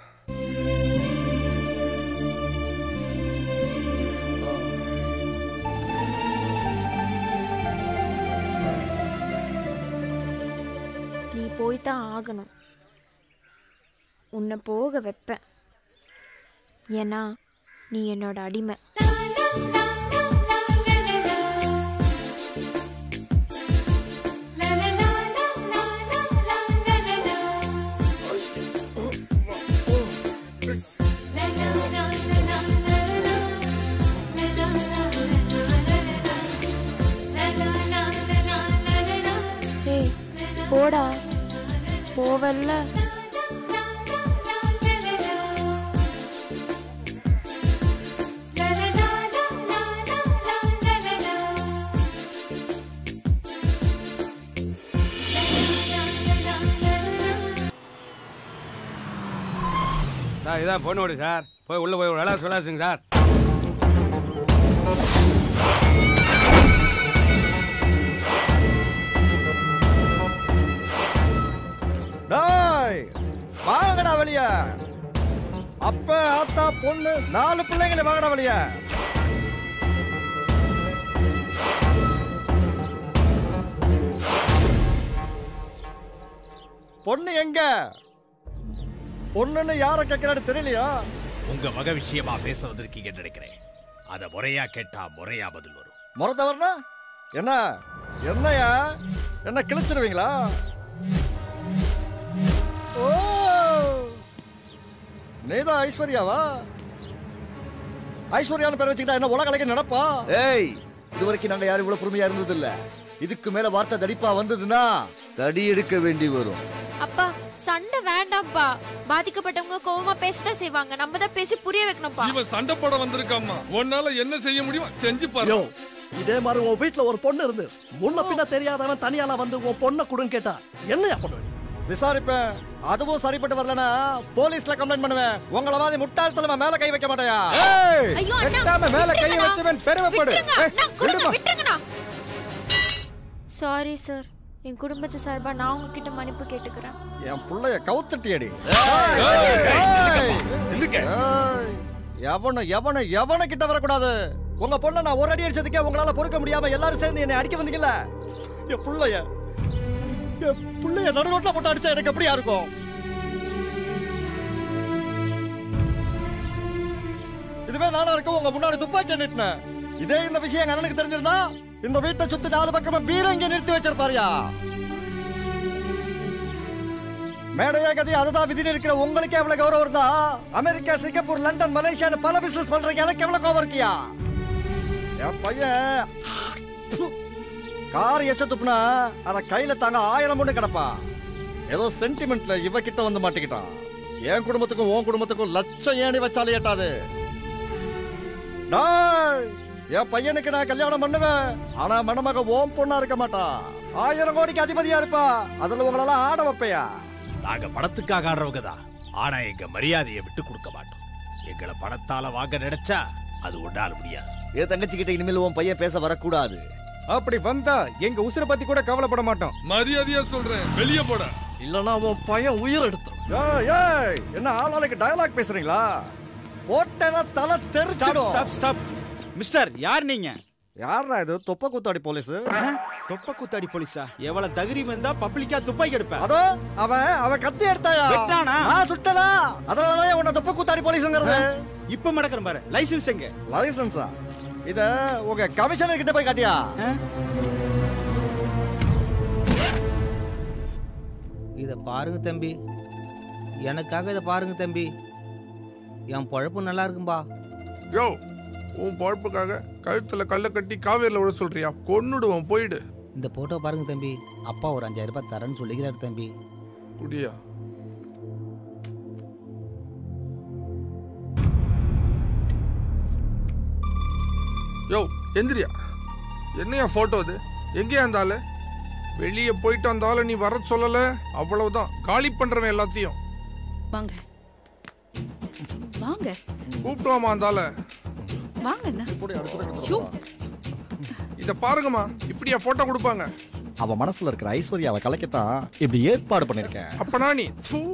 நீ போய்தான் ஆகணும். உன்னை போக வைப்பேன். ஏன்னா நீ என்னோட அடிமை. போடா, போவல்ல. சார் இதான் பொண்ணோடு சார் போய் உள்ள போய் விளாசு விளாசுங்க சார். டேய் வாங்கடா வெளிய. அப்ப ஆத்தா பொண்ணு நாலு பிள்ளைங்களை வாங்கடா வெளிய. பொண்ணு எங்க? பொண்ணுன்னு யார கேட்கிறாரு தெரியலையா? உங்க மக விஷயமா பேச வந்திருக்கீங்க நினைக்கிறேன். அத முறையா கேட்டா முறையா பதில் வரும். முறை தவறுனா என்ன? என்னையா என்ன கிழிச்சிருவீங்களா? ஓ நீதான் ஐஸ்வர்யாவா? ஐஸ்வர்யான்னு பேர் வச்சுக்கிட்டா என்ன உலக அழகை நடப்பா? ஏய், இதுவரைக்கும் நாங்க யாரும் இவ்வளவு பொறுமையா இருந்தது இல்ல. இதுக்கு மேல வார்த்தை தடிப்பா வந்ததுன்னா தடி எடுக்க வேண்டி வரும். அப்பா சண்டை வேண்டாம்ப்பா. பாதிக்கப்பட்டவங்க கோவமா பேசதான் செய்வாங்க. நம்ம தான் பேசி புரிய வைக்கணும்ப்பா. இவன் சண்டை போட வந்திருக்காமா. உன்னால என்ன செய்ய முடியும் செஞ்சு பாரு. இதே மாதிரி உன் வீட்டுல ஒரு பொண்ணு இருந்து முன்ன பின்ன தெரியாதவன் தனியால வந்து உன் பொண்ணை கொடுன்னு கேட்டா என்னையா பண்ணுவேன்? விசாரிப்பேன். அதுவும் சரிப்பட்டு வரலனா போலீஸ்ல கம்ப்ளைண்ட் பண்ணுவேன். உங்கள மாதிரி முட்டாள்தனமா மேல கை வைக்க மாட்டயா? ஐயோ அண்ணா, எட்டாம மேல கை வச்சவன் பெருமைப்படு. விட்டுருங்கண்ணா. Sorry sir. என் குடும்பத்து சார்பா நான் உங்ககிட்ட மன்னிப்பு கேட்டுக்கிறேன். என் புள்ளைய கவுத்துட்டியடி. எவன எவன எவன கிட்ட வரக்கூடாது. உங்க பொண்ணை நான் ஒரு அடி அடிச்சதுக்கே உங்களால பொறுக்க முடியாம எல்லாரும் சேர்ந்து என்னை அடிக்க வந்தீங்கல்ல. என் புள்ளைய என் புள்ளைய நடுரோட்ல போட்டு அடிச்சா எனக்கு எப்படியா இருக்கும்? இதுவே நானா இருக்க உங்க முன்னாடி துப்பாக்கி நிறுத்தினேன். இதே இந்த விஷயம் எங்க அண்ணனுக்கு தெரிஞ்சிருந்தா இந்த வீட்டை சுத்தி நாலு பக்கமா பீரங்கி நிறுத்தி வச்சிருப்பாருயா. மேடையா கதி அதுதான் விதின்னு இருக்கிற உங்களுக்கே எவ்வளவு கௌரவம் இருந்தா அமெரிக்கா, சிங்கப்பூர், லண்டன், மலேசியா பல பிசினஸ் பண்றீங்க. எனக்கு எவ்வளவு கோவம் இருக்கியா? என் பையன் கார் எச்ச துப்புனா அத கையில தாங்க ஆயிரம் பொண்ணு கிடப்பா. ஏதோ சென்டிமெண்ட்ல இவ கிட்ட வந்து மாட்டிக்கிட்டான். என் குடும்பத்துக்கும் உன் குடும்பத்துக்கும் லட்சம் ஏணி வச்சாலே ஏட்டாது. என் பையனுக்கு நான் கல்யாணம் பண்ணுவேன். ஆனா மணமக ஓம் பொண்ணா இருக்க மாட்டா. ஆயிரம் கோடிக்கு அதிபதியா இருப்பா. அதுல உங்களெல்லாம் ஆட வைப்பையா? நாங்க பணத்துக்காக ஆடுறவங்க தான். ஆனா எங்க மரியாதையை விட்டு கொடுக்க மாட்டோம். எங்களை பணத்தால வாங்க நினைச்சா அது ஒன்றால முடியாது. என் தங்கச்சி கிட்ட இனிமேல் உன் பையன் பேச வரக்கூடாது. அப்படி வந்தா எங்க உசுரை பத்தி கூட கவலைப்பட மாட்டோம். மரியாதையா சொல்றேன், வெளியே போட. இல்லனா உன் பையன் உயிர் எடுத்துரும். ஏய் ஏய், என்ன ஆளாளுக்கு டயலாக் பேசுறீங்களா? போட்டேனா தலை தெரிச்சிடும். Stop stop. மிஸ்டர், யார் நீங்க? யாரா இது? தொப்ப கூத்தாடி போலீஸ். தொப்ப கூத்தாடி போலீஸா? எவ்வளவு தைரியம் இருந்தா பப்ளிக்கா துப்பாக்கி எடுப்ப? அதோ அவன் அவன் கத்தி எடுத்தாயா? வெட்டானா? நான் சுட்டல. அதனாலதான் உன்னை தொப்ப கூத்தாடி போலீஸ்ங்கிறது. இப்ப மடக்கறேன் பாரு. லைசென்ஸ் எங்க? லைசென்ஸா? இத உங்க கமிஷனர் கிட்ட போய் காட்டியா? இத பாருங்க தம்பி, எனக்காக இத பாருங்க தம்பி. என் பொழப்பு நல்லா இருக்கும்பா. யோ, உன் பொழப்புக்காக கழுத்துல கல்ல கட்டி காவேரில விட சொல்றியா? கொன்னுடுவோம், போயிடு. இந்த போட்டோ பாருங்க தம்பி, அப்பா ஒரு அஞ்சாயிரம் ரூபாய் தரேன்னு சொல்லிக்கிறாரு தம்பி. குடியா? யோ எந்திரியா. என்னையா போட்டோ அது? எங்கேயா இருந்தால? வெளியே போயிட்டு வந்தால நீ வர சொல்லல, அவ்வளவுதான். காலி பண்றவன் எல்லாத்தையும். வாங்க வாங்க கூப்பிட்டு வாமா இருந்தால. வாங்க அண்ணா. இத பாருங்கம்மா, இப்படியா போட்டோ கொடுப்பாங்க? அவ மனசுல இருக்கிற ஐஸ்வர்யாவை கலைக்கத்தான் இப்படி ஏற்பாடு பண்ணிருக்கேன். அப்பனா நீ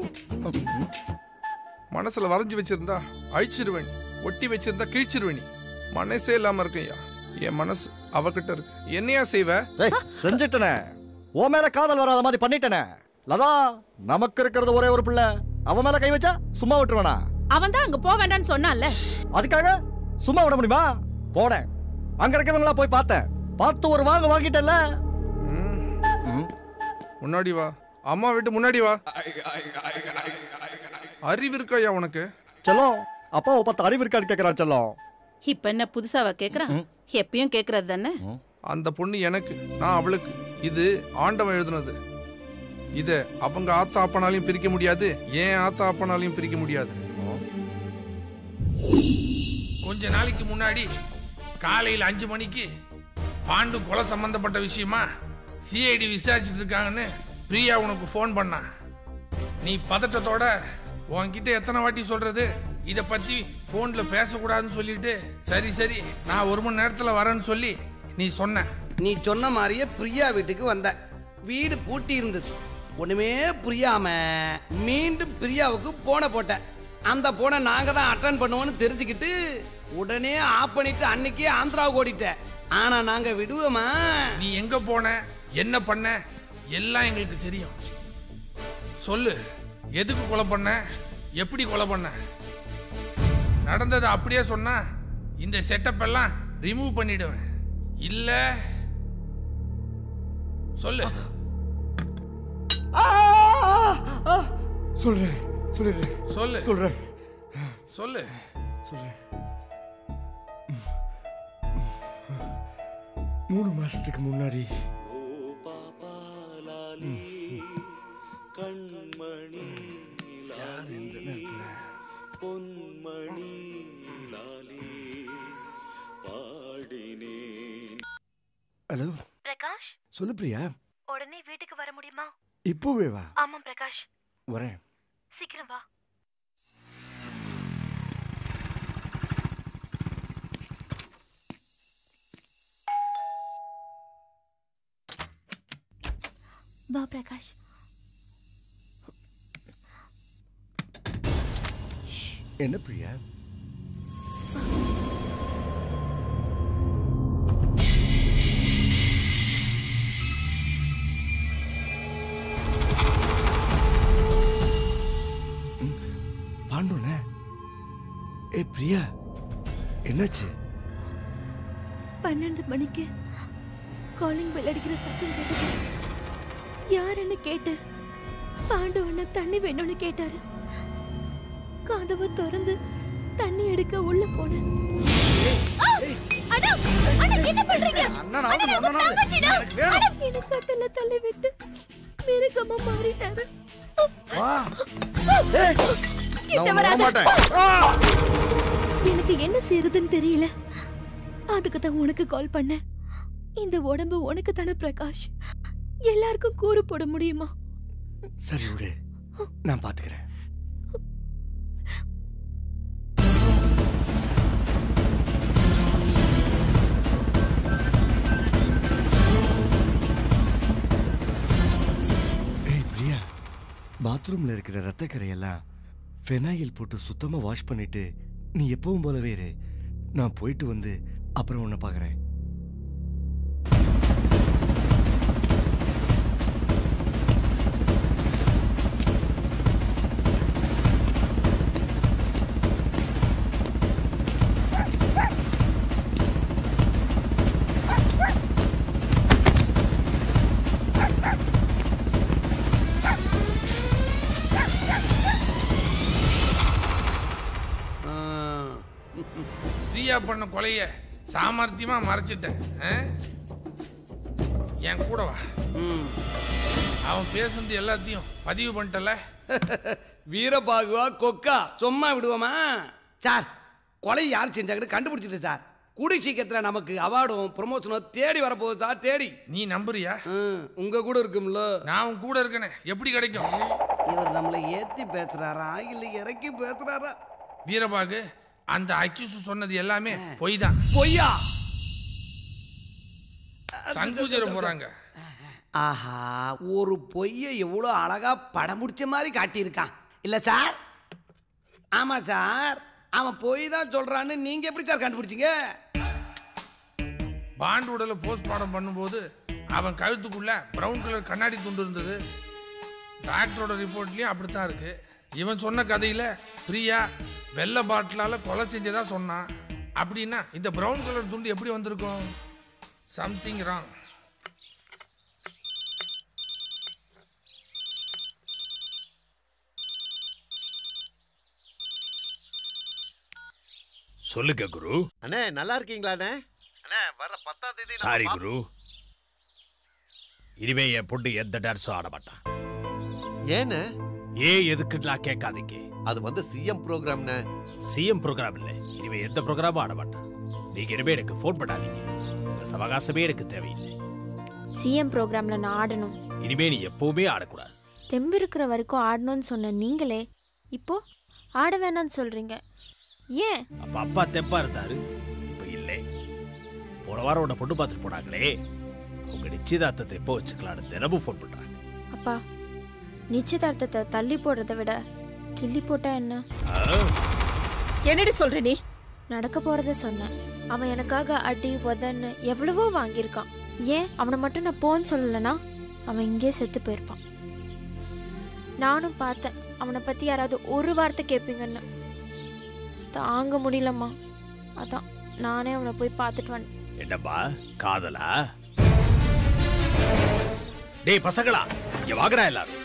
மனசுல வரைஞ்சு வச்சிருந்தா அழிச்சிருவேன், ஒட்டி வச்சிருந்தா கிழிச்சிருவேன். மனசே இல்லாம இருக்கையா. என் மனசு அவகிட்ட இருக்கு. என்னையா செய்வ? செஞ்சிட்டனே. ஓ மேல காதல் வராத மாதிரி பண்ணிட்டனே. லதா, நமக்கு இருக்கிறது ஒரே ஒரு பிள்ளை. அவன் மேல கை வச்சா சும்மா விட்டுருவானா? அவன் தான் அங்க போக வேண்டாம்னு சொன்னான்ல. அதுக்காக சும்மா விட முடியுமா? போனேன். அங்க இருக்கிறவங்களா போய் பார்த்தேன். பார்த்து ஒரு வாங்க வாங்கிட்டல. முன்னாடி வா. அம்மா வீட்டு முன்னாடி வா. அறிவு இருக்காயா உனக்கு? செல்லம், அப்பாவை பார்த்து அறிவு இருக்கான்னு கேட்கறான் செல்லம். இப்ப என்ன புதுசாவா கேக்குறான்? எப்பயும் கேக்குறது தானே. அந்த பொண்ணு எனக்கு, நான் அவளுக்கு. இது ஆண்டவன் எழுதுனது. இத அவங்க ஆத்தா அப்பனாலையும் பிரிக்க முடியாது, ஏன் ஆத்தா அப்பனாலையும் பிரிக்க முடியாது. கொஞ்ச நாளைக்கு முன்னாடி காலையில் அஞ்சு மணிக்கு பாண்டு கொலை சம்பந்தப்பட்ட விஷயமா சிஐடி விசாரிச்சுட்டு இருக்காங்கன்னு பிரியா உனக்கு ஃபோன் பண்ணா. நீ பதட்டத்தோட உன்கிட்ட எத்தனை வாட்டி சொல்றது இத பத்தி போன்ல பேசக்கூடாதுன்னு சொல்லிட்டு சரி சரி நான் ஒரு மணி நேரத்துல வரேன்னு சொல்லி நீ சொன்ன. நீ சொன்ன மாதிரியே பிரியா வீட்டுக்கு வந்த. வீடு பூட்டி இருந்தது. ஒண்ணுமே புரியாம மீண்டும் பிரியாவுக்கு போனை போட்டேன். அந்த போனை நாங்க தான் அட்டன் பண்ணுவோம்னு தெரிஞ்சுக்கிட்டு உடனே ஆஃப் பண்ணிட்டு அன்னைக்கே ஆந்திராவுக்கு ஓடிட்டேன். ஆனா நாங்க விடுவோமா? நீ எங்க போன, என்ன பண்ண, எல்லாம் எங்களுக்கு தெரியும். சொல்லு, எதுக்கு கொலை பண்ண, எப்படி கொலை பண்ண? நடந்ததை அப்படியே சொன்னா இந்த செட்டப் எல்லாம் ரிமூவ் பண்ணிடுவேன். இல்ல சொல்லு. சொல்றேன் சொல்லிடுறேன் சொல்லு சொல்றேன் சொல்லு சொல்றேன். மூணு மாசத்துக்கு முன்னாடி யார் இந்த நேரத்துல? ஹலோ பிரகாஷ், சொல்லு பிரியா. உடனே வீட்டுக்கு வர முடியுமா? இப்போவே வா. ஆமா பிரகாஷ், வரேன். சீக்கிரம் வா. வா பிரகாஷ். என்ன பிரியா? பாண்டுன ஏ பிரியா, என்னாச்சு? பன்னெண்டு மணிக்கு காலிங் பெல் அடிக்கிற சத்தம் கேட்டது. யாருன்னு கேட்டு பாண்டு அண்ணன் தண்ணி வேணும்னு கேட்டாரு. கதவை திறந்து தண்ணி எடுக்க உள்ள போனேன். தள்ளி விட்டு மிருகமா மாறிட்டாரு. எனக்கு என்ன செய்யறதுன்னு தெரியல. அதுக்கு தான் உனக்கு கால் பண்ணேன். இந்த உடம்பு உனக்கு தானே பிரகாஷ், எல்லாருக்கும் கூறு போட முடியுமா? சரி விடு, நான் பாத்துக்கிறேன். ஏய் பிரியா, பாத்ரூம்ல இருக்கிற ரத்தக்கரையெல்லாம் ஃபெனாயில் போட்டு சுத்தமா வாஷ் பண்ணிட்டு நீ எப்பவும் போலவே இரு. நான் போயிட்டு வந்து அப்புறம் உன்னை பார்க்குறேன். பிரியா பண்ண கொலைய சாமர்த்தியமா மறைச்சிட்டேன். என் கூட வா. அவன் பேசுனது எல்லாத்தையும் பதிவு பண்ணிட்டல. வீரபாகுவா கொக்கா சும்மா விடுவோமா? சார், கொலை யார் செஞ்சாங்கன்னு கண்டுபிடிச்சிட்டு சார். கூடி சீக்கிரத்தில் நமக்கு அவார்டும் ப்ரொமோஷனும் தேடி வரப்போகுது சார். தேடி. நீ நம்புறியா? உங்க கூட இருக்கும்ல. நான் உன் கூட இருக்கனே, எப்படி கிடைக்கும்? இவர் நம்மளை ஏத்தி பேசுறாரா இல்ல இறக்கி பேசுறாரா? வீரபாகு, அந்த அக்யூஸ் சொன்னது எல்லாமே பொய் தான். பொய்யா? சங்குஜர போறாங்க. ஆஹா, ஒரு பொய்ய எவ்வளவு அழகா படம் முடிச்ச மாதிரி காட்டியிருக்கான் இல்ல சார்? ஆமா சார், அவன் பொய் தான் சொல்றான்னு நீங்க எப்படி சார் கண்டுபிடிச்சீங்க? பாண்டு உடல போஸ்ட்மார்ட்டம் பண்ணும்போது அவன் கழுத்துக்குள்ள பிரவுன் கலர் கண்ணாடி துண்டு இருந்தது. டாக்டரோட ரிப்போர்ட்லயும் அப்படித்தான் இருக்கு. இவன் சொன்ன கதையில பிரியா வெள்ளை பாட்டிலால கொலை செஞ்சதா சொன்னான். அப்படின்னா இந்த பிரவுன் கலர் துண்டு எப்படி வந்திருக்கும்? Something wrong. சொல்லுங்க குரு. அண்ணே, நல்லா இருக்கீங்களாண்ணே? அண்ணே, வர பத்தாம் தேதி சாரி குரு, இனிமே என் பொண்ணு எந்த டான்ஸும் ஆட மாட்டான். ஏன்னு? ஏ எதுக்குலாம் கேட்காதீங்க. அது வந்து சிஎம் ப்ரோக்ராம்னு. சிஎம் ப்ரோக்ராம் இல்ல, இனிமே எந்த ப்ரோக்ராமும் ஆட மாட்டான். நீங்க இனிமே எனக்கு ஃபோன் பண்ணாதீங்க. உங்க சவகாசமே எனக்கு தேவையில்லை. சிஎம் ப்ரோக்ராம்ல நான் ஆடணும். இனிமே நீ எப்பவுமே ஆடக்கூடாது. தெம்பு இருக்கிற வரைக்கும் ஆடணும்னு சொன்ன நீங்களே இப்போ ஆட வேணாம்னு சொல்றீங்க. ஏன்? அப்ப அப்பா தெப்பா இருந்தாரு, இப்ப இல்லை. போன வாரம் உன்னை பொண்ணு பார்த்துட்டு போனாங்களே, உங்க நிச்சயதார்த்தத்தை எப்போ வச்சுக்கலான்னு தினமும் ஃபோன் பண்றாங்க. அப்பா, நிச்சயதார்த்தத்தை தள்ளி போடுறதை விட கிள்ளி போட்டா என்ன? என்னடி சொல்ற நீ? நடக்க போறத சொன்னேன். அவன் எனக்காக அடி உதன்னு எவ்வளவோ வாங்கியிருக்கான். ஏன் அவனை மட்டும் நான் போன்னு சொல்லலைன்னா அவன் இங்கே செத்து போயிருப்பான். நானும் பார்த்தேன் அவனை பத்தி யாராவது ஒரு வார்த்தை கேட்பீங்கன்னு. தாங்க முடியலம்மா, அதான் நானே அவனை போய் பார்த்துட்டு வந்தேன். என்னப்பா காதலா? டேய் பசங்களா, இங்க வாங்கடா எல்லாரும்.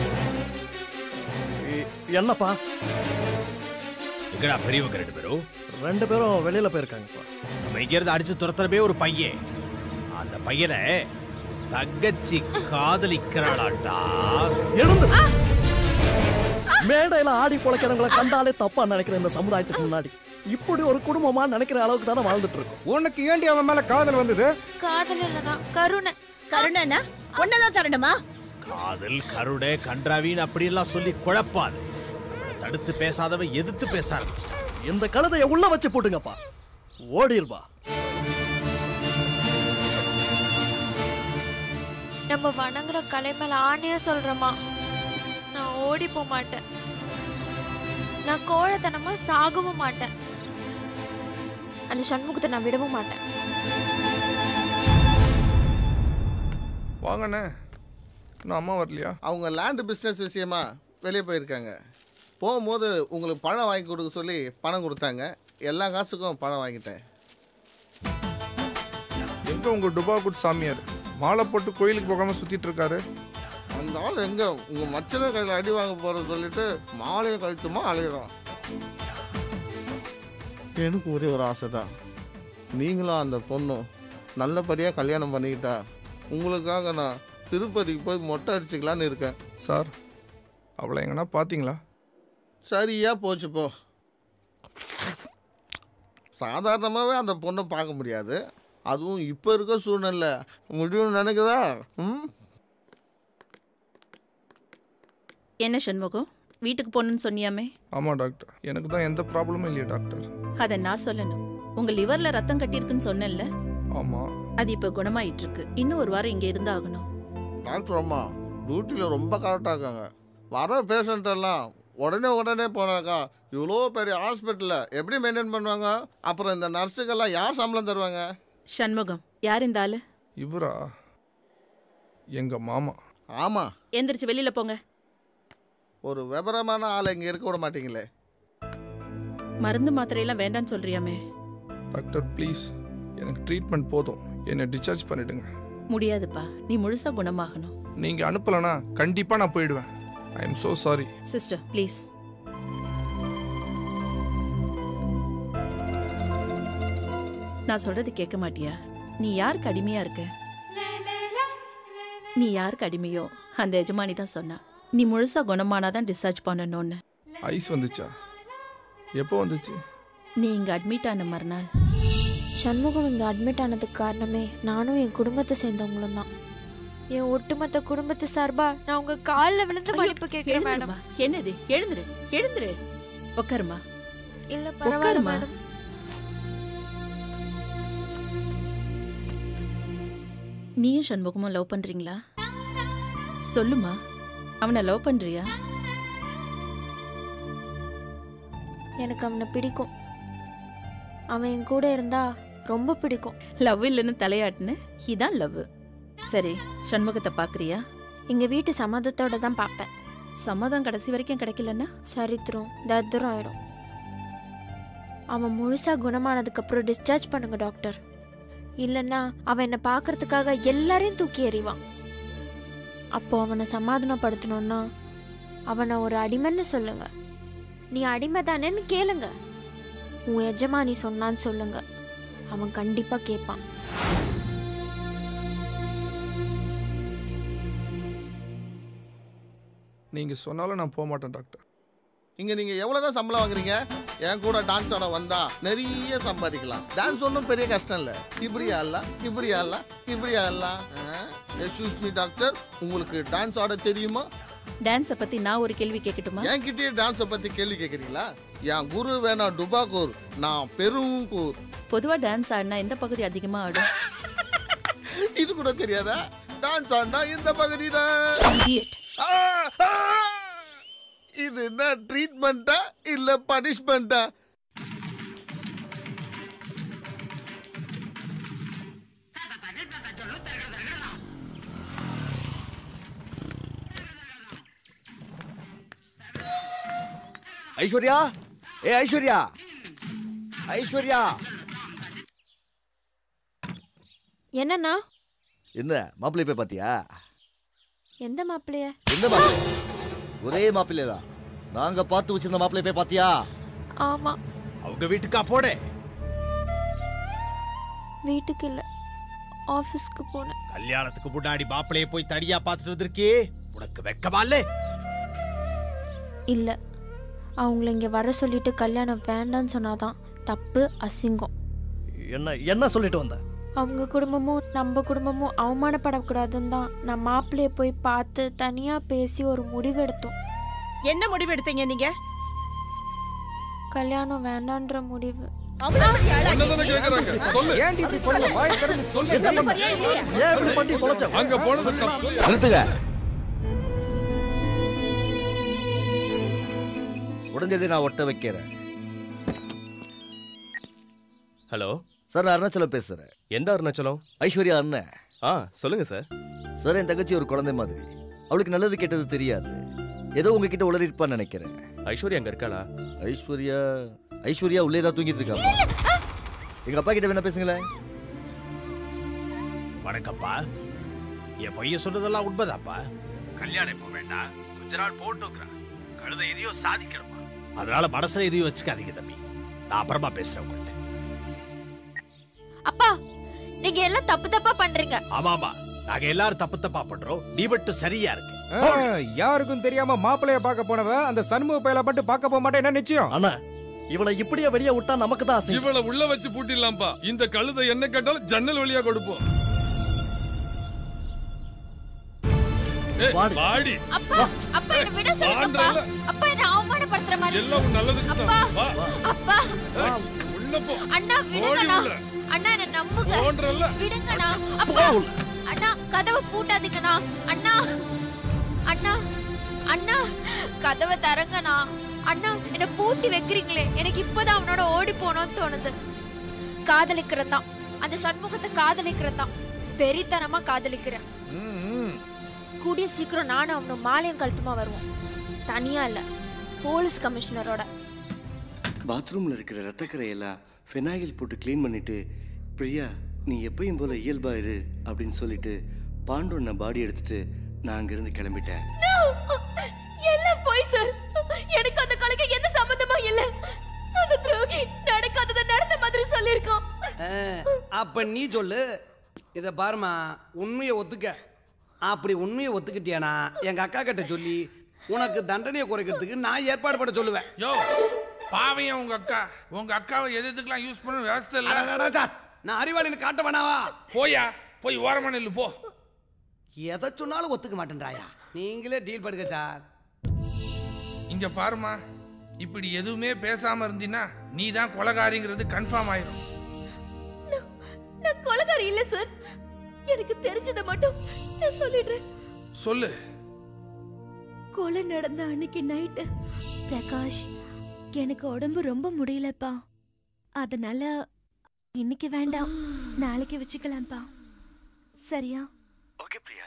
என்னப்பா? எங்கடா பெரியவங்க ரெண்டு பேரும்? ரெண்டு பேரும் வெளியில போயிருக்காங்கப்பா. நம்ம இங்க இருந்து அடிச்சு துரத்துறவே ஒரு பையன், அந்த பையனை தங்கச்சி காதலிக்கிறாளாட்டா. எழுந்து மேடையில ஆடி பொழைக்கிறவங்களை கண்டாலே தப்பா நினைக்கிற இந்த சமுதாயத்துக்கு முன்னாடி இப்படி ஒரு குடும்பமா நினைக்கிற அளவுக்கு தானே வாழ்ந்துட்டு இருக்கோம். உனக்கு ஏண்டி அவன் மேல காதல் வந்தது? காதல் இல்லனா கருணை. கருணைனா ஒன்னதான் தரணுமா? காதல் கருணை கன்றாவின்னு அப்படியெல்லாம் சொல்லி குழப்பாது. தடுத்து பேசாதவன் எதிர்த்து பேச ஆரம்பிச்சிட்டான். இந்த கழுதையை உள்ள வச்சு போட்டுங்கப்பா, ஓடிடுவா. நம்ம வணங்குற கலை மேல ஆணையா சொல்றமா, நான் ஓடி போக மாட்டேன். நான் கோழத்தனமா சாகவும் மாட்டேன். அந்த சண்முகத்தை நான் விடவும் மாட்டேன். வாங்கண்ணே, நான் அம்மா வரலையா? அவங்க லேண்ட் பிஸ்னஸ் விஷயமா வெளியே போயிருக்காங்க. போகும்போது உங்களுக்கு பழம் வாங்கி கொடுக்க சொல்லி பணம் கொடுத்தாங்க. எல்லா காசுக்கும் பணம் வாங்கிட்டேன். எங்க உங்க டுபாகுட் சாமியார் மாலை போட்டு கோயிலுக்கு போகாம சுத்திட்டு இருக்காரு? அந்த ஆள் எங்க உங்க மச்சனை கையில் அடி வாங்க போற சொல்லிட்டு மாலையை கழுத்துமா அலையிறான். எனக்கு ஒரே ஒரு ஆசை தான், நீங்களும் அந்த பொண்ணும் நல்லபடியாக கல்யாணம் பண்ணிக்கிட்டா உங்களுக்காக நான் திருப்பதிக்கு போய் மொட்டை அடிச்சுக்கலான்னு இருக்கேன். சார், அவளை எங்கன்னா பார்த்தீங்களா? சரியா போச்சு போ. சாதாரணமாகவே அந்த பொண்ணை பார்க்க முடியாது, அதுவும் இப்போ இருக்க சூழ்நிலை முடியும்னு நினைக்குதா? ம் என்ன சண்முகம், வீட்டுக்கு போகணும்னு சொன்னியாமே? ஆமாம் டாக்டர், எனக்கு தான் எந்த ப்ராப்ளமும் இல்லையா டாக்டர்? அதை நான் சொல்லணும். உங்க லிவர்ல ரத்தம் கட்டியிருக்குன்னு சொன்னேன்ல, ஆமாம். அது இப்போ குணமாயிட்டு இருக்கு. இன்னும் ஒரு வாரம் இங்க இருந்தாகணும். டாக்டர் அம்மா டியூட்டியில் ரொம்ப கரெக்டாக இருக்காங்க. வர பேஷண்ட் எல்லாம் உடனே உடனே போனாக்கா இவ்வளோ பெரிய ஹாஸ்பிட்டலில் எப்படி மெயின்டைன் பண்ணுவாங்க? அப்புறம் இந்த நர்ஸுக்கெல்லாம் யார் சம்பளம் தருவாங்க? சண்முகம், யார் இந்த ஆளு? இவரா? எங்க மாமா. ஆமா, எந்திரிச்சு வெளியில போங்க. ஒரு விபரமான ஆளை இங்கே இருக்க விட மாட்டீங்களே. மருந்து மாத்திரையெல்லாம் வேண்டான்னு சொல்றியாமே? டாக்டர் ப்ளீஸ், எனக்கு ட்ரீட்மெண்ட் போதும், என்னை டிஸ்சார்ஜ் பண்ணிடுங்க. முடியாதுப்பா, நீ முழுசா குணமாகணும். நீங்க அனுப்பலனா கண்டிப்பா நான் போயிடுவேன். I am so sorry. Sister please. நான் சொல்றது கேட்க மாட்டியா? நீ யாருக்கு அடிமையா இருக்க? நீ யாருக்கு அடிமையோ அந்த எஜமானி தான் சொன்னா நீ முழுசா குணமானாதான் டிஸ்சார்ஜ் பண்ணணும்னு. ஐஸ் வந்துச்சா? எப்போ வந்துச்சு? நீ இங்க அட்மிட் ஆன மறுநாள். சண்முகம் இங்க அட்மிட் ஆனதுக்கு காரணமே நானும் என் குடும்பத்தை சேர்ந்தவங்களும் தான். என் ஒட்டுமொத்த குடும்பத்து சார்பா நான் உங்க காலில் விழுந்து மன்னிப்பு கேட்கிறேன் மேடம். என்னது? எழுந்துரு எழுந்துரு, உட்காருமா. இல்ல பரவாயில்ல மேடம். நீயும் சண்முகமும் லவ் பண்றீங்களா? சொல்லுமா, அவனை லவ் பண்றியா? எனக்கு அவனை பிடிக்கும். அவன் என் கூட இருந்தா ரொம்ப பிடிக்கும். லவ் இல்லைன்னு தலையாட்டுன்னு இதான் லவ். சரி, சண்முகத்தை பாக்குறியா? எங்க வீட்டு சம்மதத்தோட தான் பார்ப்பேன். சம்மதம் கடைசி வரைக்கும் கிடைக்கலன்னா சரித்திரம் தத்திரம் ஆயிடும். அவன் முழுசா குணமானதுக்கு அப்புறம் டிஸ்சார்ஜ் பண்ணுங்க டாக்டர். இல்லைன்னா அவன் என்னை பார்க்கறதுக்காக எல்லாரையும் தூக்கி எறிவான். அப்போ அவனை சமாதானப்படுத்தணும்னா அவனை ஒரு அடிமைன்னு சொல்லுங்க. நீ அடிமை தானேன்னு கேளுங்க. உன் எஜமானி சொன்னான்னு சொல்லுங்க. அவன் கண்டிப்பா கேட்பான். நீங்க சொன்னாலும் நான் போக மாட்டேன் டாக்டர். இங்க நீங்க எவ்வளவுதான் சம்பளம் வாங்குறீங்க? என் கூட டான்ஸ் ஆட வந்தா நிறைய சம்பாதிக்கலாம். டான்ஸ் ஒன்றும் பெரிய கஷ்டம் இல்லை. இப்படி ஆடலாம், இப்படி ஆடலாம், இப்படி ஆடலாம். எக்ஸ்கியூஸ் மீ டாக்டர், உங்களுக்கு டான்ஸ் ஆட தெரியுமா? டான்ஸ பத்தி நான் ஒரு கேள்வி கேட்கட்டுமா? என்கிட்டயே டான்ஸை பத்தி கேள்வி கேட்குறீங்களா? என் குரு வேணா டுபாக்கூர், நான் பெருங்கூர். பொதுவா டான்ஸ் ஆடினா எந்த பகுதி அதிகமா ஆடும்? இது கூட தெரியாதா? டான்ஸ் ஆடினா இந்த பகுதி தான். இது என்ன ட்ரீட்மெண்ட்டா இல்ல பனிஷ்மெண்ட்டா? ஐஸ்வர்யா, ஏ ஐஸ்வர்யா, ஐஸ்வர்யா. என்னண்ணா? என்ன மாப்பிள்ளை போய் பாத்தியா? எந்த மாப்பிள்ளைய? எந்த மாப்பிள்ளை? ஒரே மாப்பிள்ளை தான். நாங்க பார்த்து வச்சிருந்த மாப்பிள்ளை போய் பாத்தியா? ஆமா. அவங்க வீட்டுக்கா போனே? வீட்டுக்கு இல்ல, ஆபீஸ்க்கு போனேன். கல்யாணத்துக்கு முன்னாடி மாப்பிள்ளைய போய் தனியா பார்த்துட்டு வந்திருக்கே, உனக்கு வெக்கமா இல்ல? இல்ல, அவங்கள இங்க வர சொல்லிட்டு கல்யாணம் வேண்டான்னு சொன்னாதான் தப்பு, அசிங்கம். என்ன என்ன சொல்லிட்டு வந்த? அவங்க குடும்பமும் நம்ம குடும்பமும் அவமானப்படக்கூடாதுன்னு தான் நான் மாப்பிள்ளைய போய் பார்த்து தனியா பேசி ஒரு முடிவு எடுத்தோம். என்ன முடிவு எடுத்தீங்க நீங்க? கல்யாணம் வேண்டான்ற முடிவு. உடஞ்சதை நான் ஒட்ட வைக்கிறேன். ஹலோ சார், நான் அருணாச்சலம் பேசுறேன். எந்த அருணாச்சலம்? ஐஸ்வர்யா அண்ணன். ஆ சொல்லுங்க சார். சார், என் தங்கச்சி ஒரு குழந்தை மாதிரி. அவளுக்கு நல்லது கெட்டது தெரியாது. ஏதோ உங்ககிட்ட உளறிருப்பான்னு நினைக்கிறேன். ஐஸ்வர்யா அங்க இருக்காளா? ஐஸ்வர்யா ஐஸ்வர்யா உள்ளே தான் தூங்கிட்டு இருக்காப்பா. எங்க அப்பா கிட்ட வேணா பேசுங்களேன். வணக்கம்ப்பா. என் பையன் சொன்னதெல்லாம் உண்மைதாப்பா. கல்யாணம் இப்போ வேண்டாம், கொஞ்ச நாள் போட்டுக்கிறான். கழுதை எதையோ சாதிக்கணுமா, அதனால மனசுல எதையும் வச்சுக்காதீங்க தம்பி. நான் அப்புறமா பேசுறேன் உங்கள்கிட்ட. அப்பா, நீங்க எல்லாம் தப்பு தப்பா பண்றீங்க. ஆமாமா, நாங்க எல்லாரும் தப்பு தப்பா பண்றோம். நீ மட்டும் சரியா இருக்கு. யாருக்கும் தெரியாம மாப்பிளைய பார்க்க போனவ அந்த சண்முக பையல மட்டும் பார்க்க போக மாட்டேன். என்ன நிச்சயம்? அண்ணா, இவளை இப்படியே வெளியே விட்டா நமக்கு தான் அசிங்கம். இவளை உள்ள வச்சு பூட்டிடலாம்பா. இந்த கழுதை என்ன கேட்டாலும் ஜன்னல் வழியா கொடுப்போம். வாடி. அப்பா, அப்பா என்ன விட சொல்லுங்கப்பா. அப்பா என்ன அவமானப்படுத்துற மாதிரி. எல்லாம் நல்லதுக்கு தான். வா. அப்பா. உள்ள போ. அண்ணா விடுங்கண்ணா. அண்ணா என்ன நம்புங்க. விடுங்கண்ணா. அப்பா. அண்ணா கதவை பூட்டாதீங்கண்ணா. அண்ணா. அண்ணா. அண்ணா கதவை தரங்கண்ணா. அண்ணா என்ன பூட்டி வைக்கிறீங்களே, எனக்கு இப்பதான் அவனோட ஓடி போனோம்னு தோணுது. காதலிக்கிறேன் தான், அந்த சண்முகத்தை காதலிக்கிறேன் தான், வெறித்தனமா காதலிக்கிறேன். கூடிய சீக்கிரம் நானும் அவனும் மாலையும் கழுத்துமா வருவோம். தனியா இல்ல, போலீஸ் கமிஷனரோட. பாத்ரூம்ல இருக்கிற ரத்தக்கரையெல்லாம் ஃபெனாயில் போட்டு க்ளீன் பண்ணிட்டு, பிரியா நீ எப்பயும் போல இயல்பா இரு அப்படின்னு சொல்லிட்டு பாண்டோன்ன பாடி எடுத்துட்டு நான் அங்கிருந்து கிளம்பிட்டேன். எல்லாம் போய் சார், எனக்கு அந்த கொலைக்கு எந்த சம்பந்தமும் இல்ல. அந்த துரோகி நடக்காதத நடந்த மாதிரி சொல்லிருக்கான். அப்ப நீ சொல்லு. இத பாருமா, உண்மையை ஒத்துக்க. அப்படி உண்மையை ஒத்துக்கிட்டியானா எங்க அக்கா கிட்ட சொல்லி உனக்கு தண்டனையை குறைக்கிறதுக்கு நான் ஏற்பாடு பண்ண சொல்லுவேன். யோ பாவையும் உங்க அக்கா உங்க அக்காவை எதுக்கெல்லாம் யூஸ் பண்ண விவசாய இல்ல சார். நான் அறிவாளின்னு காட்ட வேணாவா? போயா, போய் ஓரமான நில்லு போ. எதை சொன்னாலும் ஒத்துக்க மாட்டேன்றாயா. நீங்களே டீல் பண்ணுங்க சார். இங்க பாருமா, இப்படி எதுவுமே பேசாம இருந்தீன்னா நீ தான் கொலைகாரிங்கிறது கன்ஃபார்ம் ஆயிரும். நான் கொலைகாரி இல்ல சார், எனக்கு தெரிஞ்சதை மட்டும் நான் சொல்லிடுறேன். சொல்லு. கொலை நடந்த அன்னைக்கு நைட்டு பிரகாஷ், எனக்கு உடம்பு ரொம்ப முடியலப்பா, அதனால இன்னைக்கு வேண்டாம், நாளைக்கு வச்சுக்கலாம்ப்பா. சரியா? ஓகே பிரியா.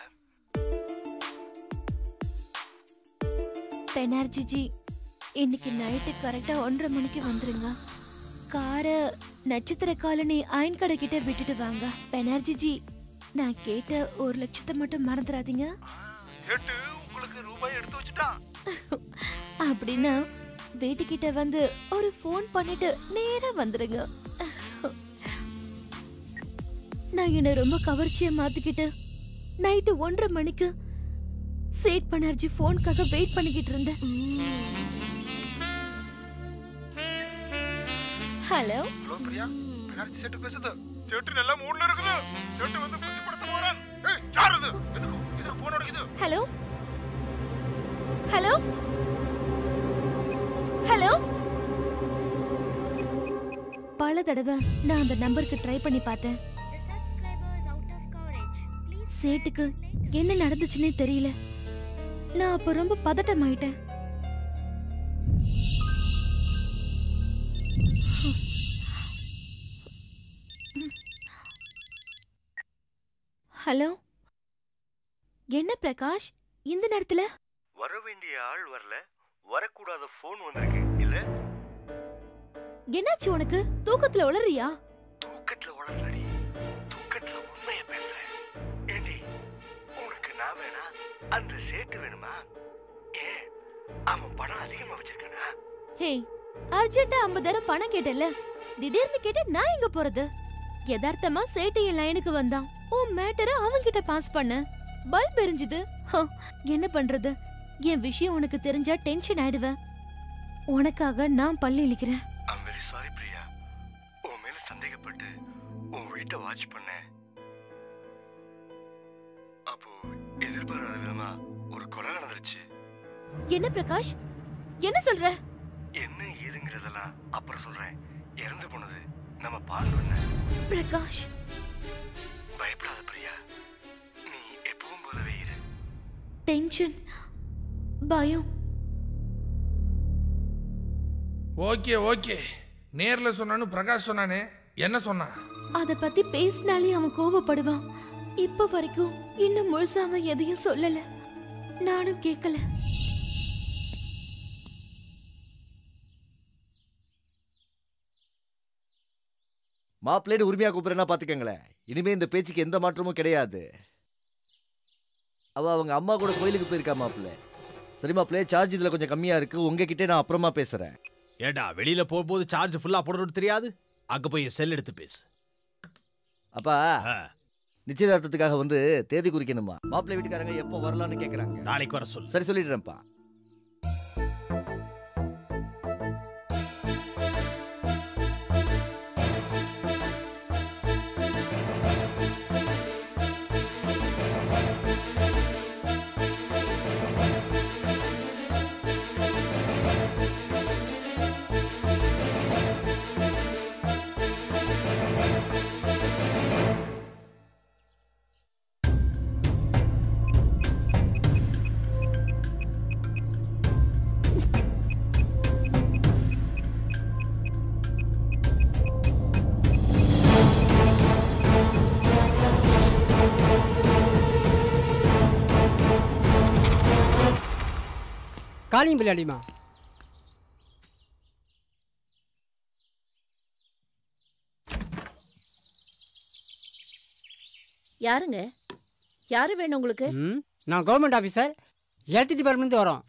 பெனார்ஜி ஜி, இன்னைக்கு நைட்டு கரெக்டா ஒன்றரை மணிக்கு வந்துருங்க. காரை நட்சத்திர காலனி அயன் கடை கிட்ட விட்டுட்டு வாங்க. பெனார்ஜி ஜி, நான் கேட்ட ஒரு லட்சத்தை மட்டும் மறந்துடாதீங்க. உங்களுக்கு ரூபாய் எடுத்து வச்சுட்டான். அப்படின்னா வீட்டுக்கிட்ட வந்து ஒரு போன் பண்ணிட்டு நேரா வந்துருங்க. நான் என்ன ரொம்ப கவர்ச்சியா மாத்திக்கிட்டு நைட்டு ஒன்றரை மணிக்கு சேட் பனர்ஜி போனுக்காக வெயிட் பண்ணிக்கிட்டு இருந்தேன். ஹலோ ஹலோ பிரியா, பெனார்ஜி சேட்டு பேசுது. சேட்டு நல்ல மூட்ல இருக்குது. சேட்டு வந்து புத்தி படுத்த போறான். ஏய் யார் இது? எதுக்கு எதுக்கு போன் அடிக்குது? Hello hello hello. பல தடவை நான் அந்த நம்பருக்கு ட்ரை பண்ணி பார்த்தேன். சேட்டுக்கு என்ன நடந்துச்சுன்னே தெரியல. நான் அப்ப ரொம்ப பதட்டமாயிட்டேன். ஹலோ, என்ன பிரகாஷ் இந்த நேரத்துல? வர வேண்டிய ஆள் வரல, வரக்கூடாத போன் வந்திருக்கு இல்ல? என்னாச்சு உனக்கு? தூக்கத்துல உளறியா? தூக்கத்துல உளறலடி, தூக்கத்துல உண்மையை பேசுறேன். ஏண்டி உனக்கு நான் வேணா, அந்த சேட்டு வேணுமா? ஏன் அவன் பணம் அதிகமா வச்சிருக்கானா? ஹே, அர்ஜென்ட்டா ஐம்பதாயிரம் பணம் கேட்டல, திடீர்னு கேட்ட நான் எங்க போறது? யதார்த்தமா சேட்டு என் லைனுக்கு வந்தான். உன் மேட்டரை அவன்கிட்ட பாஸ் பண்ண, பல்ப் எரிஞ்சுது. என்ன பண்றது? என் விஷயம் உனக்கு தெரிஞ்சா டென்ஷன் ஆயிடுவ. உனக்காக நான் பள்ளி இழிக்கிறேன். I'm very sorry Priya. உன் மேல சந்தேகப்பட்டு உன் வீட்டை வாட்ச் பண்ணேன். அப்போ எதிர்பாராத விதமா ஒரு கொலை நடந்துருச்சு. என்ன பிரகாஷ், என்ன சொல்ற? என்ன ஏதுங்கிறதெல்லாம் அப்புறம் சொல்றேன். இறந்து போனது நம்ம பாண்டு. பிரகாஷ், பயப்படாத பிரியா, நீ எப்பவும் போலவே இரு. டென்ஷன், பயம். ஓகே ஓகே, நேர்ல சொன்னானு பிரகாஷ் சொன்னானே, என்ன சொன்னான்? அத பத்தி பேசினாலே அவன் கோவப்படுவான். இப்ப வரைக்கும் இன்னும் முழுசா அவன் எதையும் சொல்லல, நானும் கேட்கல. மாப்பிள்ளைன்னு உரிமையா கூப்பிடுறேன்னா பாத்துக்கங்களேன். இனிமே இந்த பேச்சுக்கு எந்த மாற்றமும் கிடையாது. அவ அவங்க அம்மா கூட கோயிலுக்கு போயிருக்கா மாப்பிள்ளை. சரி மாப்பிள்ளை, சார்ஜ் இதுல கொஞ்சம் கம்மியா இருக்கு, உங்ககிட்ட நான் அப்புறமா பேசுறேன். ஏடா வெளியில போகும்போது சார்ஜ் ஃபுல்லா போடணும்னு தெரியாது? அங்க போய் செல் எடுத்து பேசு. அப்பா, நிச்சயதார்த்தத்துக்காக வந்து தேதி குறிக்கணுமா? மாப்பிள்ளை வீட்டுக்காரங்க எப்போ வரலான்னு கேக்குறாங்க. நாளைக்கு வர சொல்லு. சரி, சொல்லிடுறேன்ப்பா. Calling bell அடிமா. யாருங்க? யாரு வேணும் உங்களுக்கு? நான் கவர்மெண்ட் ஆபீசர், எலக்ட்ரிசிட்டி டிபார்ட்மெண்ட் வரோம்.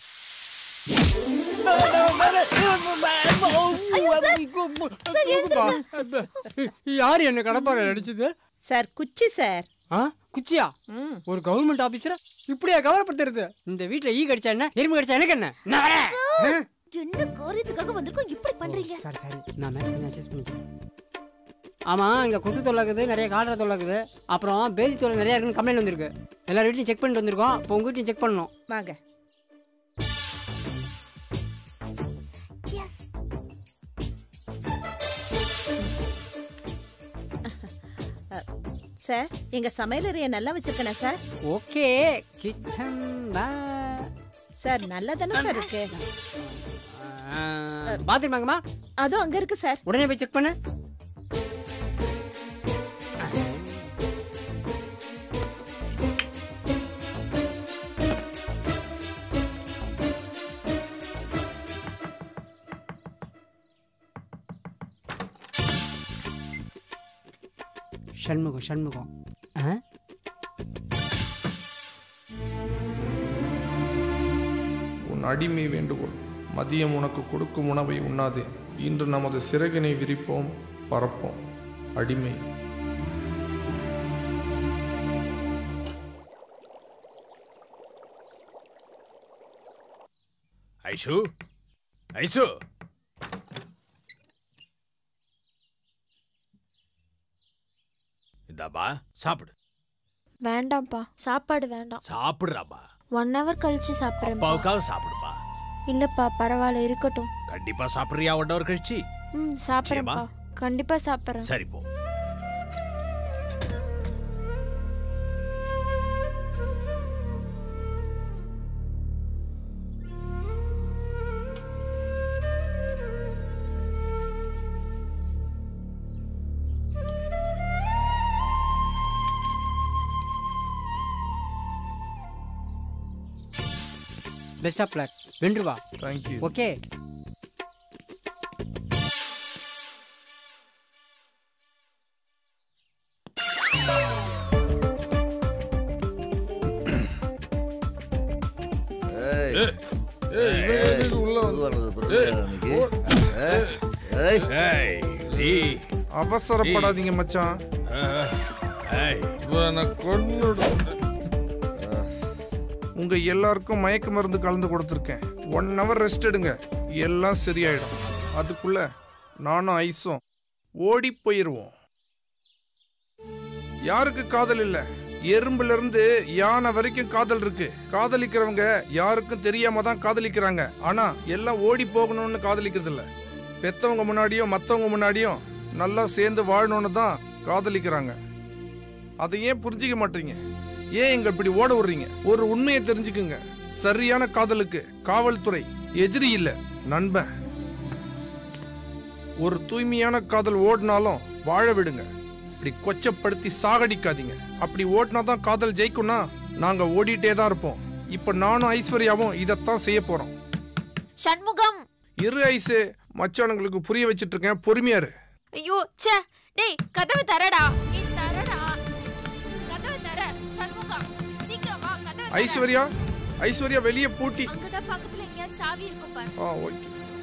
யாரு என்ன கடப்பாறை அடிச்சது? சார், குச்சி சார். குச்சியா? ஒரு கவர்மெண்ட் ஆபீசர் இப்படியா கவலைப்படுத்துறது? இந்த வீட்டுல ஈ கடிச்சா என்ன, எறும்பு கடிச்சா எனக்கு என்ன? என்ன காரியத்துக்காக வந்திருக்கோம் இப்படி பண்றீங்க? சரி சரி, நான் மேட்ச் பண்ணி அட்ஜஸ்ட் பண்ணிக்கிறேன். ஆமா, இங்க கொசு தொல்லைக்குது, நிறைய காடுற தொல்லைக்குது, அப்புறம் பேதி தொல்லை நிறைய இருக்குன்னு கம்ப்ளைண்ட் வந்திருக்கு. எல்லார் வீட்லையும் செக் பண்ணிட்டு வந்திருக்கோம். இப்போ உங்க வீட்லையும் செக் பண்ணணும். வாங்க. சார், எங்க சமையலறையை நல்லா வச்சிருக்கேன் சார். ஓகே, கிச்சன் சார் நல்லா தானே சார் இருக்கு. பாத்ரூம் வாங்கம்மா. அதுவும் அங்க இருக்கு சார். உடனே போய் செக் பண்ணு. சண்முகம் சண்முகம் உன் அடிமை வேண்டுகோள். மதியம் உனக்கு கொடுக்கும் உணவை உண்ணாதே. இன்று நமது சிறகினை விரிப்போம், பறப்போம். அடிமை. ஐஷு, ஐஷு, இந்தாப்பா சாப்பிடு. வேண்டாம்ப்பா, சாப்பாடு வேண்டாம். சாப்பிடுறாப்பா. ஒன் ஹவர் கழிச்சு சாப்பிட்றேன். அப்பாவுக்காக சாப்பிடுப்பா. இல்லப்பா பரவாயில்ல இருக்கட்டும். கண்டிப்பா சாப்பிடுறியா ஒன் ஹவர் கழிச்சு? ம் சாப்பிட்றேன்ப்பா, கண்டிப்பா சாப்பிட்றேன். சரி போ. Best of luck. வென்று வா. தேங்க்யூ. ஓகே. அவசரப்படாதீங்க மச்சான். உங்க எல்லாருக்கும் மயக்க மருந்து கலந்து கொடுத்துருக்கேன். ஒன் ஹவர் ரெஸ்ட் எடுங்க, எல்லாம் சரியாயிடும். அதுக்குள்ள நானும் ஐஸும் ஓடி போயிருவோம். யாருக்கு காதல் இல்ல? எறும்புல இருந்து யானை வரைக்கும் காதல் இருக்கு. காதலிக்கிறவங்க யாருக்கும் தெரியாம தான் காதலிக்கிறாங்க. ஆனா எல்லாம் ஓடி போகணும்னு காதலிக்கிறது இல்ல. பெத்தவங்க முன்னாடியும் மத்தவங்க முன்னாடியும் நல்லா சேர்ந்து வாழணும்னு தான் காதலிக்கிறாங்க. அதை ஏன் புரிஞ்சிக்க மாட்டீங்க? ஏன் எங்க இப்படி ஓட விடுறீங்க? ஒரு உண்மையை தெரிஞ்சுக்குங்க. சரியான காதலுக்கு காவல்துறை எதிரி இல்ல, நண்பன். ஒரு தூய்மையான காதல் ஓடினாலும் வாழ விடுங்க. இப்படி கொச்சப்படுத்தி சாகடிக்காதீங்க. அப்படி ஓடினா தான் காதல் ஜெயிக்கும்னா நாங்க ஓடிட்டே தான் இருப்போம். இப்ப நானும் ஐஸ்வர்யாவும் இதைத்தான் செய்ய போறோம். சண்முகம், இரு ஐசு, மச்சானுங்களுக்கு புரிய வச்சிட்டு இருக்கேன், பொறுமையா இரு. ஐயோ ச்சே, டேய் கதவை தரடா. டேய் தரடா, கதவை தர. சண்முகம் சீக்கிரம் வா, கதவை தர. ஐஸ்வர்யா, ஐஸ்வர்யா வெளிய பூட்டி. அங்கதான் பக்கத்துல எங்க சாவி இருக்கும் பாரு. ஆ ஓகே.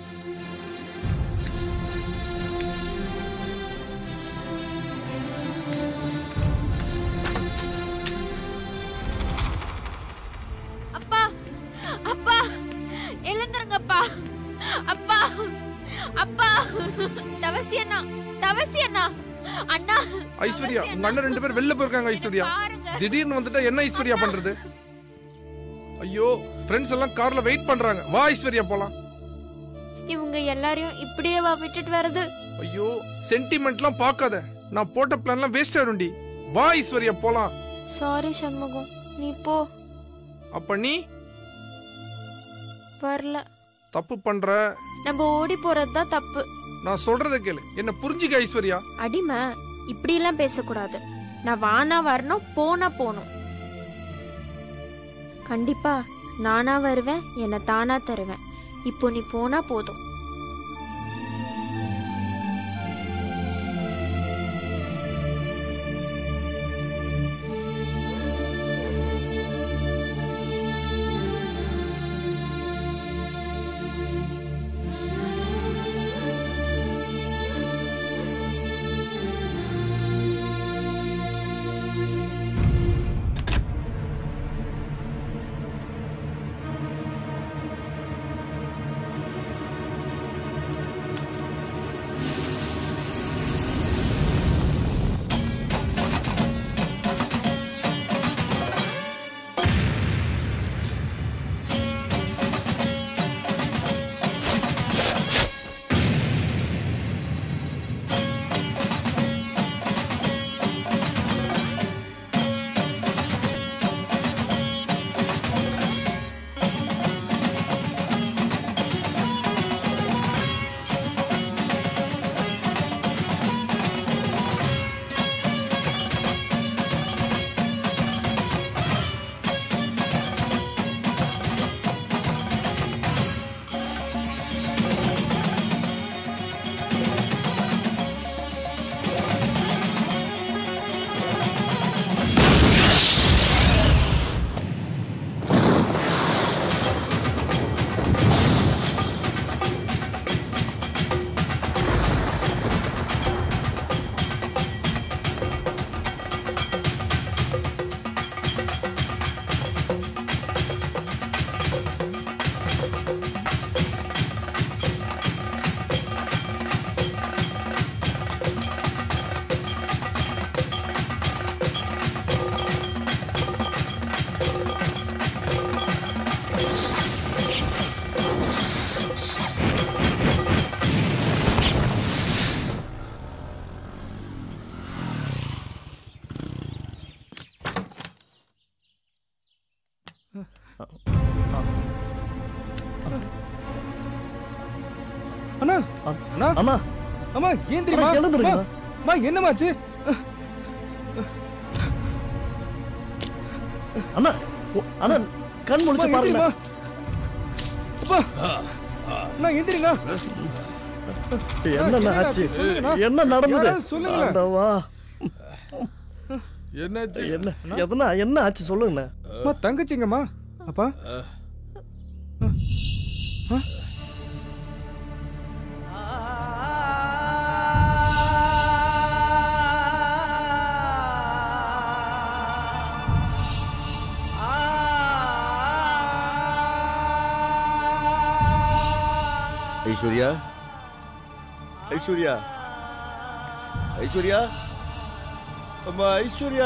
அப்பா, அப்பா எழுந்திருங்கப்பா. அப்பா, அப்பா, தவசி அண்ணா, தவசி அண்ணா, அண்ணா. ஐஸ்வர்யா, உங்க அண்ணன் ரெண்டு பேர் வெளில போயிருக்காங்க. ஐஸ்வர்யா திடீர்னு வந்துட்டா என்ன ஐஸ்வர்யா பண்றது? ஐயோ, ஃப்ரெண்ட்ஸ் எல்லாம் கார்ல வெயிட் பண்றாங்க. வா ஐஸ்வர்யா போலாம். இவங்க எல்லாரையும் இப்படியே வா விட்டுட்டு வரது? ஐயோ, சென்டிமெண்ட்லாம் பார்க்காத. நான் போட்ட பிளான்லாம் வேஸ்ட் ஆயிடும்டி. வா ஐஸ்வர்யா போலாம். சாரி சண்முகம், நீ போ. அப்ப நீ வரல. தப்பு பண்ற. நம்ம ஓடி போறது தான் தப்பு. நான் சொல்றத கேளு, என்ன புரிஞ்சுக்க ஐஸ்வர்யா. அடிமை, இப்படி எல்லாம் பேசக்கூடாது. நான் வானா வரணும், போனா போகணும். கண்டிப்பா நானா வருவேன், என்னை தானா தருவேன். இப்போ நீ போனா போதும். அண்ணா அண்ணா அம்மா அம்மா ஏன் தெரியுமா எழுந்துருங்க அம்மா என்னமாச்சு அண்ணா அண்ணா கண் முழிச்சு பாருங்க அப்பா அண்ணா எந்திரிங்க என்ன ஆச்சு என்ன நடந்தது சொல்லுங்க ஆண்டவா என்னாச்சு என்ன எதனா என்ன ஆச்சு சொல்லுங்க அம்மா தங்கச்சிங்கம்மா அப்பா ஐஸ்வர்யா ஐஸ்வர்யா ஐஸ்வர்யா அம்மா ஐஸ்வர்யா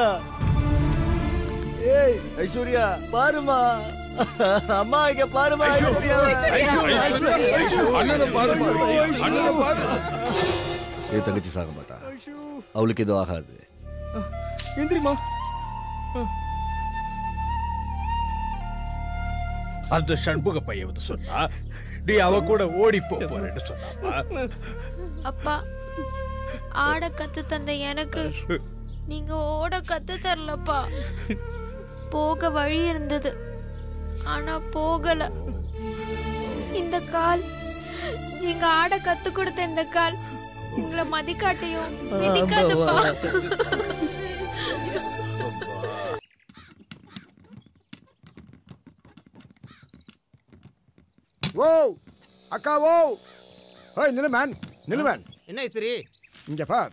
ஏய் ஐஸ்வர்யா பாருமா அம்மா இங்க பாருமா ஐஸ்வர்யா அண்ணனை பாருமா அண்ணனை பாரு ஏ தங்கச்சி சாக மாட்டா அவளுக்கு எதுவும் ஆகாது எந்திரிமா அந்த சண்முக பையன் வந்து சொன்னா நீ அவ கூட ஓடி போறேன்னு சொன்னாப்பா. அப்பா ஆட கத்து தந்த எனக்கு நீங்க ஓட கத்து தரலப்பா. போக வழி இருந்தது ஆனா போகல. இந்த கால் நீங்க ஆட கத்து கொடுத்த இந்த கால் உங்களை மதிக்காட்டையும் மிதிக்காதுப்பா. ஓ அக்கா ஓ ஓய் நிலுமேன் நிலுமேன் என்ன இத்திரி இங்க பார்.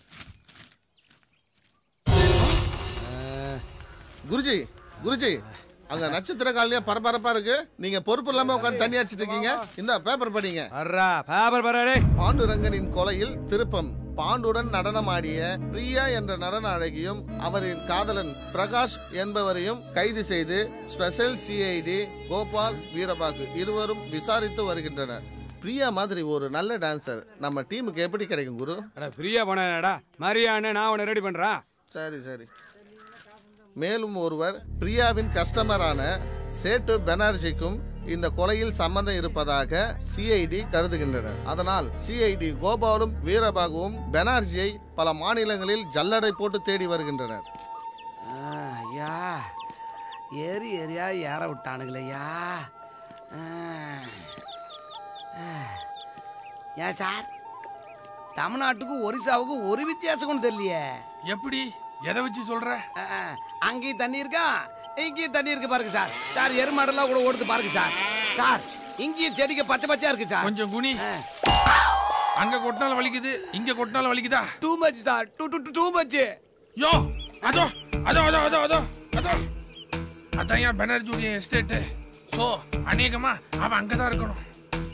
குருஜி குருஜி அங்க நட்சத்திர காலையா பரபரப்பா இருக்கு. நீங்க பொறுப்பு இல்லாம உட்காந்து தண்ணி அடிச்சிட்டு இருக்கீங்க. இந்த பேப்பர் படிங்க. Paper Baradei. பாண்டுரங்கனின் கொலையில் திருப்பம். பாண்டுடன் நடனமாடிய பிரியா என்ற நடன அழகியும் அவரின் காதலன் பிரகாஷ் என்பவரையும் கைது செய்து ஸ்பெஷல் சிஐடி கோபால் வீரபாகு இருவரும் விசாரித்து வருகின்றனர். பிரியா மாதிரி ஒரு நல்ல டான்சர் நம்ம டீமுக்கு எப்படி கிடைக்கும் குரு? பிரியா போனடா மரியாதை நான் உன்னை ரெடி பண்றேன். சரி சரி. மேலும் ஒருவர் பிரியாவின் கஸ்டமரான சேட்டு பெனர்ஜிக்கும் இந்த கொலையில் சம்பந்தம் இருப்பதாக சிஐடி கருதுகின்றனர். அதனால் சிஐடி கோபாலும் வீரபாகுவும் பெனர்ஜியை பல மாநிலங்களில் ஜல்லடை போட்டு தேடி வருகின்றனர். ஐயா ஏறி ஏரியா ஏற விட்டானுங்களையா. ஏன் சார் தமிழ்நாட்டுக்கும் ஒரிசாவுக்கு ஒரு வித்தியாசம் தெரியலையே. எப்படி எதை வச்சு சொல்ற? அங்கேயும் தண்ணி இருக்கா இங்கேயும் தண்ணி இருக்கு பாருங்க சார். சார் எருமாடெல்லாம் கூட ஓடுது பாருங்க சார். சார் இங்கேயும் செடிக்கு பச்சை பச்சையா இருக்கு சார். கொஞ்சம் குனி. அங்க கொட்டினாலும் வலிக்குது இங்க கொட்டினாலும் வலிக்குதா? Too much sir. Too too too much. யோ அதோ அதோ அதோ அதோ அதோ அதோ அதான் என் பெனர்ஜியுடைய எஸ்டேட்டு. ஸோ அநேகமா அவன் அங்கதான் இருக்கணும்.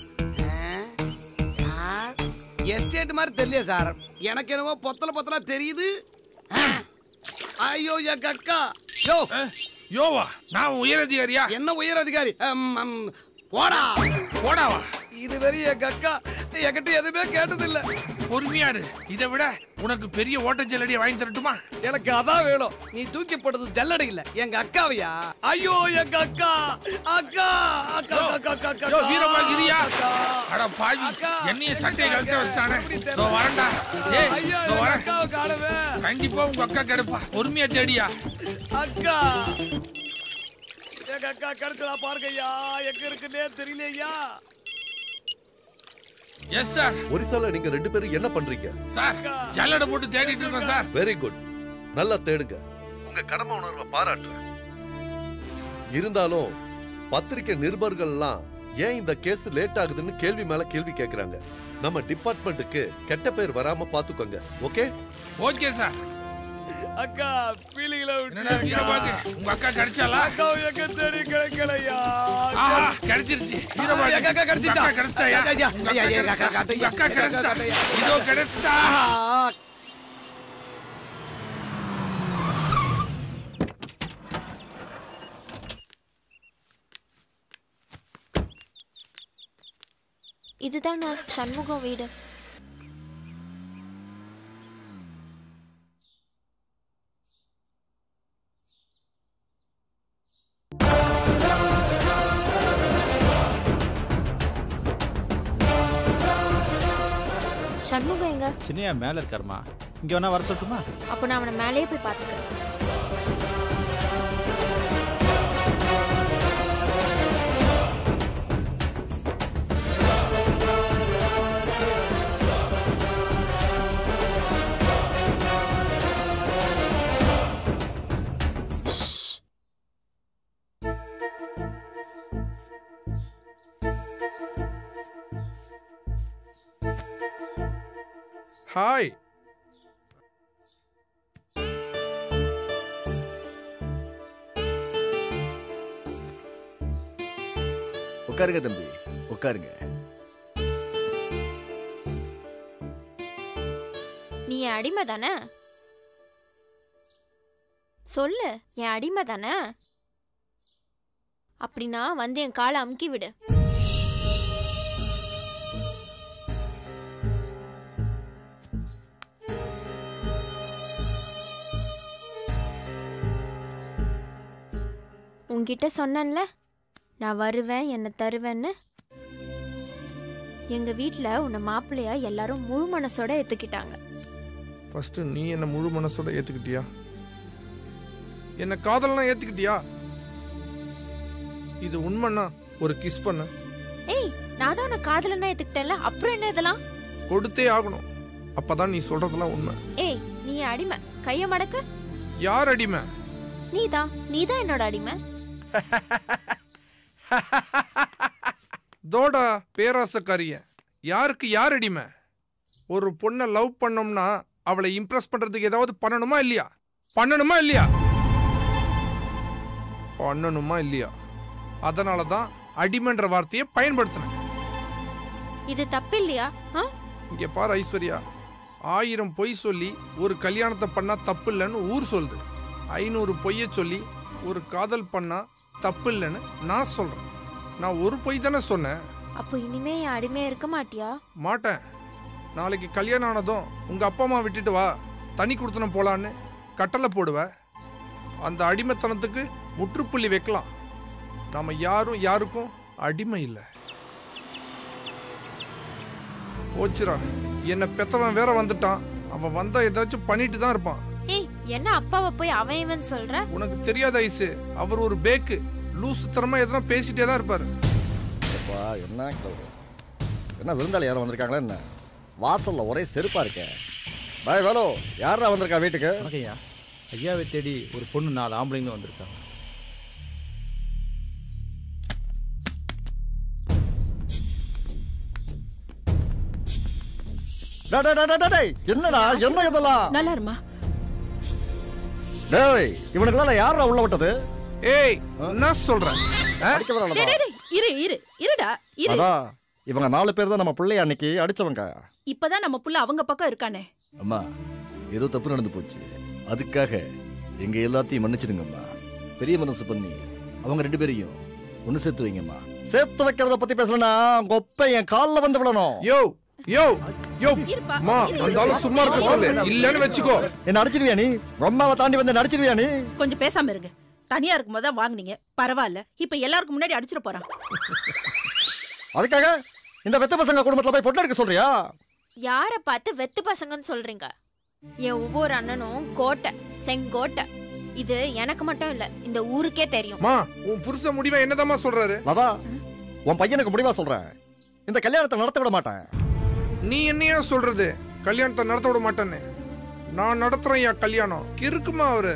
சார் எஸ்டேட் மாதிரி தெரியல சார். எனக்கு என்னவோ பொத்தல பொத்தலா தெரியுது. ஐயோ என் அக்கா. யோ யோவா நான் உயர் அதிகாரியா? என்ன உயர் அதிகாரி? போடா போடாவா? இது வெறிய அக்கா என்கிட்ட எதுவுமே கேட்டதில்லை. பொறுமையாரு. இதை விட உனக்கு பெரிய ஓட்ட ஜல்லடியை வாங்கி தரட்டுமா? எனக்கு அதான் வேணும். நீ தூக்கி போட்டது ஜல்லடை இல்ல எங்க அக்காவையா? ஐயோ எங்க அக்கா அக்கா அக்கா அக்கா அக்கா. யோ வீரபாகிரியா? அட பாவி என்னைய சட்டையை கழட்ட வச்சிட்டானே. இதோ வரேன்டா. ஏய் இதோ வரேன். அக்காவை காணவே. கண்டிப்பா உங்க அக்கா கிடைப்பா. பொறுமையா தேடியா. அக்கா எங்க அக்கா கிடைச்சா பாருங்கய்யா. எங்க இருக்குன்னே தெரியலையா. Yes sir. ஒரிசால நீங்க ரெண்டு பேரும் என்ன பண்றீங்க? சார் ஜல்லடை போட்டு தேடிட்டு இருக்கோம் சார். Very good. நல்லா தேடுங்க. உங்க கடமை உணர்வை பாராட்டுறேன். இருந்தாலும் பத்திரிகை நிருபர்கள்லாம் ஏன் இந்த கேஸ் லேட் ஆகுதுன்னு கேள்வி மேல கேள்வி கேக்குறாங்க. நம்ம டிபார்ட்மெண்ட்டுக்கு கெட்ட பேர் வராம பாத்துக்கோங்க. Okay okay sir. அக்கா பீலிங்கள என்னடா வீரபாகு உங்க அக்கா கிடைச்சாளா? அக்கா எங்க தேடி கிடைக்கலையா. ஆ கிடைச்சிருச்சு. வீரபாகு அக்கா கிடைச்சிட்டா. அக்கா கிடைச்சிட்டாயா? ஐயா ஐயா அக்கா அக்கா அக்கா கிடைச்சிட்டா. இதோ கிடைச்சிட்டா. இதுதான் சண்முகம் வீடு. சண்முகம் எங்க? சின்னையா மேல இருக்காருமா. இங்க வேணா வர சொல்லட்டுமா? அப்போ நான் அவனை மேலேயே போய் பார்த்துக்கிறேன். ஹாய். உட்காருங்க தம்பி, உட்காருங்க. நீ என் அடிமை தானே? சொல்லு, என் அடிமை தானே? அப்படின்னா வந்து என் காலை அமுக்கி விடு. உன்கிட்ட சொன்னேன்ல நான் வருவேன் என்ன தருவேன்னு. எங்க வீட்ல உன்னை மாப்பிள்ளையா எல்லாரும் முழு மனசோட ஏத்துக்கிட்டாங்க. ஃபர்ஸ்ட் நீ என்ன முழு மனசோட ஏத்துக்கிட்டியா? என்ன காதல்லாம் ஏத்துக்கிட்டியா? இது உண்மைன்னா ஒரு கிஸ் பண்ண. ஏய், நான் தான் உன்னை காதலன்னா ஏத்துக்கிட்டேன்ல, அப்புறம் என்ன இதெல்லாம்? கொடுத்தே ஆகணும், அப்பதான் நீ சொல்றதெல்லாம் உண்மை. ஏய், நீ அடிமை, கைய மடக்கு. யார் அடிமை? நீதான், நீதான் என்னோட அடிமை. தோடா பேராசக்காரிய. யாருக்கு யார் அடிமை? ஒரு பொண்ணை லவ் பண்ணோம்னா அவளை இம்ப்ரெஸ் பண்றதுக்கு ஏதாவது பண்ணணுமா இல்லையா? பண்ணணுமா இல்லையா? பண்ணணுமா இல்லையா? அதனால தான் அடிமைன்ற வார்த்தையை பயன்படுத்தினேன். இது தப்பு இல்லையா? இங்க பாரு ஐஸ்வர்யா, ஆயிரம் பொய் சொல்லி ஒரு கல்யாணத்தை பண்ணா தப்பு இல்லைன்னு ஊர் சொல்லுது. ஐநூறு பொய்ய சொல்லி ஒரு காதல் பண்ணா தப்பு இல்லைன்னு நான் சொல்றேன். நான் ஒரு பொய் தானே சொன்னேன். அப்போ இனிமே என் அடிமையா இருக்க மாட்டியா? மாட்டேன். நாளைக்கு கல்யாணம் ஆனதும் உங்க அப்பா அம்மா விட்டுட்டு வா, தனி கொடுத்தன போலான்னு கட்டளை போடுவ. அந்த அடிமைத்தனத்துக்கு முற்றுப்புள்ளி வைக்கலாம். நாம யாரும் யாருக்கும் அடிமை இல்லை. போச்சுரா, என்ன பெத்தவன் வேற வந்துட்டான். அவன் வந்தா ஏதாச்சும் பண்ணிட்டு தான் இருப்பான். ஏய், என்ன அப்பாவை போய் அவன் இவன் சொல்ற? உனக்கு தெரியாத ஐசு, அவர் ஒரு பேக்கு. லூசு தரமா எதனா பேசிட்டே தான் இருப்பாரு. என்ன என்ன விருந்தாளி யாரும் வந்திருக்காங்களா என்ன? வாசல்ல ஒரே செருப்பா இருக்க. பாய் வேலோ, யாரா வந்திருக்கா வீட்டுக்கு? ஐயா, ஐயாவை தேடி ஒரு பொண்ணு நாலு ஆம்பளைங்க வந்திருக்காங்க. என்னடா என்ன இதெல்லாம்? நல்லா இருமா. டேய், இவனுக்குலாம் யாரா உள்ள விட்டது? ஏய், நான் சொல்றேன். இரு இரு இருடா இரு. அதான் இவங்க நாலு பேர் தான் நம்ம பிள்ளைய அன்னைக்கு அடிச்சவங்க. இப்பதான் நம்ம புள்ள அவங்க பக்கம் இருக்கானே. அம்மா, ஏதோ தப்பு நடந்து போச்சு. அதுக்காக எங்க எல்லாத்தையும் மன்னிச்சிடுங்கம்மா. பெரிய மனசு பண்ணி அவங்க ரெண்டு பேரையும் ஒண்ணு சேர்த்து வைங்கம்மா. சேர்த்து வைக்கிறத பத்தி பேசலனா கொப்பை என் கால்ல வந்து விடணும். யோ யோ யோ மா, அந்தால சும்மா இருக்க சொல்லு. இல்லன்னு வெச்சுக்கோ. என்ன அடிச்சிடுவியா நீ? அம்மாவை தாண்டி வந்து அடிச்சிடுவியா நீ? கொஞ்சம் பேசாம இருங்க. தனியா இருக்கும்போது தான் வாங்குனீங்க, பரவாயில்ல. இப்ப எல்லாருக்கும் முன்னாடி அடிச்சிட போறான். அதுக்காக இந்த வெத்த பசங்க குடும்பத்துல போய் பொண்ணு எடுக்க சொல்றியா? யார பார்த்து வெத்து பசங்கன்னு சொல்றீங்க? என் ஒவ்வொரு அண்ணனும் கோட்டை, செங்கோட்டை. இது எனக்கு மட்டும் இல்ல, இந்த ஊருக்கே தெரியும். மா, உன் புருஷ முடிவா என்னதாம்மா சொல்றாரு? லதா, உன் பையனுக்கு முடிவா சொல்றேன். இந்த கல்யாணத்தை நடத்த விட மாட்டேன். நீ என்னையா சொல்றது? கல்யாணத்தை நடத்த விட மாட்டேன்னு. நான் நடத்துறேன் யா கல்யாணம். கிறுக்குமா அவரு?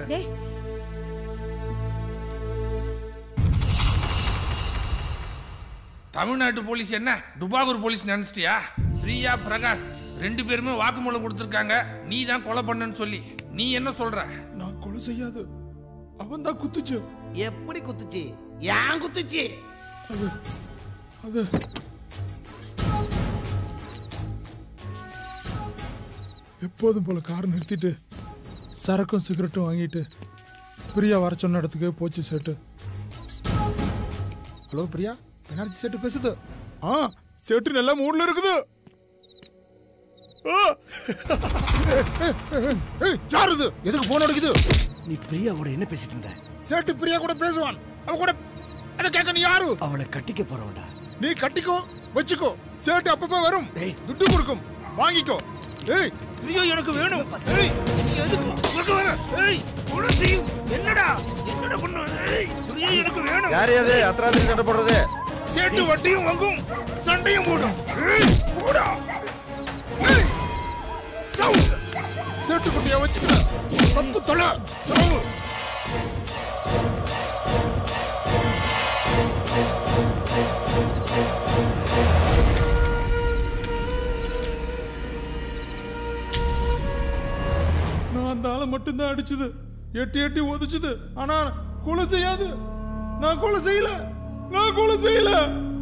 தமிழ்நாட்டு போலீஸ் என்ன துபாகூர் போலீஸ் நினைச்சிட்டியா? பிரியா பிரகாஷ் ரெண்டு பேருமே வாக்குமூலம் கொடுத்திருக்காங்க, நீ தான் கொலை பண்ணன்னு சொல்லி. நீ என்ன சொல்ற? நான் கொலை செய்யாது, அவன் தான் குத்துச்சு. எப்படி குத்துச்சு? ஏன் குத்துச்சு? அது அது எப்போதும் போல கார் நிறுத்திட்டு சரக்கும் சிகரெட்டும் வாங்கிட்டு பிரியா வர சொன்ன இடத்துக்கு போச்சு சேட்டு. ஹலோ பிரியா, என்னாச்சு சேட்டு பேசுது? ஆ, சேட்டு நல்ல மூட்ல இருக்குது. யார் இது? எதுக்கு போன் அடிக்குது? நீ பிரியாவோட என்ன பேசிட்டு இருந்த? சேட்டு பிரியா கூட பேசுவான். அவ கூட அத கேக்க நீ யாரு? அவளை கட்டிக்க போறவன்டா. நீ கட்டிக்கோ, வச்சுக்கோ. சேட்டு அப்பப்ப வரும், துட்டு கொடுக்கும். வாங்கிக்கோ. ஏய் பிரியா எனக்கு வேணும். ஏய் நீ எதுக்கு இங்க வர? ஏய் கொலை செய்யும். என்னடா என்னடா பண்ணு? ஏய் பிரியா எனக்கு வேணும். யார் அது அத்ராத்திரி சண்டை போடுறது? சேட்டு வட்டியும் வாங்கும் சண்டையும் போடும். ஏய் போடா. ஏய் சாவு. சேட்டு குட்டியை வச்சுக்க. சத்து தொலை. சாவு. நான் அந்த ஆளை மட்டும்தான் அடிச்சது, எட்டி எட்டி ஒதிச்சது. ஆனா கொலை செய்யாது. நான் கொலை செய்யல. நான் கொலை செய்யல.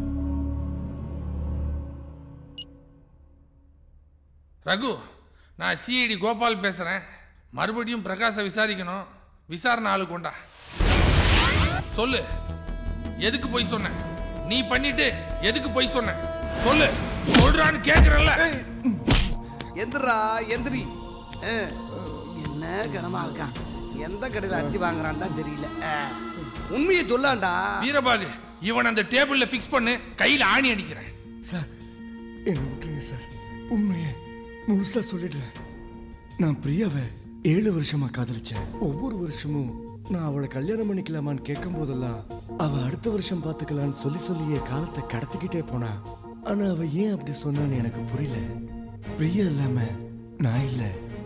ரகு, நான் சிஐடி கோபால் பேசுறேன். மறுபடியும் பிரகாஷை விசாரிக்கணும். விசாரணை ஆளு கொண்டா. சொல்லு, எதுக்கு போய் சொன்ன? நீ பண்ணிட்டு எதுக்கு போய் சொன்ன? சொல்லு. சொல்றான்னு கேக்குறல்ல. எந்திரா எந்திரி. என்ன கனமா இருக்கான்? எந்த கடையில் அரிசி வாங்குறான்னு தான் தெரியல. உண்மையை சொல்லாண்டா. வீரபாகு, இவன் அந்த டேபிள்ல பிக்ஸ் பண்ணு. கையில ஆணி அடிக்கிறேன். சார் என்ன விட்டுருங்க சார். உண்மையை முழுசா சொல்லிடுறேன். நான் பிரியாவை ஏழு வருஷமா காதலிச்சேன். ஒவ்வொரு வருஷமும் நான் அவளை கல்யாணம் பண்ணிக்கலாமான்னு கேட்கும் போதெல்லாம் அவ அடுத்த வருஷம் பார்த்துக்கலான்னு சொல்லி சொல்லியே காலத்தை கடத்திக்கிட்டே போனா. ஆனா அவ ஏன் அப்படி சொன்னான்னு எனக்கு புரியல. பிரியா இல்லாம நான் இல்ல.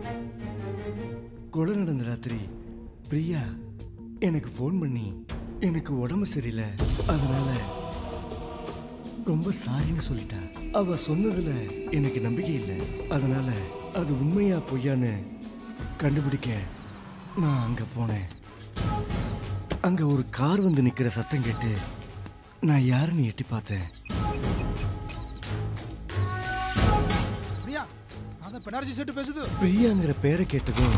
கொலை நடந்த ராத்திரி பிரியா எனக்கு ஃபோன் பண்ணி எனக்கு உடம்பு சரியில்லை, அதனால ரொம்ப சாரின்னு சொல்லிட்டா. அவ சொன்னதுல எனக்கு நம்பிக்கை இல்லை. அதனால அது உண்மையா பொய்யான்னு கண்டுபிடிக்க நான் அங்க போனேன். அங்க ஒரு கார் வந்து நிக்கிற சத்தம் கேட்டு நான் யாருன்னு எட்டி பார்த்தேன். பிரியா, அந்த பெனார்ஜி செட்டு பேசுது. பிரியாங்கிற பேரை கேட்டதும்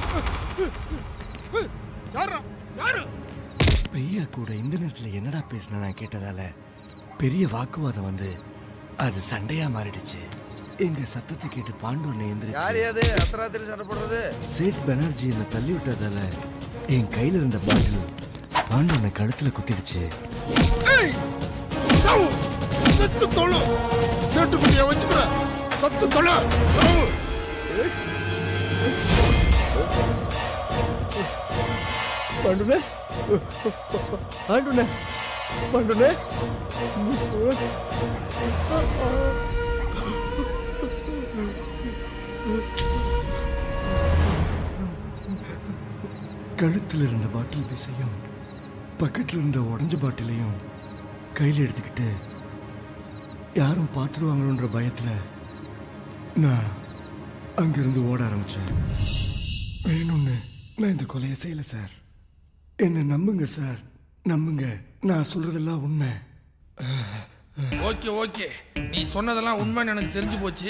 யாரா யாரு பிரியா கூட இந்த நேரத்துல என்னடா பேசின நான் கேட்டதால பெரிய வாக்குவாதம் வந்து அது சண்டையா மாறிடுச்சு. எங்க சத்தத்தை கேட்டு பாண்டவனை எந்திரிச்சு. யார் அது அத்ராத்திரி சண்டை போடுறது? சேட் பெனர்ஜி என்ன தள்ளி விட்டதால என் கையில இருந்த பாட்டில் பாண்டவனை கழுத்துல குத்திடுச்சு. சத்து தொழு. சேட்டு குட்டியை வச்சுக்கிற. சத்து தொழு. சாவு. பாண்டுனே பாண்டுனே பாண்டுனே கழுத்தில் இருந்த பாட்டில் பீசையும் பக்கத்தில் இருந்த உடஞ்ச பாட்டிலையும் கையில் எடுத்துக்கிட்டு யாரும் பார்த்துருவாங்களோன்ற பயத்தில் நான் அங்கிருந்து ஓட ஆரம்பித்தேன். வேணும்னு நான் இந்த கொலையை செய்யலை சார். என்னை நம்புங்க சார், நம்புங்க. நான் சொல்றதெல்லாம் உண்மை. ஓகே ஓகே, நீ சொன்னதெல்லாம் உண்மைன்னு எனக்கு தெரிஞ்சு போச்சு.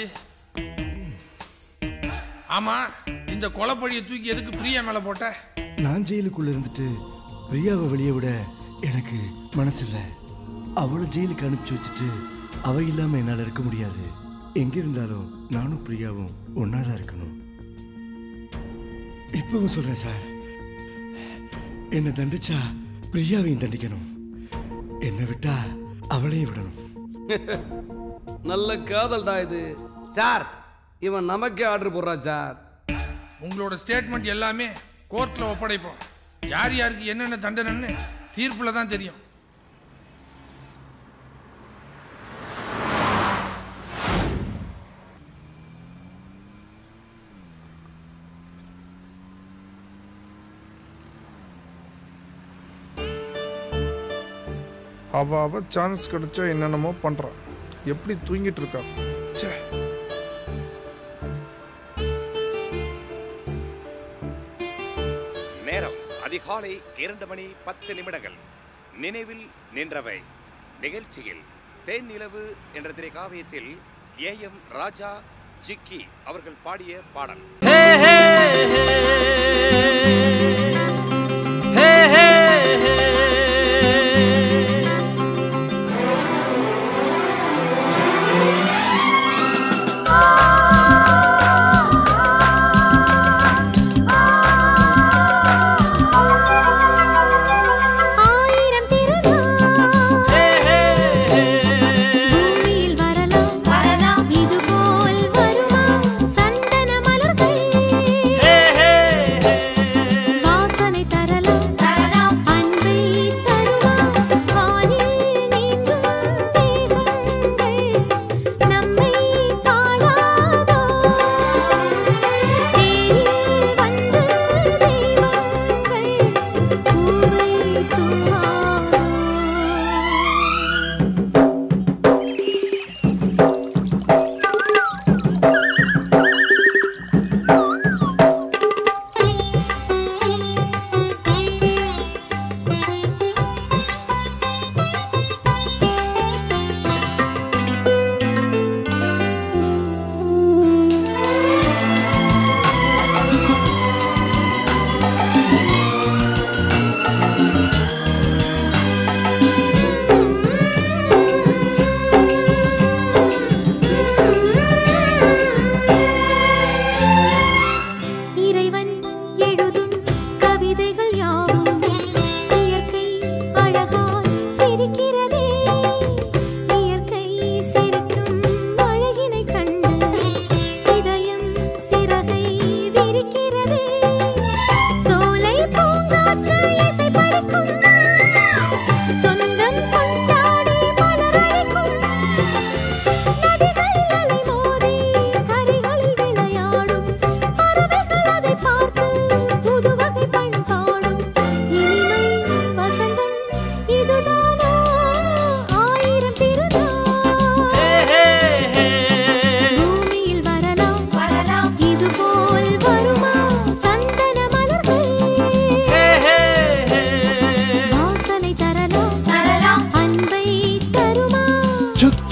ஆமா, இந்த கொலைப்பழியை தூக்கி எதுக்கு பிரியா மேல போட்ட? நான் ஜெயிலுக்குள்ள இருந்துட்டு பிரியாவை வெளியே விட எனக்கு மனசில்லை. அவளை ஜெயிலுக்கு அனுப்பிச்சு வச்சுட்டு அவ இல்லாம என்னால் இருக்க முடியாது. எங்க இருந்தாலும் நானும் பிரியாவும் ஒன்னாதான் இருக்கணும். இப்பவும் சொல்றேன் சார், என்னை தண்டிச்சா பிரியாவையும் தண்டிக்கணும், என்னை விட்டா அவளையும் விடணும். நல்ல காதல்டா இது. சார், இவன் நமக்கே ஆர்டர் போடுறான் சார். உங்களோட ஸ்டேட்மெண்ட் எல்லாமே கோர்ட்ல ஒப்படைப்போம். யார் யாருக்கு என்னென்ன தண்டனைன்னு தீர்ப்புல தான் தெரியும். அவ அவ சான்ஸ் கிடைச்சா என்னென்னமோ பண்றான். எப்படி தூங்கிட்டு இருக்கா? ச்சே. நேரம் அதிகாலை இரண்டு மணி பத்து நிமிடங்கள். நினைவில் நின்றவை நிகழ்ச்சியில் தேன் நிலவு என்ற திரைக்காவியத்தில் ஏ எம் ராஜா ஜிக்கி அவர்கள் பாடிய பாடல். வரலாம் வரலாம் இதுபோல் வருமா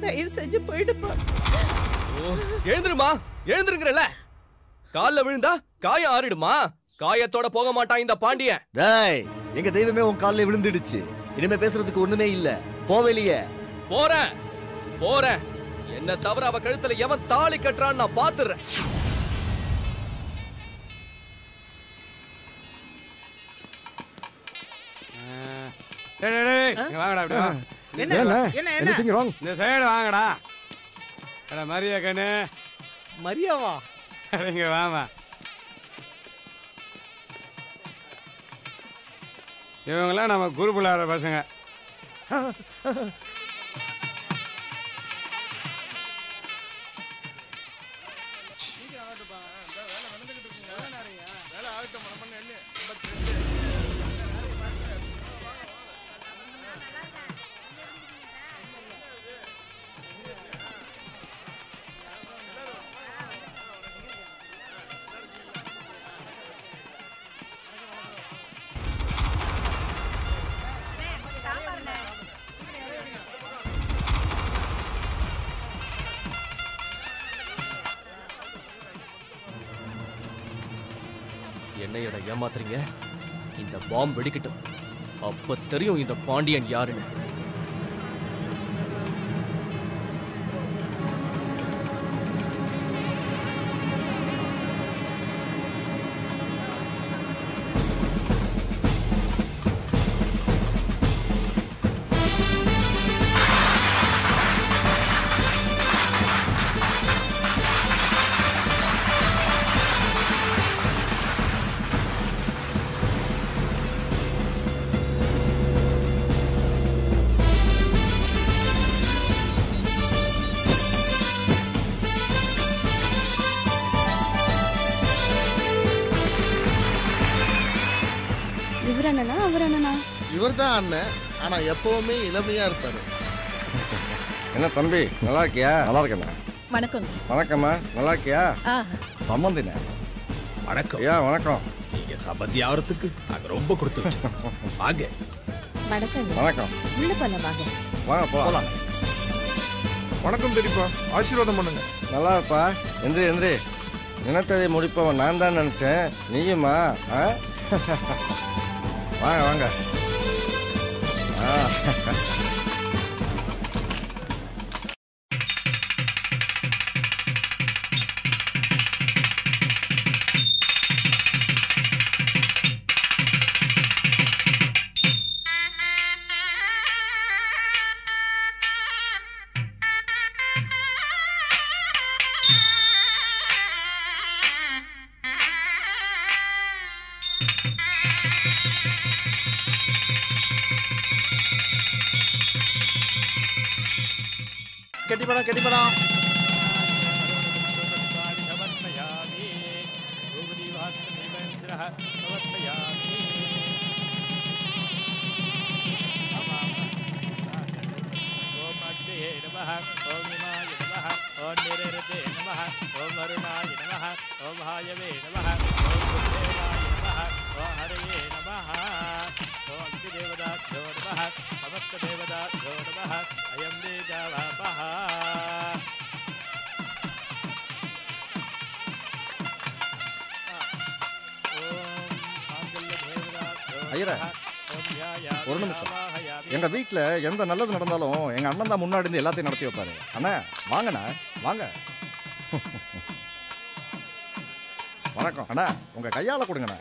தயவு செஞ்சு போயிடுப்பா. எழுந்துருமா, எழுந்துருங்கறல. கால்ல விழுந்தா காயம் ஆறிடுமா? காயத்தோட போக மாட்டான் இந்த பாண்டியன். டேய், எங்க தெய்வமே உன் கால்ல விழுந்துடுச்சு. இனிமே பேசுறதுக்கு ஒண்ணுமே இல்ல. போவேலியே. போறேன் போறேன். என்ன தவிர அவ கழுத்துல எவன் தாலி கட்டுறான்னு நான் பாத்துறேன். வாங்கடா அப்படியே. என்ன என்ன என்ன ராங்? இந்த சைடு வாங்கடா. எடா மரியா கண்ணு. மரியாவா? இங்க வாமா. இவங்களாம் நம்ம குரூப்ல ஆடுற பசங்க. என்னையோட ஏமாத்துறீங்க? இந்த பாம்பு வெடிக்கட்டும், அப்ப தெரியும் இந்த பாண்டியன் யாருன்னு. இவர் தான் அண்ணன், ஆனா எப்பவுமே இளமையா இருப்பாரு. என்ன தம்பி, நல்லா இருக்கியா? நல்லா இருக்கேண்ணா. வணக்கம். வணக்கம்மா, நல்லா இருக்கியா? சம்பந்திண்ணே. வணக்கம். ஐயா வணக்கம். நீங்க சம்பந்தி ஆகிறதுக்கு நாங்க ரொம்ப கொடுத்து வச்சோம். வாங்க. வணக்கம். வணக்கம். உள்ள போலாம் வாங்க. வாங்க போலாம். வணக்கம் பெரியப்பா, ஆசீர்வாதம் பண்ணுங்க. நல்லா இருப்பா. எந்திரி எந்திரி. நினைத்ததை முடிப்பவன் நான் தான் நினைச்சேன், நீயுமா? வாங்க வாங்க. கெட்டிப்படம் கெட்டிப்படம். ஐயரே, ஒரு நிமிஷம். எங்க வீட்டுல எந்த நல்லது நடந்தாலும் எங்க அண்ணன் தான் முன்னாடி இருந்து எல்லாத்தையும் நடத்தி வைப்பாரு. அண்ணா வாங்கண்ணா வாங்க. வணக்கம் அண்ணா, உங்க கையால கொடுங்கண்ணா.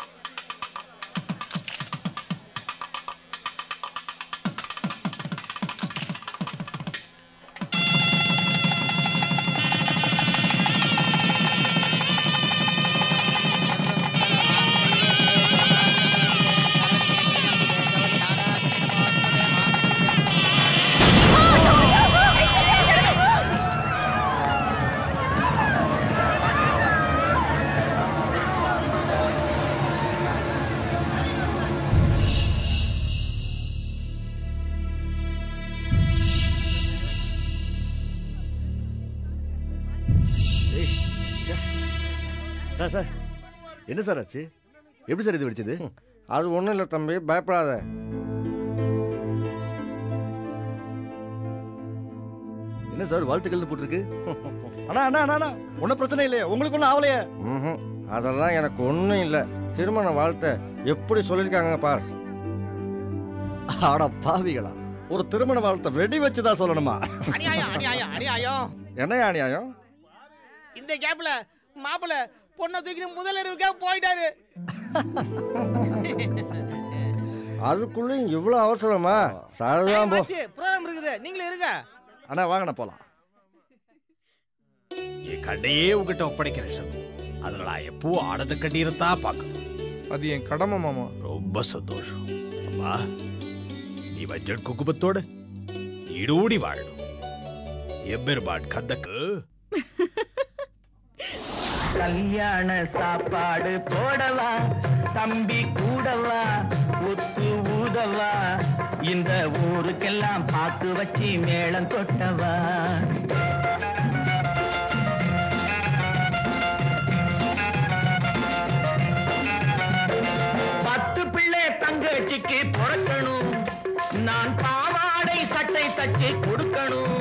சார் சார் என்ன சார் ஆச்சு? எப்படி சார் இது வெடிச்சது? அது ஒன்றும் இல்லை தம்பி, பயப்படாத. என்ன சார் வாழ்த்துக்கள் போட்டிருக்கு? அண்ணா அண்ணா அண்ணா ஒன்றும் பிரச்சனை இல்லையே, உங்களுக்கு ஒன்றும் ஆகலையே? ம், அதெல்லாம் எனக்கு ஒன்றும் இல்லை. திருமண வாழ்த்தை எப்படி சொல்லியிருக்காங்க பார். ஆட பாவிகளா, ஒரு திருமண வாழ்த்தை வெடி வச்சுதான் சொல்லணுமா? அநியாயம் அநியாயம் அநியாயம். என்ன அநியாயம்? இந்த கேப்ல மாப்பிள்ள பொண்ணை தூக்கி முதலிரவுக்காக போயிட்டாரு. அதுக்குள்ளேயும் இவ்வளோ அவசரமா? சரிதான் போ. ப்ரோகிராம் இருக்குது, நீங்களே இருங்க. அண்ணா வாங்கண்ணா போலாம். என் கண்டையே உங்ககிட்ட ஒப்படைக்கிறேன் சார். அதுல நான் எப்போ ஆனந்த கண்ணீர் தான் பார்க்கணும். அது என் கடமை மாமா. ரொம்ப சந்தோஷம் அம்மா. நீ மஞ்சள் குங்குமத்தோட ஈடோடி வாழணும். எம்பெருமான் கந்தக்கு கல்யாண சாப்பாடு போடவா, தம்பி கூடவா, ஒத்து ஊதவா, இந்த ஊருக்கெல்லாம் பாக்கு வச்சு மேளம் கொட்டவா. பத்து பிள்ளை தங்கச்சிக்கு பிறக்கணும், நான் பாவாடை சட்டை தச்சு கொடுக்கணும்.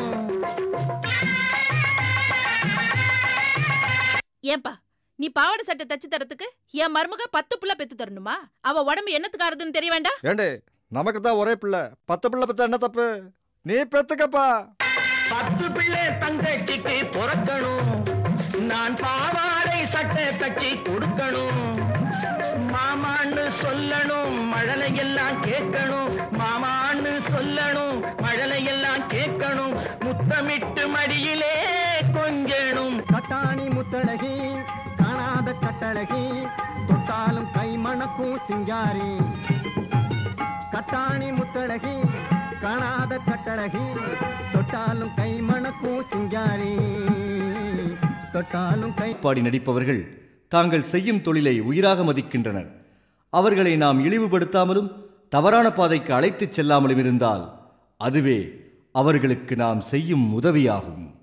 ஏன்பா நீ பாவாடை சட்டை தச்சு தரத்துக்கு என் மருமக பத்து புள்ள பெத்து தரணுமா? அவ உடம்பு என்னத்துக்காரதுன்னு தெரிய வேண்டாம்? ஏண்டே, நமக்கு தான் ஒரே பிள்ளை, பத்து பிள்ளை பெத்தா என்ன தப்பு? நீ பெத்துக்கப்பா. பத்து பிள்ளை தங்கச்சிக்கு பிறக்கணும், நான் பாவாடை சட்டை தச்சு கொடுக்கணும். மாமான்னு சொல்லணும், மழலை எல்லாம் கேட்கணும். மாமான்னு சொல்லணும், மழலை எல்லாம் கேட்கணும். முத்தமிட்டு மடியிலே கொஞ்சணும். கட்டாணி முத்தழகி, காணாத கட்டழகி, தொட்டாலும் கை மணக்கும் சிங்காரி. கட்டாணி முத்தழகி, காணாத கட்டழகி, தொட்டாலும் கை மணக்கும் சிங்காரி. தொட்டாலும் கை. பாடி நடிப்பவர்கள் தாங்கள் செய்யும் தொழிலை உயிராக மதிக்கின்றனர். அவர்களை நாம் இழிவுபடுத்தாமலும் தவறான பாதைக்கு அழைத்துச் செல்லாமலும் இருந்தால் அதுவே அவர்களுக்கு நாம் செய்யும் உதவியாகும்.